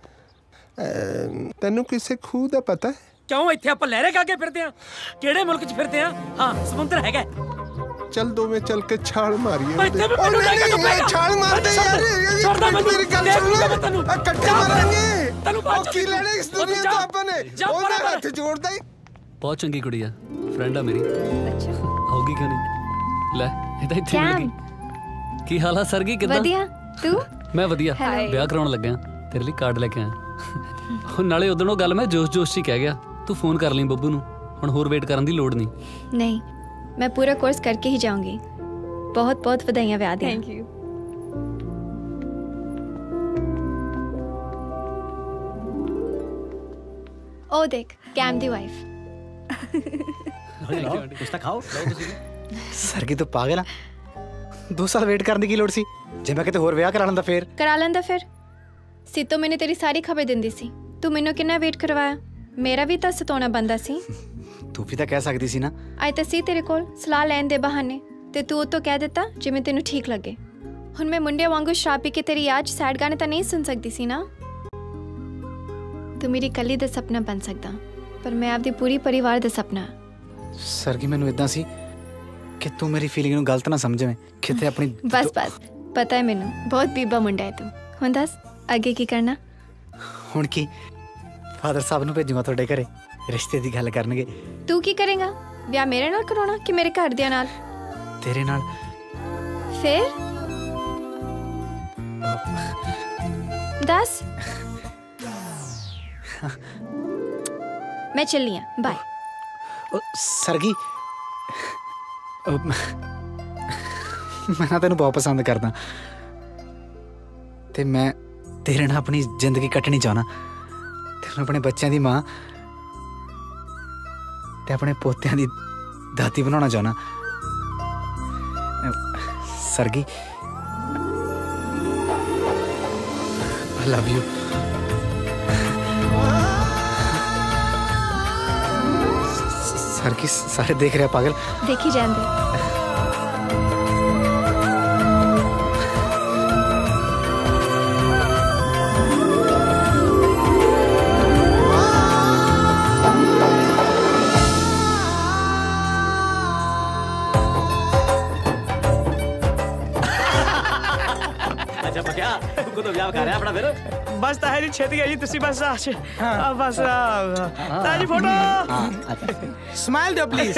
ਤੈਨੂੰ ਕਿਸੇ ਖੂਹ ਦਾ ਪਤਾ ਹੈ? ਕਿਉਂ ਇੱਥੇ ਆਪਾਂ ਲਹਿਰੇ ਕਾਗੇ ਫਿਰਦੇ ਆ? ਕਿਹੜੇ ਮੁਲਕ 'ਚ ਫਿਰਦੇ ਆ? ਹਾਂ ਸਮੁੰਦਰ ਹੈਗਾ। ਚੱਲ ਦੋਵੇਂ ਚੱਲ ਕੇ ਛਾਲ ਮਾਰੀਏ। ਛਾਲ ਮਾਰਦੇ ਯਾਰ, ਮੇਰੀ ਗੱਲ ਸੁਣ ਲੈ। ਇਕੱਠੇ ਮਾਰਾਂਗੇ। ਉਹ ਕੀ ਲੈਣਾ ਇਸ ਦੁਨੀਆ ਤੋਂ ਆਪਾਂ ਨੇ? ਉਹਦਾ ਹੱਥ ਜੋੜਦਾ ਹੀ। ਬਹੁਤ ਚੰਗੀ ਕੁੜੀ ਆ, ਫਰੈਂਡ ਆ ਮੇਰੀ। ਅੱਛਾ ਆਉਗੀ ਕਿਉਂ ਨਹੀਂ? ਲੈ ਇਹ ਤਾਂ ਇੱਥੇ ਮਿਲ ਗਈ। ਕੀ ਹਾਲ ਆ ਸਰਗੀ, ਕਿੱਦਾਂ? ਵਧੀਆ, ਤੂੰ? ਮੈਂ ਵਧੀਆ, ਵਿਆਹ ਕਰਾਉਣ ਲੱਗਿਆ। ਤੇਰੇ ਲਈ ਕਾਰਡ ਲੈ ਕੇ ਆਇਆ। ਨਾਲੇ ਉਦੋਂ ਉਹ ਗੱਲ ਮੈਂ ਜੋਸ਼ 'ਚ ਹੀ ਕਹਿ ਗਿਆ। ਤੂੰ ਫੋਨ ਕਰ ਲਈ ਬੱਬੂ ਨੂੰ, ਹੁਣ ਹੋਰ ਵੇਟ ਕਰਨ ਦੀ ਲੋੜ ਨਹੀਂ। ਨਹੀਂ, मैं पूरा कोर्स करके ही जाऊंगी। बहुत बहुत बधाइयाँ विआह दी। Thank you. ओ देख, कैम दी वाइफ। कुछ तो खाओ। सर की तो पागल आ। 2 साल वेट करने की लोड़ सी। जे मैं किते होर विआह करा लैंदा फिर। करा लैंदा फिर। सीतो मैंने तेरी सारी खबर दिंदी सी, तू मैनू किन्ना वेट करवाया। मेरा भी तो सताउणा बनदा सी। तू भी तो कह सकती सी ना। ਅੱਜ ਤਾਂ ਸੀ ਤੇਰੇ ਕੋਲ ਸਲਾਹ ਲੈਣ ਦੇ ਬਹਾਨੇ, ਤੇ ਤੂੰ ਉਹ ਤੋਂ ਕਹਿ ਦਿੱਤਾ ਜਿਵੇਂ ਤੈਨੂੰ ਠੀਕ ਲੱਗੇ। ਹੁਣ ਮੈਂ ਮੁੰਡੇ ਵਾਂਗੂ ਸ਼ਰਾਬ ਪੀ ਕੇ ਤੇਰੀ ਯਾਦ ਸੈਡ ਗਾਣੇ ਤਾਂ ਨਹੀਂ ਸੁਣ ਸਕਦੀ ਸੀ ਨਾ। ਤੂੰ ਮੇਰੀ ਕੱਲੀ ਦਾ ਸੁਪਨਾ ਬਣ ਸਕਦਾ, ਪਰ ਮੈਂ ਆਪਦੀ ਪੂਰੀ ਪਰਿਵਾਰ ਦਾ ਸੁਪਨਾ। ਸਰ ਕੀ ਮੈਨੂੰ ਇਦਾਂ ਸੀ ਕਿ ਤੂੰ ਮੇਰੀ ਫੀਲਿੰਗ ਨੂੰ ਗਲਤ ਨਾ ਸਮਝਵੇਂ। ਕਿਤੇ ਆਪਣੀ ਬਸ ਪਤਾ ਹੈ ਮੈਨੂੰ, ਬਹੁਤ ਬੀਬਾ ਮੁੰਡਾ ਹੈ ਤੂੰ। ਹੁਣ ਦੱਸ ਅੱਗੇ ਕੀ ਕਰਨਾ? ਹੁਣ ਕੀ ਫਾਦਰ ਸਾਹਿਬ ਨੂੰ ਭੇਜੂਗਾ ਤੁਹਾਡੇ ਘਰੇ, ਰਿਸ਼ਤੇ ਦੀ ਗੱਲ ਕਰਨਗੇ। ਤੂੰ ਕੀ ਕਰੇਗਾ? ਵਿਆਹ ਮੇਰੇ ਨਾਲ ਕਰਾਉਣਾ ਕਿ ਮੇਰੇ ਘਰਦਿਆਂ ਨਾਲ? ਤੇਰੇ ਨਾਲ। ਫਿਰ ਦੱਸ। ਮੈਂ ਚੱਲੀ ਆਂ, ਬਾਏ। ਸਰਗੀ, ਮੈਂ ਨਾ ਤੈਨੂੰ ਬਹੁਤ ਪਸੰਦ ਕਰਦਾ ਤੇ ਮੈਂ ਤੇਰੇ ਨਾਲ ਆਪਣੀ ਜ਼ਿੰਦਗੀ ਕੱਟਣੀ ਚਾਹੁੰਦਾ। ਤੈਨੂੰ ਆਪਣੇ ਬੱਚਿਆਂ ਦੀ ਮਾਂ ਤੇ ਆਪਣੇ ਪੋਤਿਆਂ ਦੀ ਦਾਦੀ ਬਣਾਉਣਾ ਚਾਹੁੰਦਾ। Sargi, I love you। सरगी सारे देख रहे पागल। देखी जाने। बस ताया जी छेती है जी, तुसी बस बस ताया जी फोटो स्माइल दो please.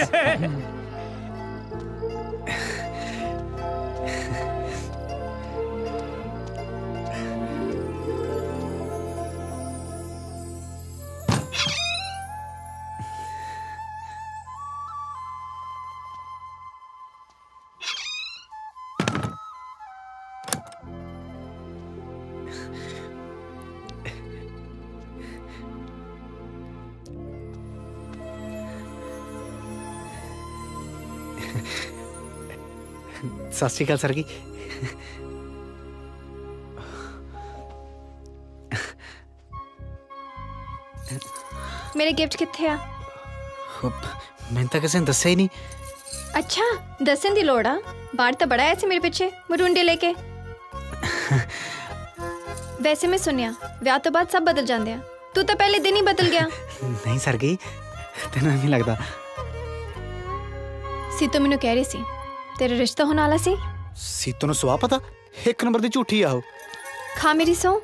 Sat Sri Akal sir ਜੀ। मेरे गिफ्ट कित्थे आ? मैंने तो किसी ने दस्या ही नहीं। अच्छा दसन दी लोड़ आ? बाहर तो बड़ा आया सी मेरे पीछे मरुंडे लेके। वैसे मैं सुनिया विआह तो बाद सब बदल जाते हैं, तू तो पहले दिन ही बदल गया। नहीं सर जी, तेन नहीं लगता। सीतो मैनू कह रही सी तेरा रिश्ता होने वाला सी। सीतो नूं सुआ पता, एक नंबर दी झूठी आहो। खा मेरी सौ।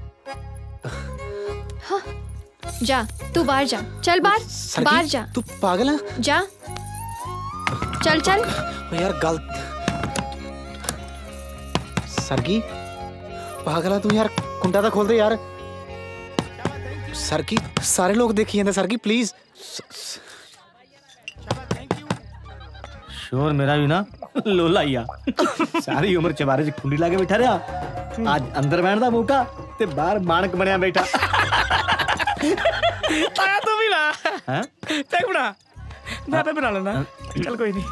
हाँ जा तू बाहर जा, चल बाहर बाहर जा। तू पागल है? जा चल चल। यार गल सरगी पागल है तू यार, कुंडा तो खोल दे यार। सरगी सारे लोग देखी जाते। सरगी प्लीज। शोर मेरा भी ना लोला ही आ। सारी उम्र चबारे च खुंडी ला के बैठा रहा, आज अंदर बैठन दा मौका ते बाहर मानक बनया बैठा। आया तू भी ला। हैं चल बना, मैं पे बना लेना। चल कोई नहीं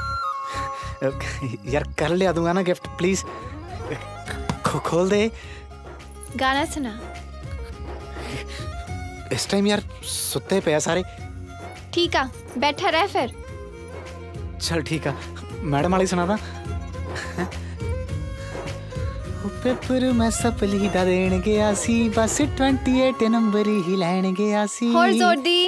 यार, कर लिया दूंगा ना गिफ्ट, प्लीज खोल दे। गाना सुना। इस टाइम यार सुते पे सारे। ठीक आ बैठा रह फिर। चल ठीक है, मैडम वाली सुना था। पेपर मैं सपली दा देन गया सी, बस 28 नंबर ही लैन गया सी। और जोर दी।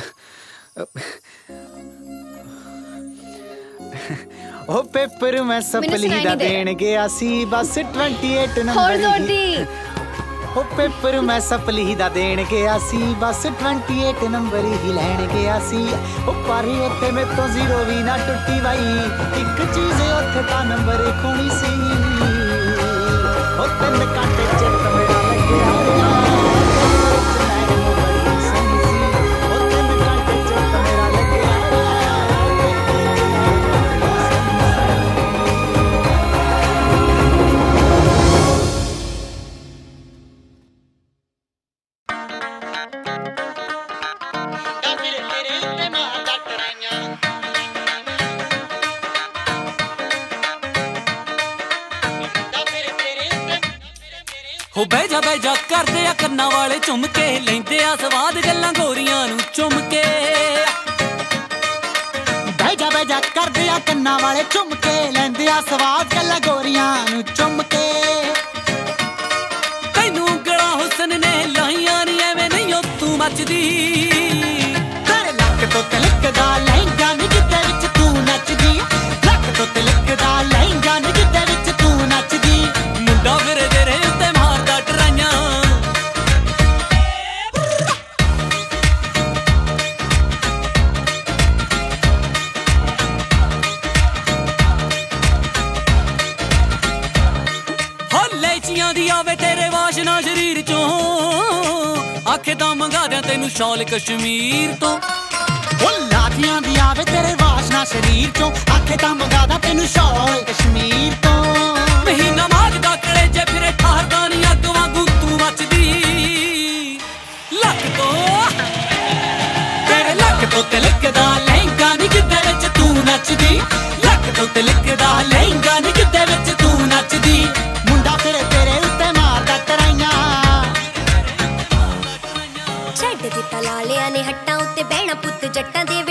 ओ पेपर मैं सपली दा देन गया सी, बस 28 नंबर और जोर दी। ओ पेपर मैं सपली दा देन गया सी, बस 28 नंबर ही लैन गया सी। ओ पर उत्ते में तो जीरो भी ना टुटी बाई, एक चीज उत्थे ता नंबर खोनी सी। ओ तिन कांटे च मेरा लग्या हो बह जा करदे आ कन्ना वाले झुम के, लैंदे आ स्वाद गल्लां गोरियां नूं चुम के। बह जा करदे आ कन्ना वाले झुम के, लैंदे आ स्वाद गल्लां गोरियां नूं चुम के। तैनू गड़ा हुसन ने लाइयां नी एवें नहीं ओ तू मचदी, तेरे लक तो तिलकदा लहंगा नी जिद्दे विच तू नचदी, लक तो तिलकदा लहंगा नी जिद्दे विच तू नचदी। मुंडा फिर तेरे उत्ते मारदा टराइयां, हो लेचियां दी आवे तेरे वाशना शरीर चों, आखे दा मंगा दियां तैनू शॉल कश्मीर तो। ओ लाठियां दी आवे तेरे वाशना शरीर चों, आखे दा मंगा दा तैनू शॉल कश्मीर तो। महीना मारदा कलेजे फिरे ठहरदा नी अग वांगू तू मचदी, लक तो तेरे लक तो तिलकदा लहंगा नी जिद्दे विच तू नचदी, लक तो तिलकदा लहंगा नी जिद्दे विच तू नचदी। मुंडा फिर तेरे उत्ते मारदा टराइयां, ਛੱਡ ਦਿੱਤਾ ਲਾਲਿਆਂ ਨੇ ਹੱਟਾਂ ਉੱਤੇ ਬਹਿਣਾ ਪੁੱਤ ਜੱਟਾਂ ਦੇ